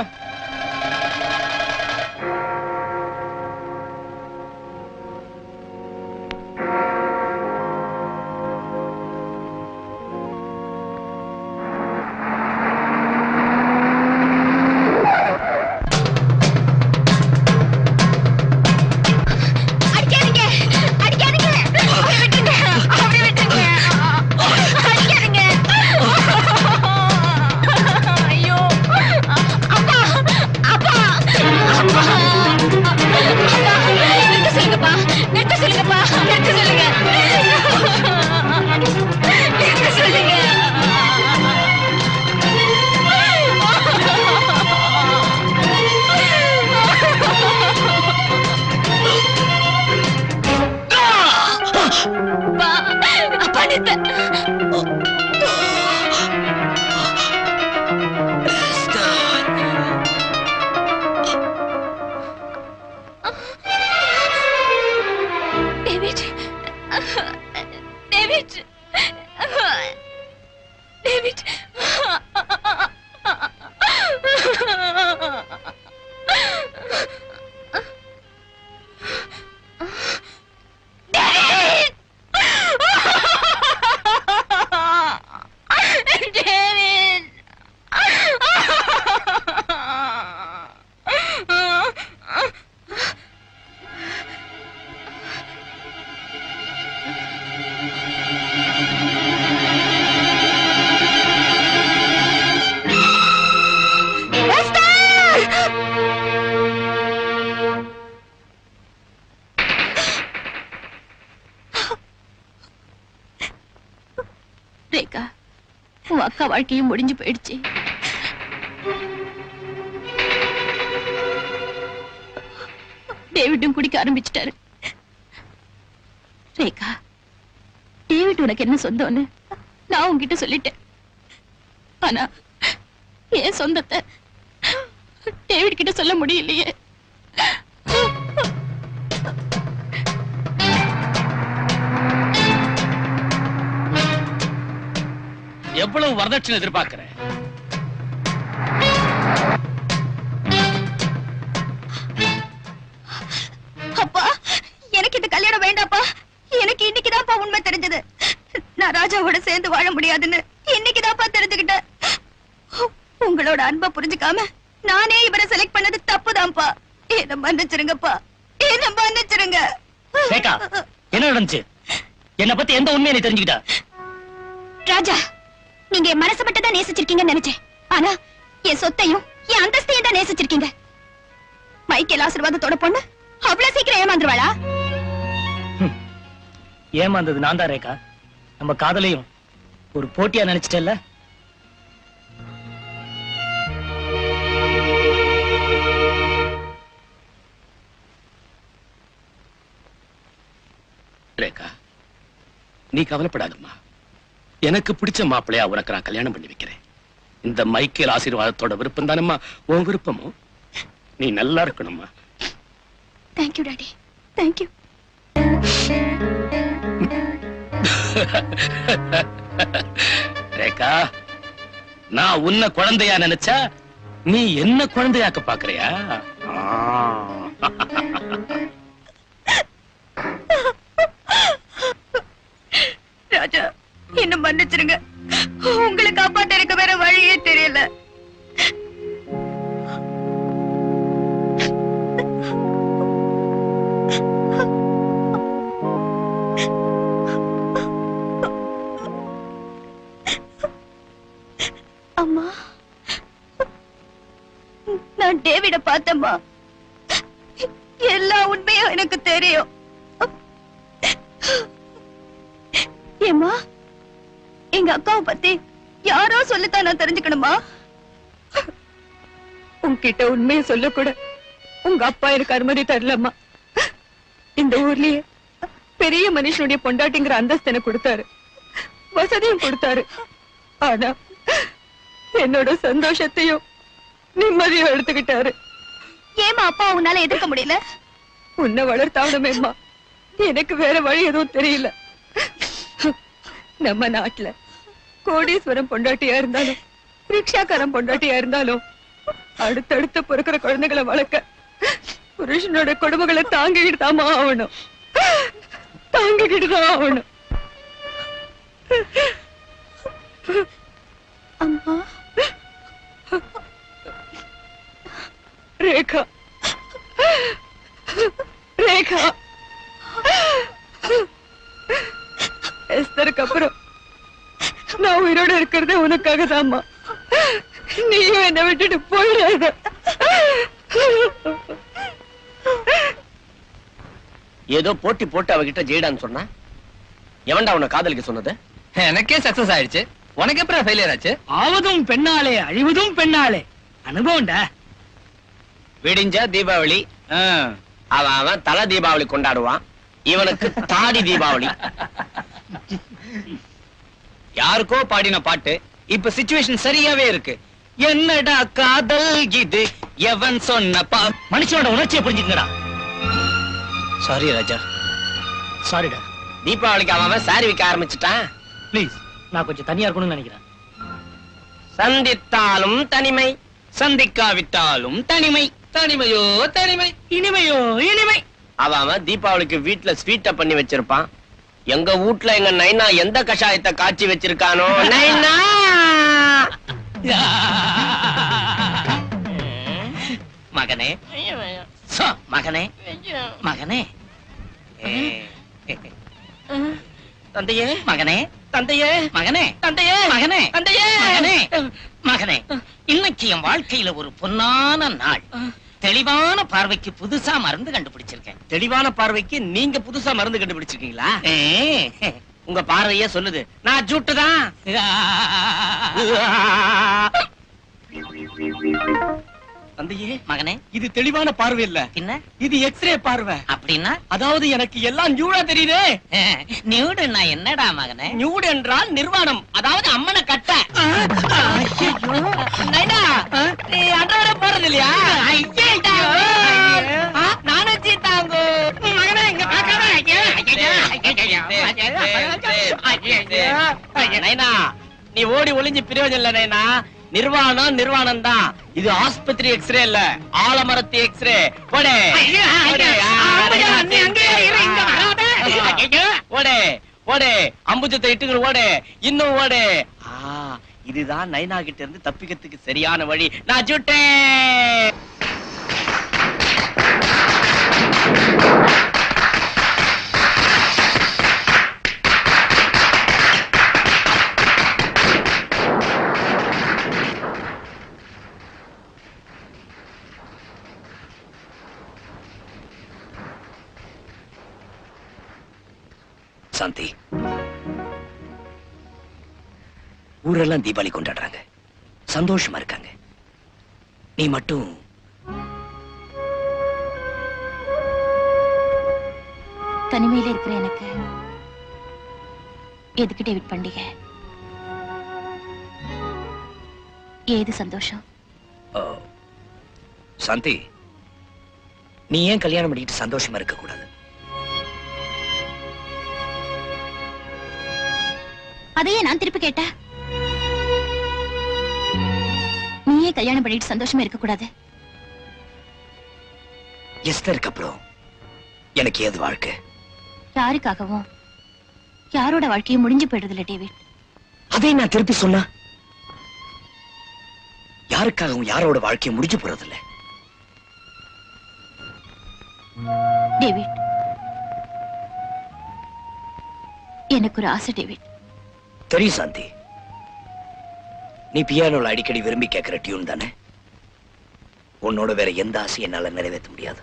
ரேகா, உன் அக்கா வாழ்க்கையும் முடிஞ்சு போயிடுச்சு. டேவிடும் குடிக்க ஆரம்பிச்சிட்டாரு. ரேகா, டேவிட் உனக்கு என்ன சொந்தம்னு நான் உன்கிட்ட சொல்லிட்டேன். ஆனா என் சொந்தத்தை டேவிட் கிட்ட சொல்ல முடியலையே. எவ்வளவு வரதட்சணை எதிர்பார்க்கிற? அப்பா, எனக்கு இந்த கல்யாணம் வேண்டாப்பா. எனக்கு இன்னைக்குதான்ப்பா உண்மை தெரிஞ்சது. நான் ராஜாவோட சேர்ந்து வாழ முடியாதுன்னு இன்னைக்குதான்ப்பா தெரிஞ்சுக்கிட்டேன். உங்களோட அன்பை புரிஞ்சுக்காம நானே இவரை செலக்ட் பண்ணது தப்புதான்ப்பா. என்ன மன்னிச்சிருங்கப்பா, என்ன மன்னிச்சிருங்க. ரேகா, என்ன நடந்துச்சு? என்ன பத்தி எந்த உண்மையை நீ தெரிஞ்சுக்கிட்ட? ராஜா, நீங்க என் மனசு மட்டும் தான் நேசிச்சிருக்கீங்கன்னு நினைச்சேன். ஆனா என் சொத்தையும் என் அந்தஸ்தையும் தான் நேசிச்சிருக்கீங்க. மைக்கேல் ஆசீர்வாதத்தோட பொண்ணு அவ்வளவு சீக்கிரம் ஏமாந்துருவாளா? ஏமாந்தது நான் தான் ரேகா. நம்ம காதலையும் ஒரு போட்டியா நினைச்சிட்டல்ல. ரேகா, நீ கவலைப்படாதம்மா. எனக்கு பிடிச்ச மாப்பிள்ளையா உனக்கு நான் கல்யாணம் பண்ணி வைக்கிறேன். இந்த மைக்கேல் ஆசீர்வாதத்தோட விருப்பம் தானம்மா உன் விருப்பமும். நீ நல்லா இருக்கணும்மா. Thank you daddy, thank you. ரேகா, நான் உன்னை குழந்தையா நினைச்சா நீ என்ன குழந்தையாக்க பாக்குறியா? ராஜா, என்ன மன்னிச்சிருங்க. உங்களை காப்பாத்த எனக்கு வேற வழியே தெரியல. அம்மா, நான் டேவிட பார்த்தம்மா. எல்லா உண்மையும் எனக்கு தெரியும். ஏம்மா, எங்க அக்காவை பத்தி யாரோ சொல்லத்தான் நான் தெரிஞ்சுக்கணுமா? உன்கிட்ட உண்மையை சொல்ல கூட உங்க அப்பா எனக்கு அனுமதி தரலம்மா. இந்த ஊர்லயே பெரிய மனுஷனுடைய பொண்டாட்டிங்கிற அந்தஸ்து எனக்கு கொடுத்தாரு, வசதியும் கொடுத்தாரு. ஆனா என்னோட சந்தோஷத்தையும் நிம்மதியும் எடுத்துக்கிட்டாரு. ஏமா அப்பா உன்னால எதிர்க்க முடியல? உன்னை வளர்த்தாவணுமேம்மா, எனக்கு வேற வழி எதுவும் தெரியல. நம்ம நாட்டுல கோடீஸ்வரம் பொண்டாட்டியா இருந்தாலும் ரிக்ஷாக்காரன் பொண்டாட்டியா இருந்தாலும் அடுத்தடுத்து பிறக்கிற குழந்தைகளை வளர்க்க புருஷனோட கொடுமைகளை தாங்கிக்கிட்டு தாமா ஆகணும், தாங்கிக்கிட்டு தான் ஆகணும். அம்மா, ரேகா, ரேகா, எஸ்தருக்கு அப்புறம் நான் உயிரோட இருக்கிறதே உனக்காக தான்மா. நீயும் என்ன விட்டுட்டு போயிடாத. ஏதோ போட்டி போட்டு அவகிட்ட ஜெயிடான்னு சொன்னா, எவன்டா உன்னை காதலிக்க சொன்னது? எனக்கே சக்சஸ் ஆயிடுச்சு, உனக்கு எப்பறம் ஃபெயிலியர் ஆச்சு? ஆவதும் பெண்ணாலே அழிவதும் பெண்ணாலே. அனுபவம்டா. விடிஞ்ச தீபாவளி, அவன் அவன் தலை தீபாவளி கொண்டாடுவான், இவனுக்கு தாடி தீபாவளி. யாருக்கோ பாடின பாட்டு இப்ப சிச்சுவேஷன் சரியாவே இருக்கு. என்னடா காதல் இது, எவன் சொன்ன பா. மனுஷனோட உணர்ச்சியை புரிஞ்சுக்கடா. சாரி ராஜா, சாரிடா. தீபாவளிக்கு அவன் சாரி விற்க ஆரம்பிச்சுட்டான். ப்ளீஸ், நான் கொஞ்சம் தனியா இருக்கணும்னு நினைக்கிறேன். சந்தித்தாலும் தனிமை, சந்திக்காவிட்டாலும் தனிமை, தனிமையோ தனிமை, இனிமையோ இனிமை. அவன் தீபாவளிக்கு வீட்டுல ஸ்வீட்ட பண்ணி வச்சிருப்பான். எங்க வீட்டுல எங்க நைனா எந்த கஷாயத்தை காய்ச்சி வச்சிருக்கானோ. நைனா மகனே, சோ, மகனே, மகனே, தந்தையே, மகனே, தந்தையே, மகனே, தந்தையே, மகனே, தந்தையே, மகனே, மகனே, இன்னைக்கு என் வாழ்க்கையில ஒரு பொன்னான நாள். தெளிவான பார்வைக்கு புதுசா மருந்து கண்டுபிடிச்சிருக்கேன். தெளிவான பார்வைக்கு நீங்க புதுசா மருந்து கண்டுபிடிச்சிருக்கீங்களா? உங்க பார்வையே சொல்லுது நான் ஜூட்டுதான். தந்தையே, மகனே, இது தெளிவான பார்வை இல்ல, என்ன இது எக்ஸ்ரே பார்வை. அப்படின்னா? அதாவது எனக்கு எல்லாம் நியூடா தெரியுதே. நியூடுன்னா என்னடா மகனே? நியூடு என்றால் நிர்வாணம், அதாவது அம்மனை கட்ட. நைனா, நீ அன்றவர போறது இல்லையா? நானும் சீத்தாங்க மகனே, இங்க பாக்காம. நைனா, நீ ஓடி ஒளிஞ்சு பிரயோஜனம் இல்ல நைனா. நிர்வாணம் நிர்வாணம் தான். இது ஆஸ்பத்திரி எக்ஸ்ரே இல்ல, ஆலமரத்தி எக்ஸ்ரே. ஓடே ஓடே ஓடே, அம்புஜத்தை இட்டுங்க ஓடே, இன்னும் ஓடே. இதுதான் நைனா கிட்ட இருந்து தப்பிக்கிறதுக்கு சரியான வழி. நான் சுட்டேன். சாந்தி, ஊரெல்லாம் தீபாவளி கொண்டாடுறாங்க, சந்தோஷமா இருக்காங்க. நீ மட்டும் தனிமையில இருக்கிற எனக்கு எதுக்கு டேவிட் பண்டிகை? ஏது சந்தோஷம்? சாந்தி, நீ ஏன் கல்யாணம் பண்ணிட்டு சந்தோஷமா இருக்க கூடாது? அதையே நான் திருப்பி கேட்டா, நீயே கல்யாணம் பண்ணிட்டு சந்தோஷமா இருக்க கூடாது? எஸ்தருக்கு அப்புறம் எனக்கு ஏது வாழ்க்கை? யாருக்காகவும் யாரோட வாழ்க்கையும் முடிஞ்சு போயிடுறதில்ல டேவிட். அதை நான் திருப்பி சொன்னா, யாருக்காகவும் யாரோட வாழ்க்கையை முடிஞ்சு போறதில்லை. டேவிட், எனக்கு ஒரு ஆசை டேவிட். தெரியும் சாந்தி, நீ பியானோல அடிக்கடி விரும்பி கேட்கிற டியூன் தானே. உன்னோட வேற எந்த ஆசையும் என்னால நிறைவேற்ற முடியாது.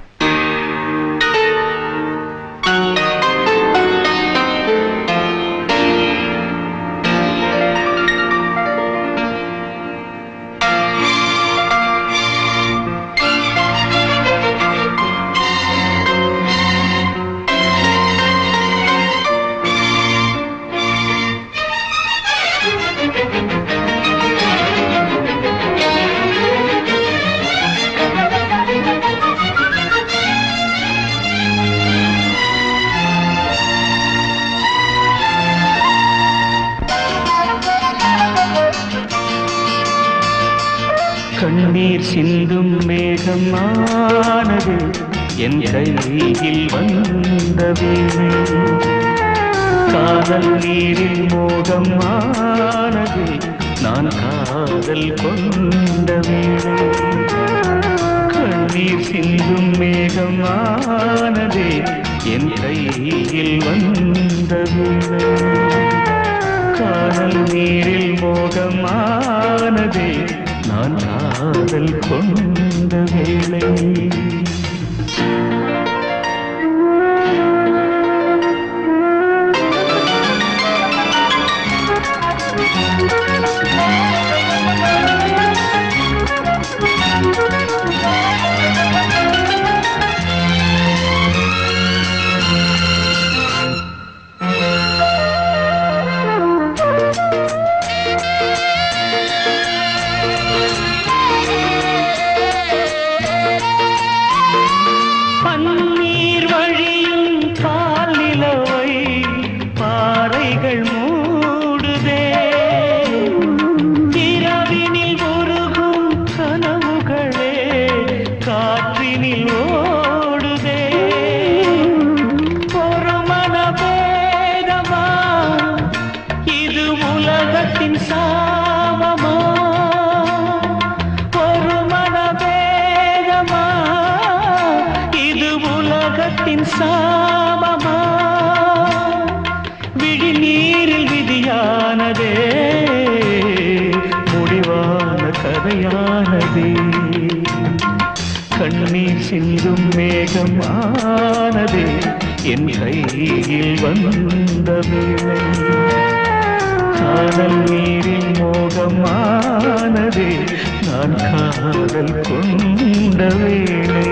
கண்ணீர் சிந்தும் மேகமானது என் கையில் வந்த வேளை, காதல் நீரில் மோகமானது நான் காதல் கொண்ட வேளை. கண்ணீர் சிந்தும் மேகமானது என் கையில் வந்த வேளை, காதல் நீரில் மோகமானது நான் காதல் கொண்ட வேளை. கண்ணீர் சிந்தும் மேகம் ஆனதே என் கையில் வந்த வேளை, காதல் நீரில் மோகமானதே நான் காதல் கொண்ட வேளை.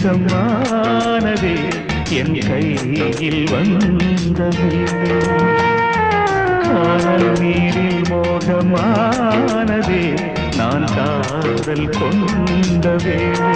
தேசமானதே என் கையில் வந்ததே காணல் நீரில் மோகமானதே நான் காதல் கொண்டவே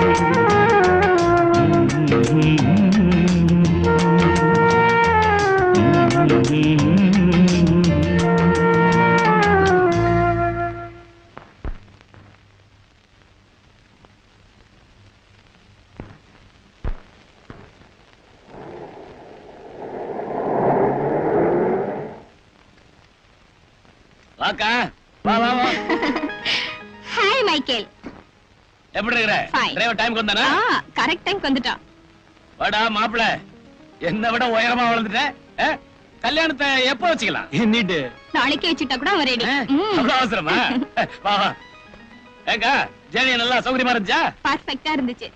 வாக்கா வா வா வா ஹாய் மைக்கேல் எப்படி இருக்கற டிரைவர் டைம்க்கு வந்தானா ஆ கரெக்ட் டைம்க்கு வந்துட்டான் வாடா மாப்பிள என்ன விட உயரமா வளர்ந்துட்ட கல்யாணத்தை எப்போ வச்சுக்கலாம் என்னிட்டு நாளைக்கே வச்சிட்டா கூட அவன் ரெடி அவ்வளவு அவசரமா வா வா ஏங்கா ஜேர்னி நல்லா சௌகரியமா இருந்துச்சா பர்ஃபெக்ட்டா இருந்துச்சு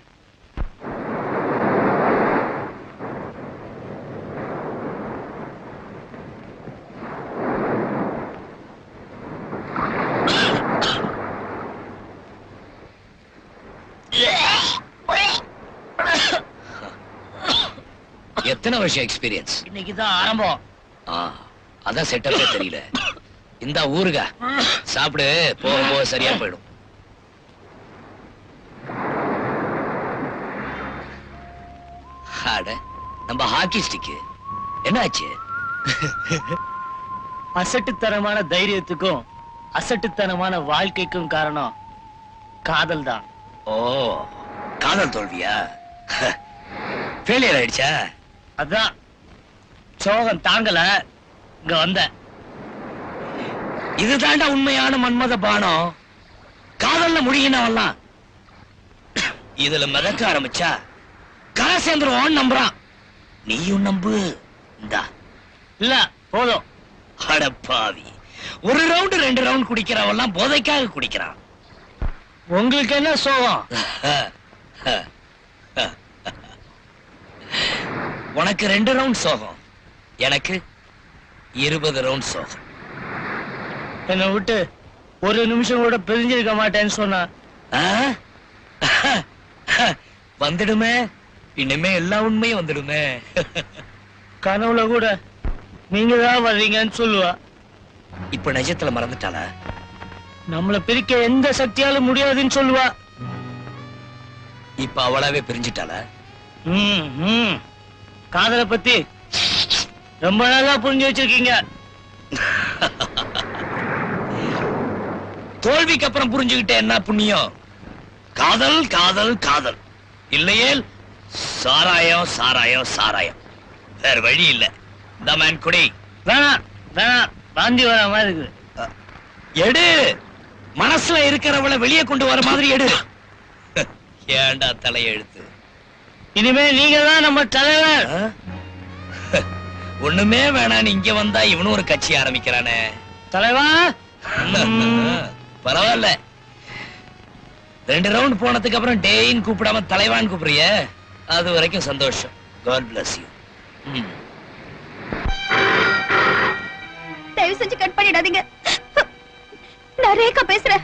எத்தனை வருஷம் எக்ஸ்பீரியன்ஸ்? இன்னைக்குதான் ஆரம்பம். அதான் செட்டப்பே தெரியல. இந்த ஊருகா சாப்பிடு, போக போக சரியா போயிடும். நம்ம ஹாக்கி ஸ்டிக்கு என்னாச்சு? அசட்டுத்தனமான தைரியத்துக்கும் அசட்டுத்தனமான வாழ்க்கைக்கும் காரணம் காதல் தான். ஓ, காதல் தோல்வியா? ஃபெயிலியர் ஆயிடுச்சா? அதான் சோகம் தாங்கல இங்க வந்த. இதுதாண்டா உண்மையான மன்மத பானம். காதல்ல முடியினவெல்லாம் இதுல மிதக்க ஆரம்பிச்சா கரை சேர்ந்துருவான் நம்புறான். நீயும் நம்பு. இந்தா இல்ல போதும். அடப்பாவி, ஒரு ரவுண்ட் ரெண்டு ரவுண்ட் குடிக்கிறவெல்லாம் போதைக்காக குடிக்கிறான். உங்களுக்கு என்ன சோகம்? உனக்கு ரெண்டு ரவுண்ட் சோகம், எனக்கு இருபது ரவுண்ட் சோகம். என்னை விட்டு ஒரு நிமிஷம் கூட பிரிஞ்சிருக்க மாட்டேன்னு சொன்னா வந்துடுமே. இனிமே எல்லா உண்மையும் வந்துடுமே. கனவுல கூட நீங்க தான் வர்றீங்கன்னு சொல்லுவா. இப்ப நிஜத்துல மறந்துட்டாளா? நம்மளை பிரிக்க எந்த சக்தியாலும் முடியாதுன்னு சொல்லுவா. இப்ப அவளாவே பிரிஞ்சிட்டாளா? ம், காதலை பத்தி ரொம்ப நல்லா புரிஞ்சு வச்சிருக்கீங்க. தோல்விக்கு அப்புறம் புரிஞ்சுக்கிட்ட என்ன புண்ணியம்? காதல் காதல் காதல் இல்லையே சாராயம் சாராயம் சாராயம். வேற வழி இல்ல. இந்த மேன் குடி. வேணாம் வேணாம், வாந்தி வர மாதிரி இருக்குது. எடு, மனசுல இருக்கிறவளை வெளியே கொண்டு வர மாதிரி எடு. ஏண்டா தலையெழுத்து? இனிமே நீங்க தான் நம்ம தலைவர். ஒண்ணுமே வேணான்னு இங்க வந்தா இவனும் ஒரு கட்சி ஆரம்பிக்கிறானே. தலைவா பரவாயில்ல, ரெண்டு ரவுண்ட் போனதுக்கு அப்புறம் டேயின் கூப்பிடாம தலைவான்னு கூப்பிடுறிய, அது வரைக்கும் சந்தோஷம். God bless you. தயவு செஞ்சு கட் பண்ணிடாதீங்க. நான் ரேகா பேசுறேன்.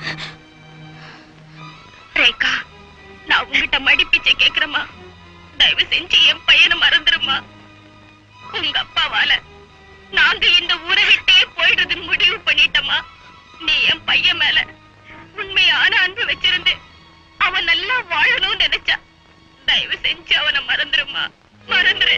ரேகா, நான் உங்ககிட்ட மடிப்பிச்சை கேக்குறேமா. தயவு செஞ்சு என் பையனை மறந்துருமா. உங்க அப்பாவால நாங்க இந்த ஊரை விட்டே போயிடுறதுன்னு முடிவு பண்ணிட்டோமா. நீ என் பையன் மேல உண்மையான அன்பு வச்சிருந்து அவன் நல்லா வாழணும்னு நினைச்சா. தயவு செஞ்சு அவனை மறந்துருமா, மறந்துரு.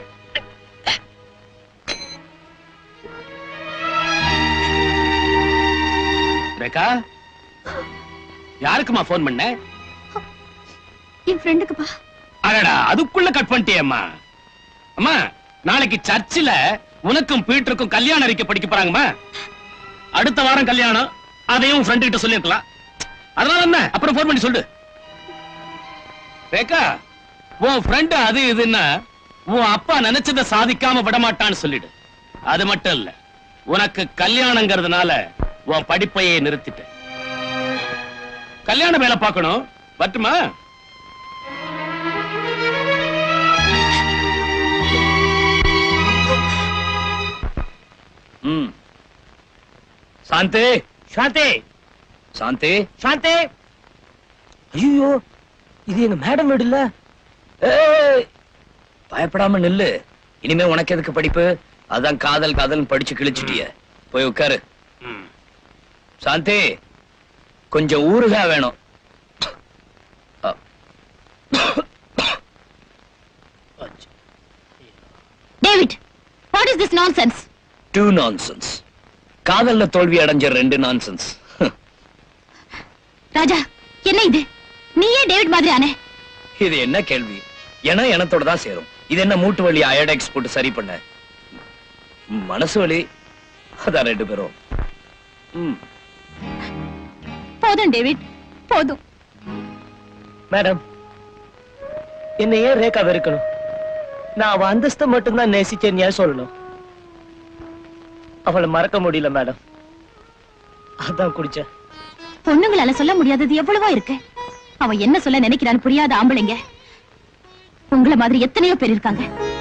ரேகா, யாருக்குமா போன் பண்ண? என் ஃப்ரெண்டுக்குப்பா. அடடா, அதுக்குள்ள கட் பண்ணிட்டியேம்மா. அம்மா, நாளைக்கு சர்ச்சில் உனக்கும் பீட்டருக்கும் கல்யாணம் அறிக்கை படிக்க போறாங்கம்மா. அடுத்த வாரம் கல்யாணம், அதையும் ஃப்ரெண்ட் கிட்ட சொல்லிருக்கலாம். அதனால என்ன, அப்புறம் போன் பண்ணி சொல்லு. ரேகா, உன் ஃப்ரெண்ட் அது இதுன்னா உன் அப்பா நினைச்சதை சாதிக்காம விடமாட்டான்னு சொல்லிடு. அது மட்டும் இல்ல, உனக்கு கல்யாணங்கிறதுனால உன் படிப்பையே நிறுத்திட்ட. கல்யாணம் வேலை பார்க்கணும், வரட்டுமா? ம். சாந்தி, சாந்தி, சாந்தி, சாந்தி. ஐயோ, இது எங்க மேடம் வீடு இல்ல? பயப்படாம நில்லு. இனிமே உனக்கு எதுக்கு படிப்பு? அதான் காதல் காதல் படிச்சு கிழிச்சிட்டிய. போய் உட்காரு. சாந்தி, கொஞ்சம் ஊறுகா வேணும். David, what is this nonsense? Two nonsense. காதல்ல தோல்வி அடைஞ்ச ரெண்டு நான்சென்ஸ். ராஜா, என்ன இது? நீயே டேவிட் மாதிரி ஆனே. இது என்ன கேள்வி? ஏன்னா எனத்தோட தான் சேரும். இது என்ன மூட்டு வலி அயோடெக்ஸ் போட்டு சரி பண்ண? மனசு வலி, அதான் ரெண்டு பேரும். போதும் டேவிட், போதும். மேடம், என்ன ஏன் ரேகா வெறுக்கணும்? நான் அவ அந்தஸ்தை மட்டும்தான் நேசிச்சேன் ஏன் சொல்லணும்? அவளை மறக்க முடியல மேடம், அதான் குடிச்சேன். பொண்ணுங்களால சொல்ல முடியாதது எவ்வளவோ இருக்கு. அவன் என்ன சொல்ல நினைக்கிறான்னு புரியாத ஆம்பளைங்க உங்களை மாதிரி எத்தனையோ பேர் இருக்காங்க.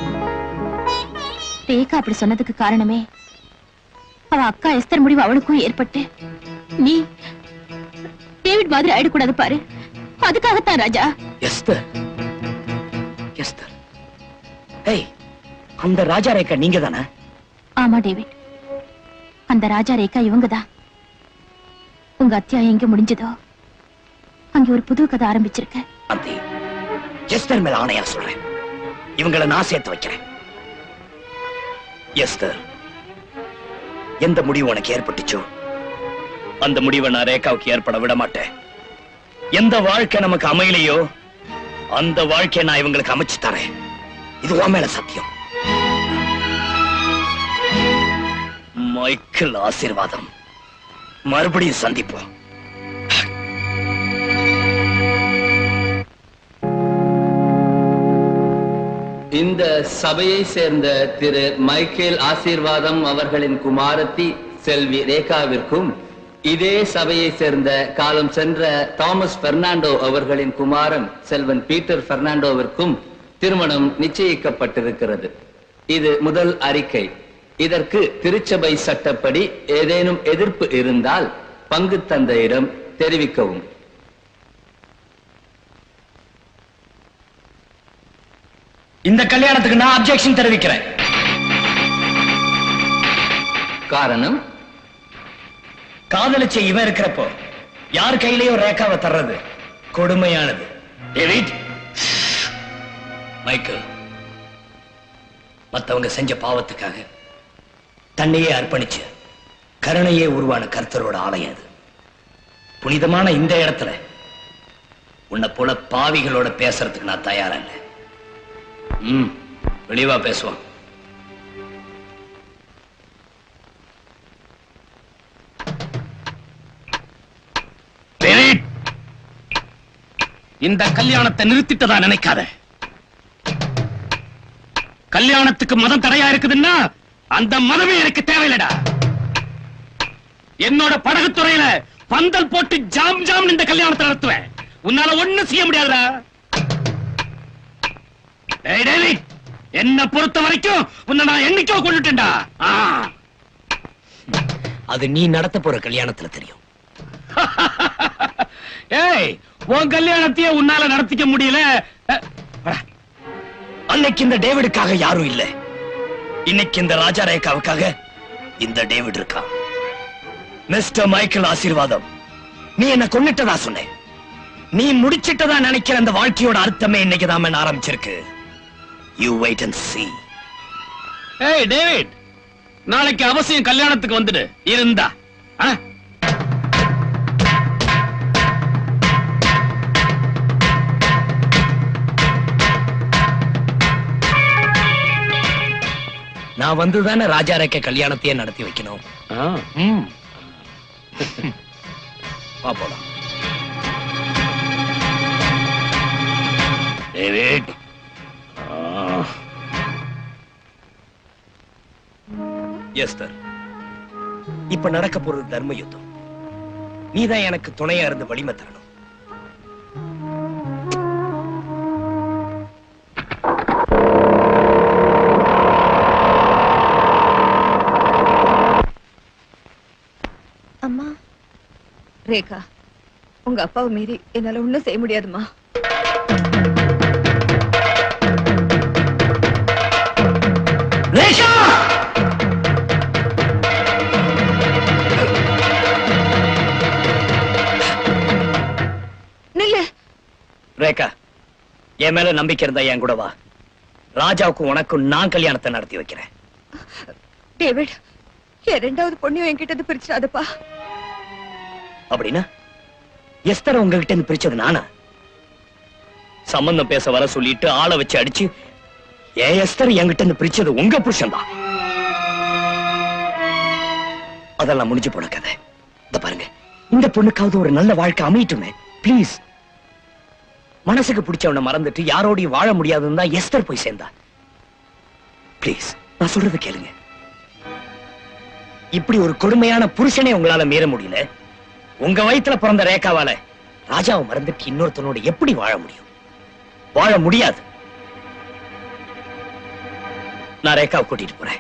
ரேகா அப்படி சொன்னதுக்கு காரணமே அவ அக்கா எஸ்தர் முடிவு அவளுக்கும் ஏற்பட்டு நீ டேவிட் மாதிரி ஆயிடக்கூடாது பாரு, அதுக்காகத்தான் ராஜா. எஸ்தர், எஸ்தர், ஏய், அந்த ராஜா ரேகா நீங்க தானே? ஆமா டேவிட், அந்த ராஜா ரேகா இவங்கதான். உங்க அத்தியாயம் எங்க முடிஞ்சதோ அங்க ஒரு புது கதை ஆரம்பிச்சிருக்க. அந்த எஸ்தர் மேல ஆணையா சொல்றேன், இவங்களை நான் சேர்த்து வைக்கிறேன். எஸ்தர், எந்த முடிவு உனக்கு ஏற்பட்டுச்சோ அந்த முடிவை நான் ரேகாவுக்கு ஏற்பட விட மாட்டேன். எந்த வாழ்க்கை நமக்கு அமையலையோ அந்த வாழ்க்கையை நான் இவங்களுக்கு அமைச்சு தரேன். இது உன் மேல சத்தியம். மைக்கேல் ஆசீர்வாதம். மறுபடியும் சந்திப்போம். இந்த சபையை சேர்ந்த திரு மைக்கேல் ஆசீர்வாதம் அவர்களின் குமாரத்தி செல்வி ரேகாவிற்கும், இதே சபையை சேர்ந்த காலம் சென்ற தாமஸ் பெர்னாண்டோ அவர்களின் குமாரன் செல்வன் பீட்டர் பெர்னாண்டோவிற்கும் திருமணம் நிச்சயிக்கப்பட்டிருக்கிறது. இது முதல் அறிக்கை. இதற்கு திருச்சபை சட்டப்படி ஏதேனும் எதிர்ப்பு இருந்தால் பங்கு தந்தையிடம் தெரிவிக்கவும். இந்த கல்யாணத்துக்கு நான் அப்ஜெக்ஷன் தெரிவிக்கிறேன். காரணம், காதலிச்ச இவன் இருக்கிறப்போ யார் கையிலையும் ரேகாவை தர்றது கொடுமையானது. டேவிட், மைக்கேல், மத்தவங்க செஞ்ச பாவத்துக்காக தன்னையே அர்ப்பணிச்சு கருணையே உருவான கர்த்தரோட ஆலயம் அது. புனிதமான இந்த இடத்துல உன்னை போல பாவிகளோட பேசுறதுக்கு நான் தயாரா இல்லை. ம், வெளிவா பேசுவோம். இந்த கல்யாணத்தை நிறுத்திட்டதா நினைக்காத. கல்யாணத்துக்கு மதம் தடையா இருக்குதுன்னா அந்த மதமே எனக்கு தேவையில்லடா. என்னோட படகுத்துறையில பந்தல் போட்டு ஜாம் ஜாம் இந்த கல்யாணத்தை நடத்துவேன். உன்னால ஒண்ணும் செய்ய முடியாதுடா. என்ன பொறுத்த வரைக்கும் உன்னை நான் என்னைக்கோ கொண்டுட்டேன்டா. அது நீ நடத்த போற கல்யாணத்துல தெரியும். ஏய், உன் கல்யாணத்தையே உன்னால நடத்திக்க முடியல. அன்னைக்கு இந்த டேவிடுக்காக யாரும் இல்ல. இன்னைக்கு இந்த ராஜா ரேகாவுக்காக இந்த டேவிட் இருக்கா. மிஸ்டர் மைக்கேல் ஆசீர்வாதம், நீ என்ன கொன்னிட்டதா சொன்னேன். நீ முடிச்சிட்டதா நினைக்கிற அந்த வாழ்க்கையோட அர்த்தமே இன்னைக்குதான் ஆரம்பிச்சிருக்கு. You wait and see. ஏய் டேவிட், நாளைக்கு அவசியம் கல்யாணத்துக்கு வந்துடு. இருந்தா நான் வந்துதானே ராஜா ரேகா கல்யாணத்தையே நடத்தி வைக்கணும். போலாம். டேவிட், எஸ்தர், இப்ப நடக்க போறது தர்ம யுத்தம். நீதான் எனக்கு துணையா இருந்து வலிமை தரணும். அம்மா, ரேகா, உங்க அப்பாவை மீறி என்னால ஒண்ணும் செய்ய முடியாதுமா. ரேகா! நில்லு. ரேகா, என் மேல நம்பிக்கை இருந்தா என் கூட வா. ராஜாவுக்கும் உனக்கும் நான் கல்யாணத்தை நடத்தி வைக்கிறேன். டேவிட், என் ரெண்டாவது பொண்ணையும் என்கிட்ட இருந்து பிரிச்சிடாதப்பா. அப்படின்னா எஸ்தர் உங்ககிட்ட இருந்து பிரிச்சது நானா? சம்பந்தம் பேச வர சொல்லிட்டு ஆளை வச்சு அடிச்சு ஏன் எஸ்தர் என்கிட்ட இருந்து பிரிச்சது உங்க புருஷன் தான். அதெல்லாம் முடிஞ்சு போன கதை. இத பாருங்க, இந்த பொண்ணுக்காவது ஒரு நல்ல வாழ்க்கை அமையட்டுமே பிளீஸ். மனசுக்கு பிடிச்சவனை மறந்துட்டு யாரோடையும் வாழ முடியாதுன்னு தான் எஸ்தர் போய் சேர்ந்தா. பிளீஸ், நான் சொல்றது கேளுங்க. இப்படி ஒரு கொடுமையான புருஷனே உங்களால மீற முடியல. உங்க வயித்துல பிறந்த ரேகாவால ராஜாவை மறந்துட்டு இன்னொருத்தனோட எப்படி வாழ முடியும்? வாழ முடியாது. நான் ரேகாவை கூட்டிட்டு போறேன்.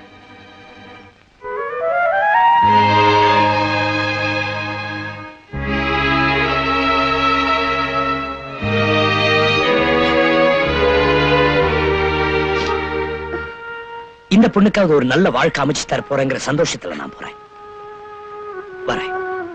இந்த பொண்ணுக்காவது ஒரு நல்ல வாழ்க்கை அமைச்சு தர போறேங்கிற சந்தோஷத்துல நான் போறேன். வரேன்.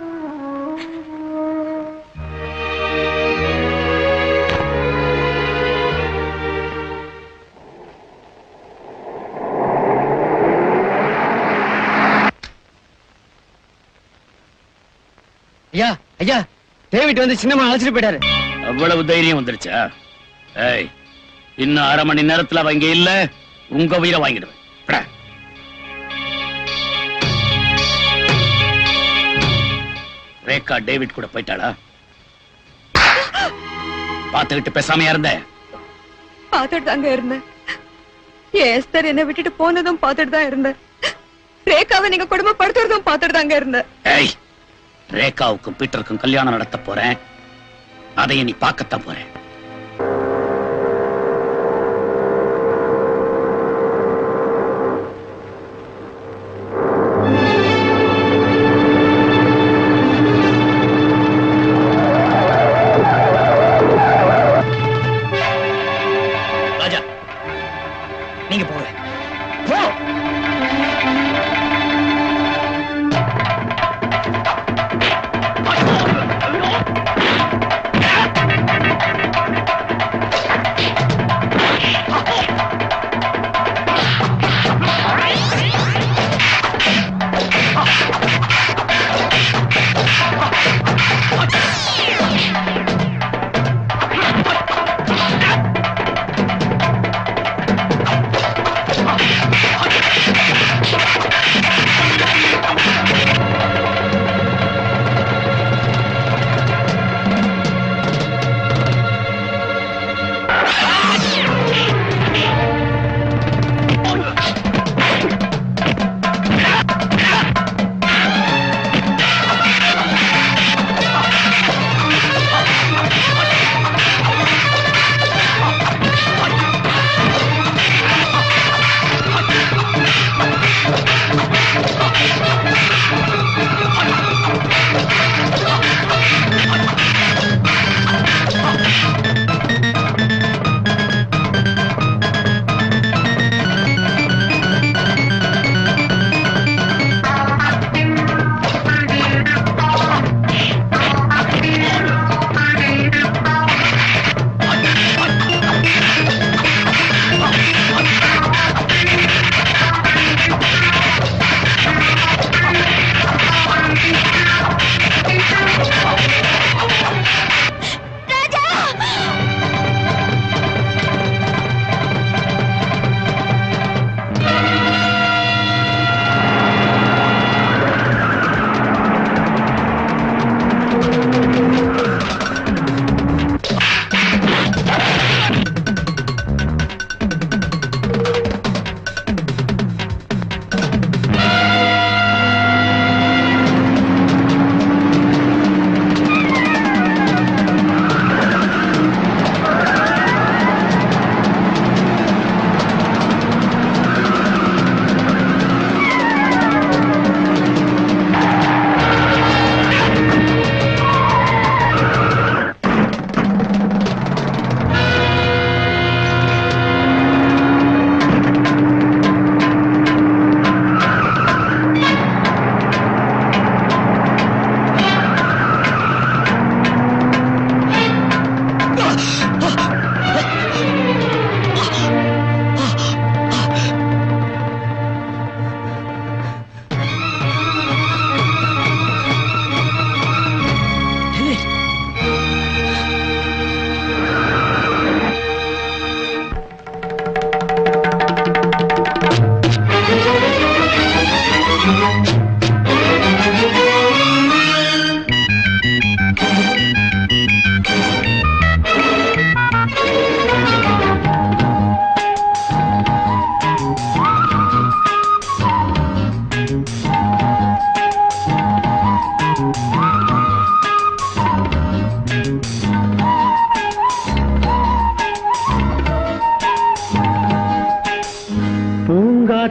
ஐயா ஐயா, டேவிட் வந்து சின்னம்மா அழைச்சிட்டு போயிட்டாரு. அவ்வளவு தைரியம் வந்துருச்சா? ஏய், இன்னும் அரை மணி நேரத்துல அவங்க இல்ல, உங்க உயிரை வாங்கிடுவேன். ரேகா டேவிட் கூட போயிட்டாளா? பாத்துக்கிட்டு பேசாமையா இருந்த? பாத்துட்டு தாங்க இருந்தேன். எஸ்தர் என்னை விட்டுட்டு போனதும் பாத்துட்டு தான் இருந்தேன். ரேகாவை நீங்க குடும்பப்படுத்துறதும் பாத்துட்டு தாங்க இருந்தேன். ஏய், ரேகாவுக்கும் பீட்டருக்கும் கல்யாணம் நடத்த போறேன். அதையும் நீ பார்க்கத்தான் போறேன். ராஜா, நீங்க போங்க. போ.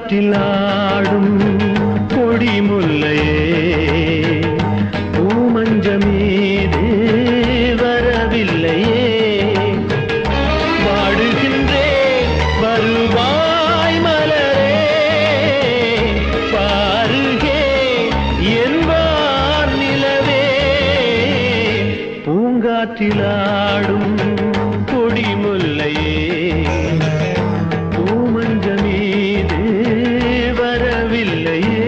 பூங்காற்றில் ஆடும் கொடி முல்லையே பூமஞ்சமீது வரவில்லையே வாடுகின்றேன் வருவாய் மலரே பாருகே என்பார் நிலவே பூங்காற்றில் ஆடும் கொடி முல்லையே பூமஞ்சமீது வரவில்லையே.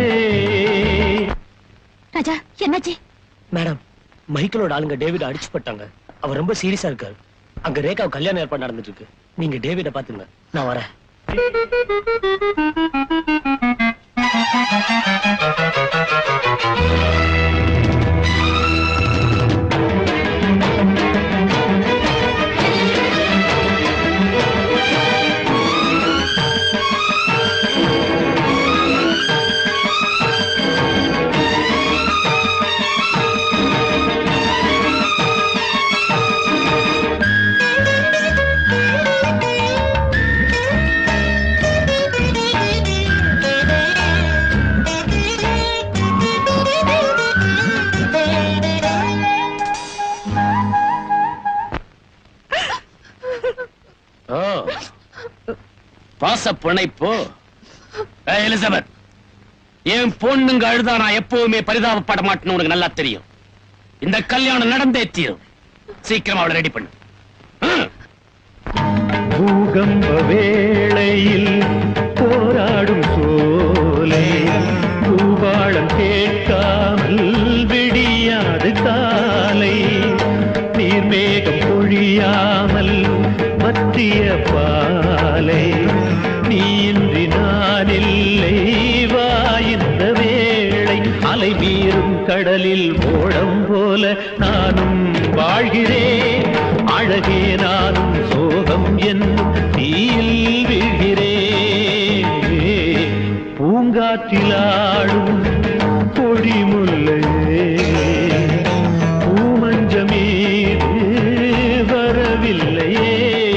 ராஜா என்னாச்சு? மேடம், மைக்கேலோட ஆளுங்க டேவிட் அடிச்சு போட்டாங்க. அவர் ரொம்ப சீரியஸா இருக்காரு. அங்க ரேகா கல்யாணம் ஏற்பாடு நடந்துட்டு இருக்கு. நீங்க டேவிட பாத்துங்க, நான் வரேன். பாச பிணைப்பு. எலிசபெத், என் பொண்ணுங்க அழுதா நான் எப்பவுமே பரிதாபப்பட மாட்டேன்னு உனக்கு நல்லா தெரியும். இந்த கல்யாணம் நடந்தே தீரும். சீக்கிரம் அவளை ரெடி பண்ணு. பூகம்ப வேளையில் போராடும் சோலை பூபாளம் கேட்காமல் விடியாது காலை நீர்மேகம் பொழியாமல் மத்திய பாலை நீன்றி நான் இல்லை வா இந்த வேளை அலை மீறும் கடலில் ஓடம் போல நானும் வாழ்கிறேன் அழகே நானும் சோகம் என்னும் தீயில் வீழ்கிறேன் பூங்காற்றில் ஆடும் பொடி முல்லையே பூமஞ்சமீது வரவில்லையே.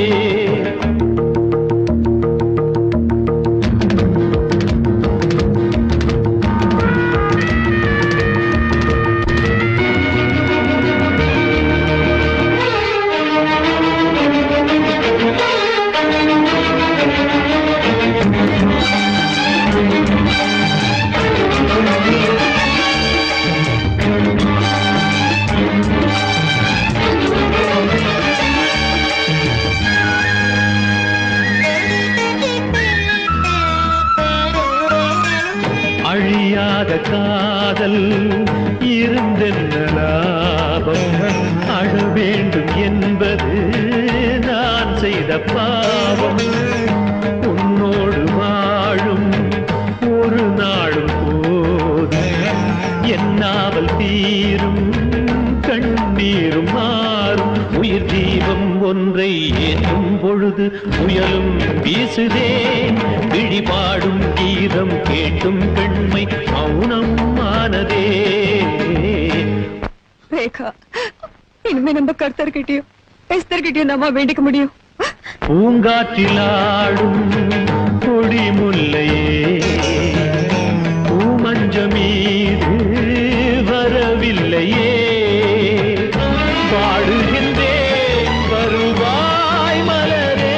அழியாத காதல் இருந்தென்ன லாபம் அழ வேண்டும் என்பது நான் செய்த பாவம் உன்னோடு வாழும் ஒரு நாளும் போது என்னாவல் தீரும் கண்ணீரும் மாறும் உயிர் தீபம் ஒன்றை ஏற்றும் பொழுது புயலும் வீசுதே விழிபாடும் கீதம் கேட்டும் பெண்மை மௌனம் ஆனதே. ரேகா, இனிமே நம்ம கர்த்தர் கிட்டயும் எஸ்தர் கிட்டயும் நம்ம வேண்டிக்க முடியும். பூங்காற்றில் ஆடும் கொடி முல்லையே பூமஞ்சமீது வரவில்லையே பாடுகின்றேன் வருவாய் மலரே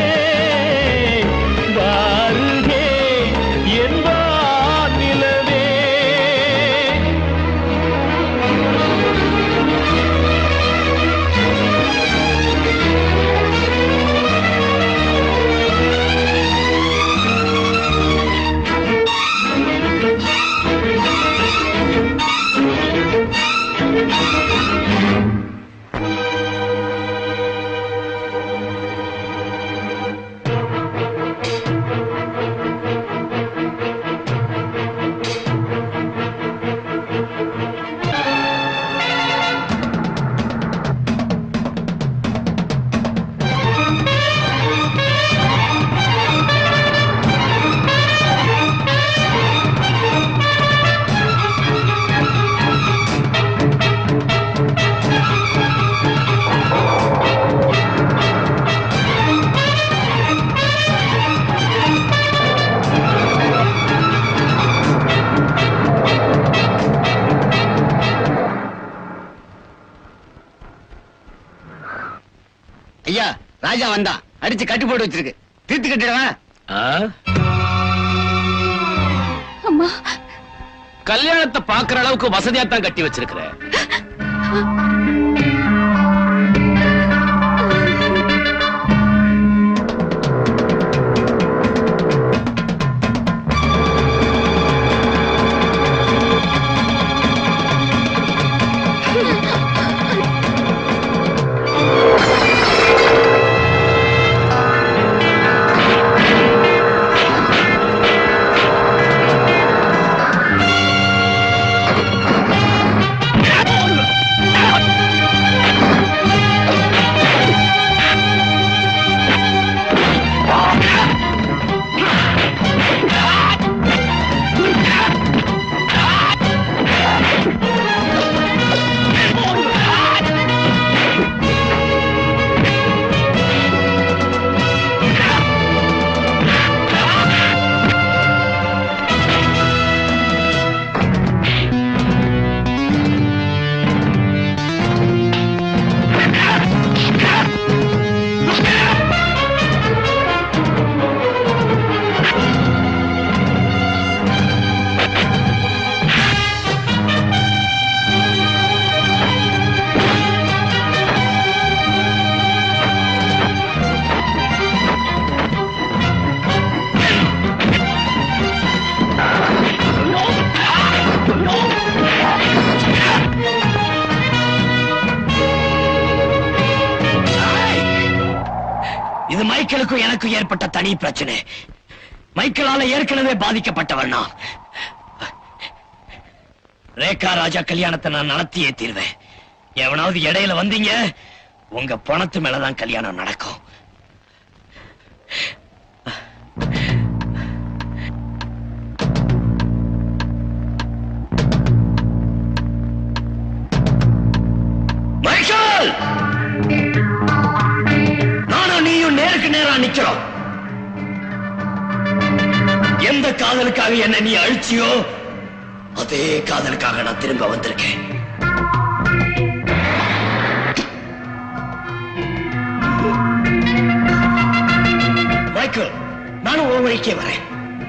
வாருகே என்பார் நிலவே. ஐயா ராஜா வந்தான், அடிச்சு கட்டி போட்டு வச்சிருக்கு, தீர்த்து கட்டிடுவேன். அம்மா, கல்யாணத்தை பாக்குற அளவுக்கு வசதியா தான் கட்டி வச்சிருக்கிற. இது மைக்கேலுக்கும் எனக்கு ஏற்பட்ட தனி பிரச்சனை. மைக்கேலால ஏற்கனவே பாதிக்கப்பட்டவன் நான். ரேகா ராஜா கல்யாணத்தை நான் நடத்தியே தீர்வேன். எவனாவது இடையில வந்தீங்க, உங்க பணத்து மேலதான் கல்யாணம் நடக்கும். மைக்கேல், நானும் நீயும் நேருக்கு நேரா நிக்கிறோம். எந்த காதலுக்காக என்ன நீ அழிச்சியோ அதே காதலுக்காக நான் திரும்ப வந்திருக்கேன். மைக்கேல், நானும் உன் வழிக்கே வரேன்.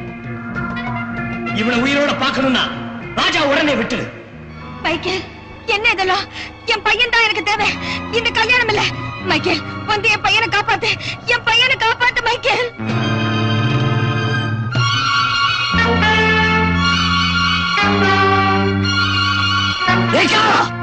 இவனை உயிரோட பார்க்கணும்னா ராஜா உடனே விட்டுடு. மைக்கேல், என்ன இதெல்லாம்? என் பையன் தான் எனக்கு தேவை, இந்த கல்யாணம் இல்ல. மைக்கேல், வந்து என் பையனை காப்பாத்து, என் பையனை காப்பாத்து மைக்கேல். ரேகா,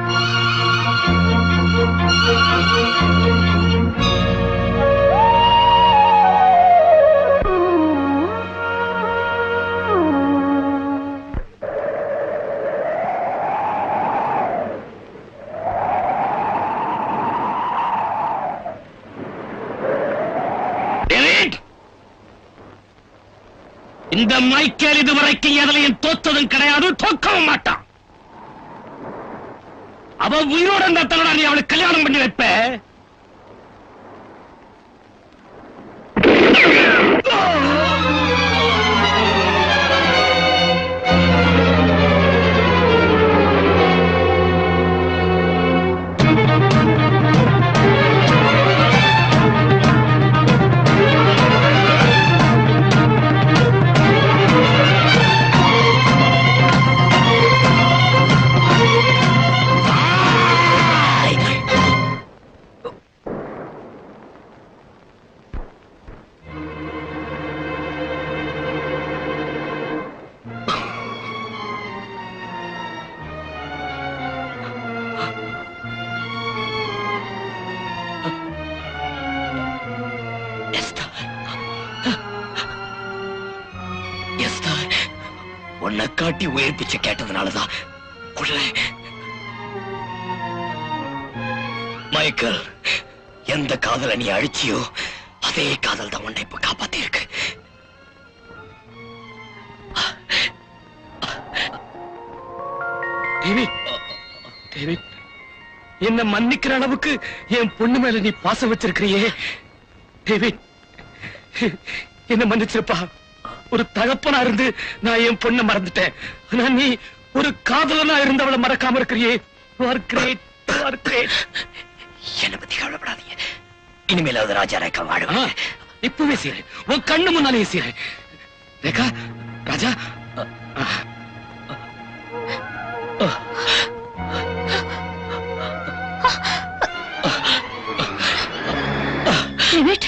இந்த மைக்கேல் இதுவரைக்கும் எதிலையும் தோத்ததும் கிடையாது, தோக்கவும் மாட்டான். அவ உயிரோட இருந்த தன்னோட நீ அவளுக்கு கல்யாணம் பண்ணி வைப்ப. உன்னை காட்டி உயிர் பிச்சை கேட்டதுனாலதான் கொள்ள. மைக்கேல், எந்த காதலை நீ அழிச்சியோ அதே காதல் தான் உன்னை இப்ப காப்பாத்தி இருக்கு. என்ன மன்னிக்கிற அளவுக்கு என் பொண்ணு மேல நீ பாசம் வச்சிருக்கிறியே டேவிட், என்ன மன்னிச்சிருப்பா. ஒரு தகப்பனா இருந்து நான் என் பொண்ணை மறந்துட்டேன். ஆனா நீ ஒரு காதலனா இருந்தவளை மறக்காம இருக்கிறியே. You are great, you are great. என்னை பத்தி கவலைப்படாதீங்க. இனிமேலாவது ராஜா ரேகா வாழும். இப்பவே சீரு, உன் கண்ணு முன்னாலே சீரு. ரேகா, ராஜா. டேவிட்,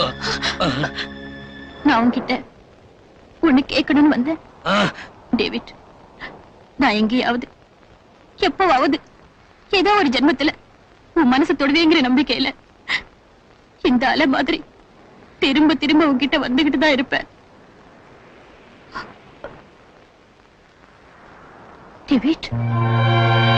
நான் உன்கிட்ட ஒண்ணு கேட்கணும்னு வந்தேன். டேவிட், நான் எங்கேயாவது எப்பவாவது ஏதோ ஒரு ஜென்மத்துல உன் மனசு தொடுவேங்கிற நம்பிக்கையில இந்த அலை மாதிரி திரும்ப திரும்ப உன்கிட்ட வந்துகிட்டு தான் இருப்பேன். டேவிட்,